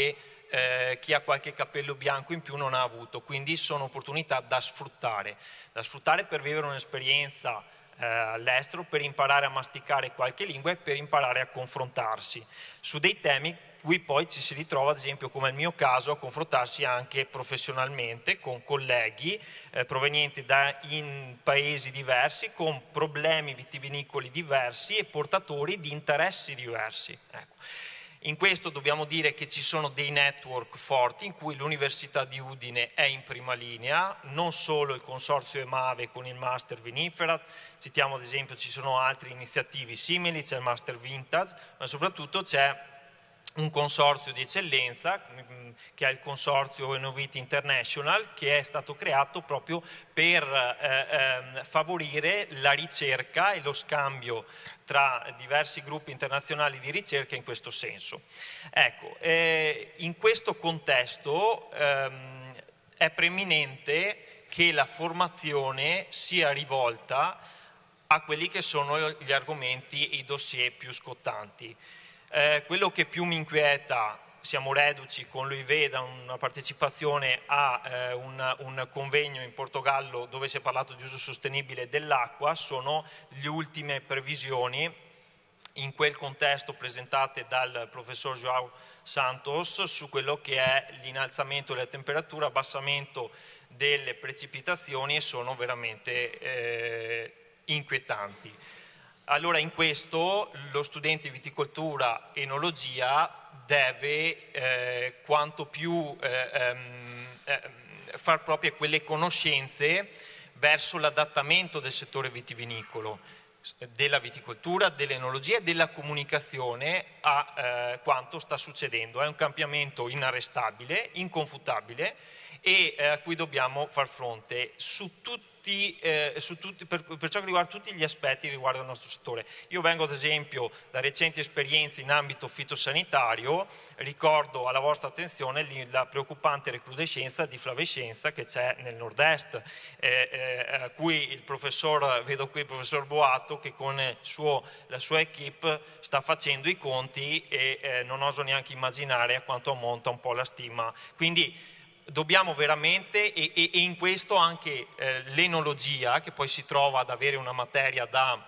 [SPEAKER 5] eh, chi ha qualche capello bianco in più non ha avuto, quindi sono opportunità da sfruttare, da sfruttare per vivere un'esperienza eh, all'estero, per imparare a masticare qualche lingua e per imparare a confrontarsi su dei temi cui poi ci si ritrova, ad esempio come nel mio caso, a confrontarsi anche professionalmente con colleghi eh, provenienti da in paesi diversi, con problemi vitivinicoli diversi e portatori di interessi diversi. Ecco. In questo dobbiamo dire che ci sono dei network forti in cui l'Università di Udine è in prima linea, non solo il consorzio EMAVE con il Master Vinifera, citiamo ad esempio ci sono altre iniziative simili, c'è il Master Vintage, ma soprattutto c'è un consorzio di eccellenza che è il consorzio Innoviti International, che è stato creato proprio per eh, eh, favorire la ricerca e lo scambio tra diversi gruppi internazionali di ricerca in questo senso. Ecco, eh, in questo contesto ehm, è preeminente che la formazione sia rivolta a quelli che sono gli argomenti e i dossier più scottanti. Eh, quello che più mi inquieta, siamo reduci con l'U I V E da una partecipazione a eh, un, un convegno in Portogallo dove si è parlato di uso sostenibile dell'acqua, sono le ultime previsioni in quel contesto presentate dal professor João Santos su quello che è l'innalzamento della temperatura, abbassamento delle precipitazioni, e sono veramente eh, inquietanti. Allora in questo lo studente di viticoltura e enologia deve eh, quanto più eh, ehm, eh, far proprie quelle conoscenze verso l'adattamento del settore vitivinicolo, della viticoltura, dell'enologia e della comunicazione a eh, quanto sta succedendo. È un cambiamento inarrestabile, inconfutabile e eh, a cui dobbiamo far fronte su tutti Eh, su tutti, per, per ciò che riguarda tutti gli aspetti riguardo il nostro settore. Io vengo ad esempio da recenti esperienze in ambito fitosanitario, ricordo alla vostra attenzione la preoccupante recrudescenza di flavescenza che c'è nel nord-est, eh, eh, a cui il professor, vedo qui il professor Boato che con il suo, la sua equipe sta facendo i conti e eh, non oso neanche immaginare a quanto ammonta un po' la stima. Quindi dobbiamo veramente, e, e, e in questo anche eh, l'enologia, che poi si trova ad avere una materia da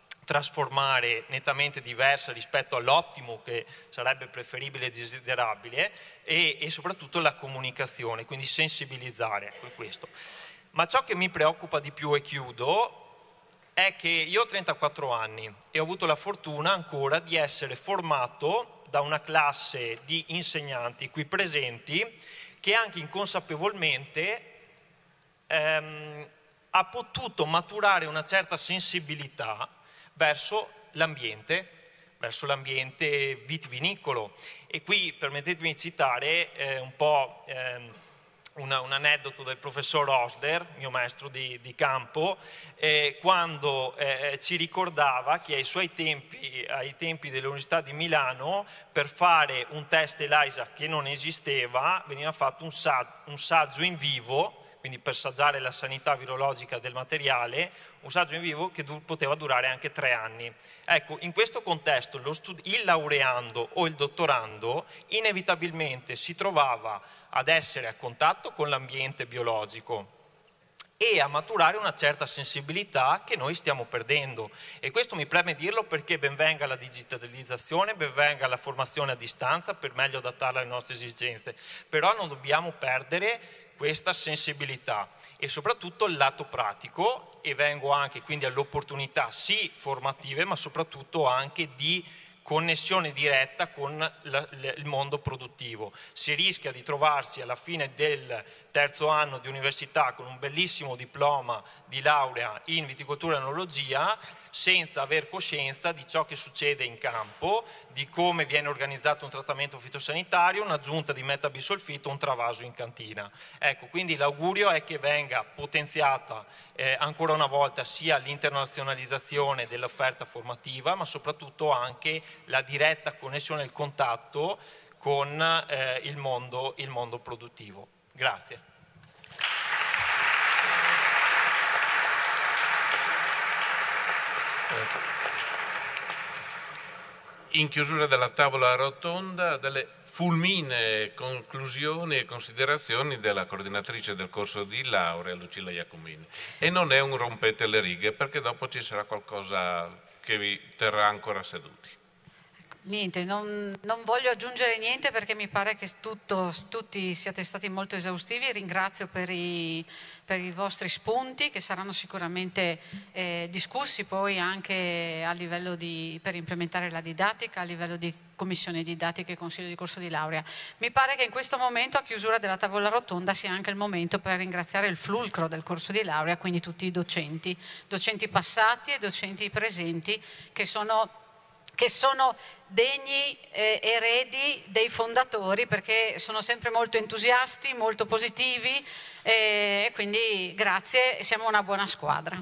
[SPEAKER 5] trasformare nettamente diversa rispetto all'ottimo che sarebbe preferibile e desiderabile, e, e soprattutto la comunicazione, quindi sensibilizzare per questo. Ma ciò che mi preoccupa di più, e chiudo, è che io ho trentaquattro anni e ho avuto la fortuna ancora di essere formato da una classe di insegnanti qui presenti che anche inconsapevolmente ehm, ha potuto maturare una certa sensibilità verso l'ambiente, verso l'ambiente vitivinicolo. E qui permettetemi di citare eh, un po' ehm, una, un aneddoto del professor Osder, mio maestro di, di campo, eh, quando eh, ci ricordava che ai suoi tempi, ai tempi dell'Università di Milano, per fare un test ELISA che non esisteva, veniva fatto un, sa un saggio in vivo, quindi per saggiare la sanità virologica del materiale, un saggio in vivo che du poteva durare anche tre anni. Ecco, in questo contesto lo il laureando o il dottorando inevitabilmente si trovava ad essere a contatto con l'ambiente biologico e a maturare una certa sensibilità che noi stiamo perdendo. E questo mi preme dirlo perché ben venga la digitalizzazione, ben venga la formazione a distanza per meglio adattarla alle nostre esigenze, però non dobbiamo perdere questa sensibilità e soprattutto il lato pratico, e vengo anche quindi all'opportunità sì formative ma soprattutto anche di connessione diretta con la, il mondo produttivo. Si rischia di trovarsi alla fine del terzo anno di università con un bellissimo diploma di laurea in viticoltura e enologia senza aver coscienza di ciò che succede in campo, di come viene organizzato un trattamento fitosanitario, un'aggiunta di metabisolfito, un travaso in cantina. Ecco, quindi l'augurio è che venga potenziata eh, ancora una volta sia l'internazionalizzazione dell'offerta formativa, ma soprattutto anche la diretta connessione e il contatto con eh, il mondo, il mondo produttivo. Grazie.
[SPEAKER 1] In chiusura della tavola rotonda, delle fulminee conclusioni e considerazioni della coordinatrice del corso di laurea, Lucilla Iacomini. E non è un rompete le righe, perché dopo ci sarà qualcosa che vi terrà ancora seduti.
[SPEAKER 12] Niente, non, non voglio aggiungere niente perché mi pare che tutto, tutti siate stati molto esaustivi. Ringrazio per i, per i vostri spunti che saranno sicuramente eh, discussi poi anche a livello di, per implementare la didattica, a livello di commissione didattica e consiglio di corso di laurea. Mi pare che in questo momento, a chiusura della tavola rotonda, sia anche il momento per ringraziare il fulcro del corso di laurea, quindi tutti i docenti, docenti passati e docenti presenti che sono che sono degni eh, eredi dei fondatori, perché sono sempre molto entusiasti, molto positivi, e eh, quindi grazie, siamo una buona squadra.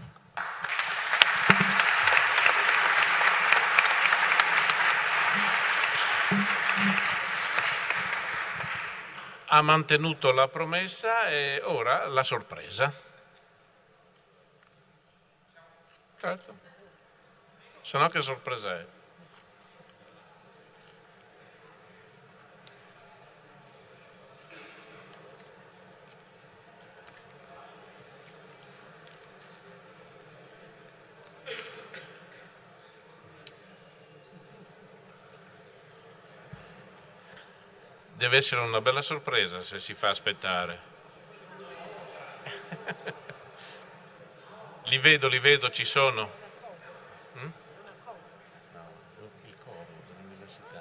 [SPEAKER 1] Ha mantenuto la promessa e ora la sorpresa. Certo. Se no che sorpresa è? Deve essere una bella sorpresa se si fa aspettare. Li vedo, li vedo, ci sono. Mm? Il coro dell'università.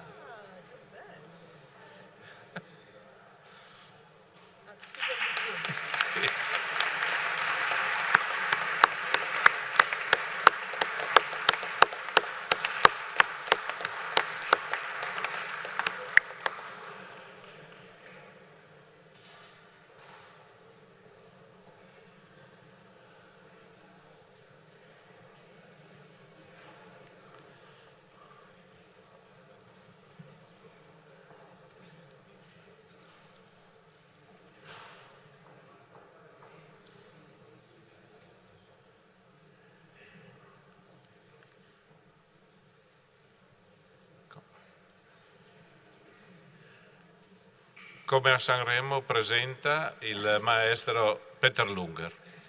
[SPEAKER 1] Come a Sanremo presenta il maestro Peter Lunger.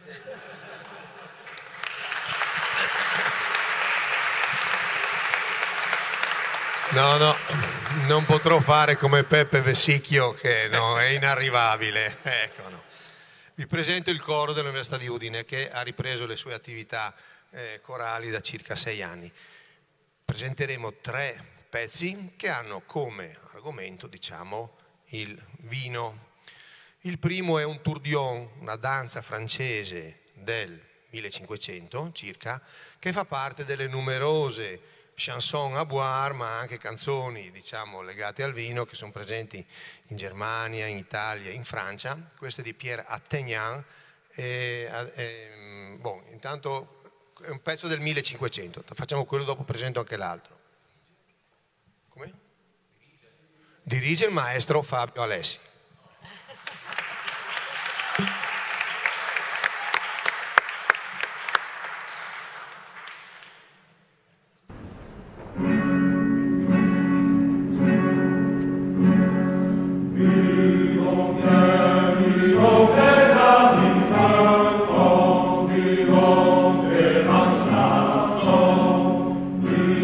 [SPEAKER 10] No, no, non potrò fare come Peppe Vessicchio che no, è inarrivabile. Ecco, no. Vi presento il coro dell'Università di Udine che ha ripreso le sue attività eh, corali da circa sei anni. Presenteremo tre pezzi che hanno come argomento, diciamo, il vino. Il primo è un tourbillon, una danza francese del millecinquecento circa, che fa parte delle numerose chanson à boire, ma anche canzoni, diciamo, legate al vino che sono presenti in Germania, in Italia, in Francia. Questo è di Pierre Attegnan. E, e, bon, intanto è un pezzo del millecinquecento, facciamo quello, dopo presento anche l'altro. Come? Dirige il maestro Fabio Alessi.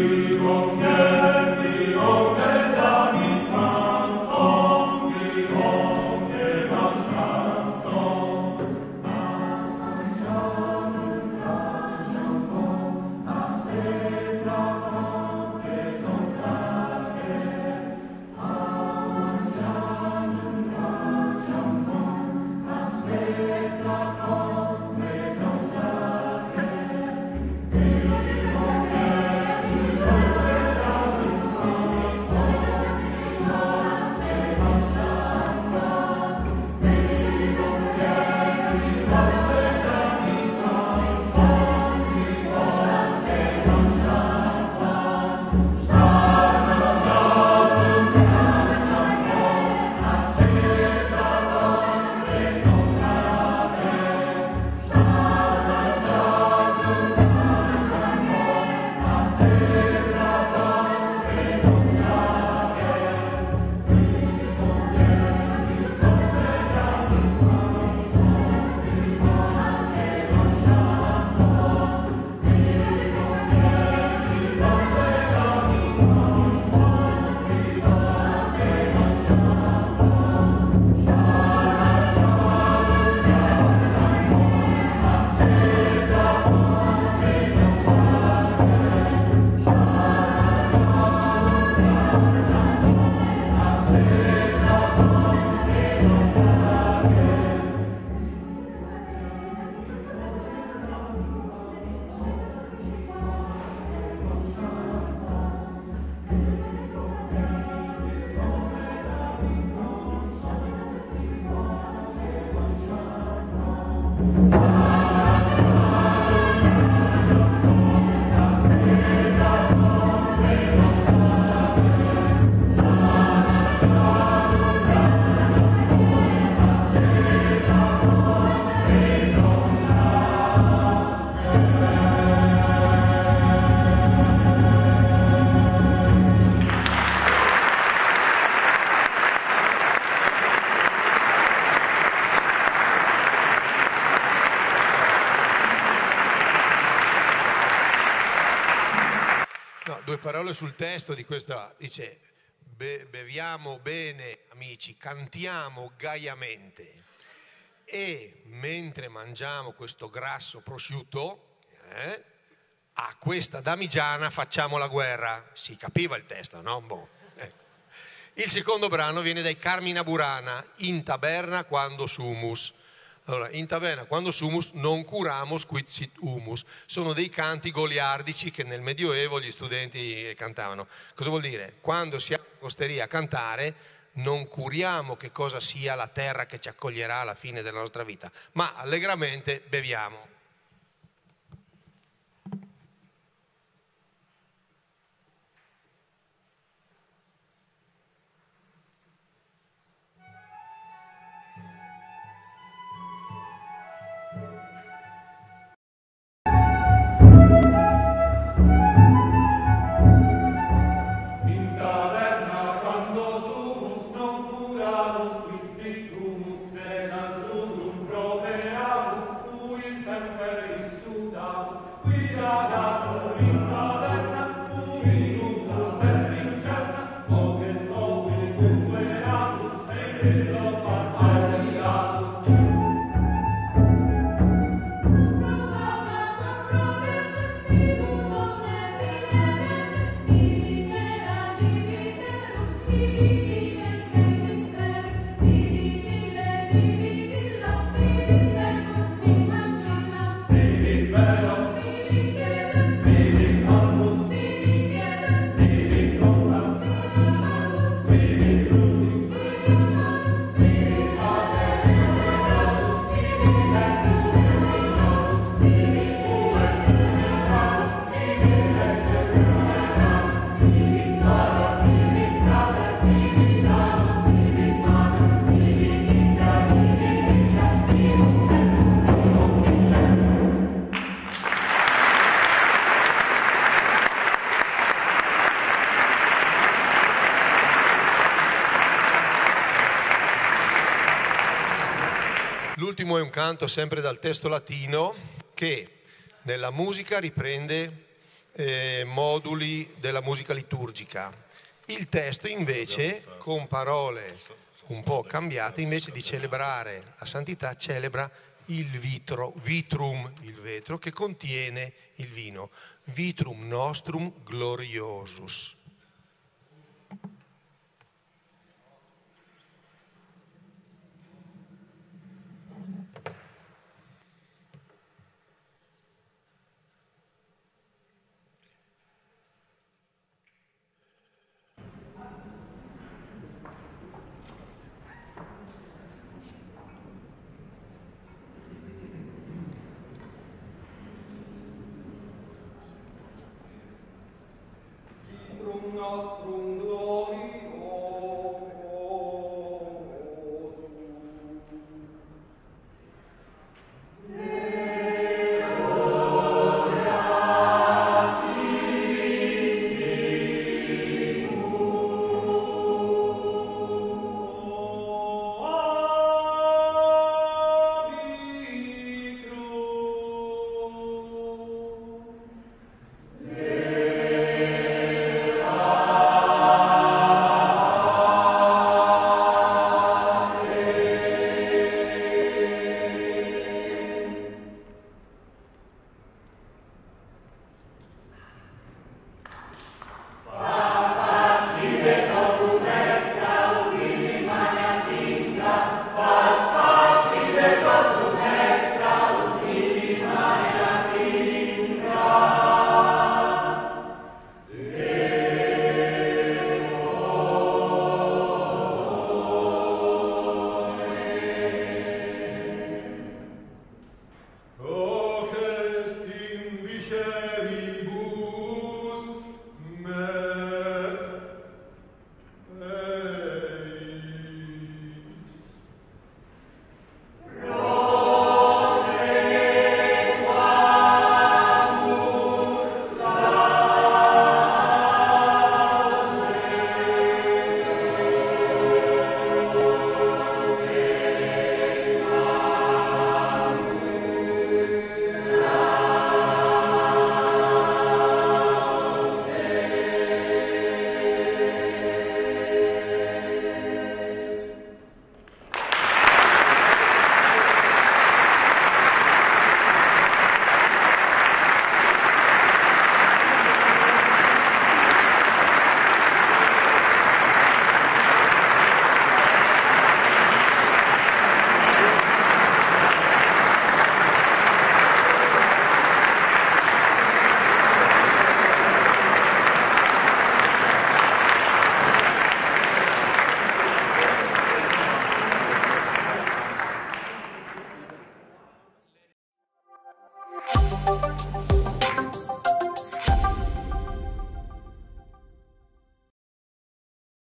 [SPEAKER 6] Oh
[SPEAKER 10] due parole sul testo di questa, dice be, beviamo bene amici, cantiamo gaiamente e mentre mangiamo questo grasso prosciutto eh, a questa damigiana facciamo la guerra. Si capiva il testo, no? Boh. Eh. Il secondo brano viene dai Carmina Burana, in taberna quando sumus. Allora, in taverna quando sumus non curamus quid sit humus. Sono dei canti goliardici che nel Medioevo gli studenti cantavano. Cosa vuol dire? Quando siamo in osteria a cantare non curiamo che cosa sia la terra che ci accoglierà alla fine della nostra vita, ma allegramente beviamo. L'ultimo è un canto sempre dal testo latino che nella musica riprende eh, moduli della musica liturgica. Il testo invece, con parole un po' cambiate, invece di celebrare la santità, celebra il vitro, vitrum, il vetro, che contiene il vino. Vitrum nostrum gloriosus.
[SPEAKER 6] Nostrum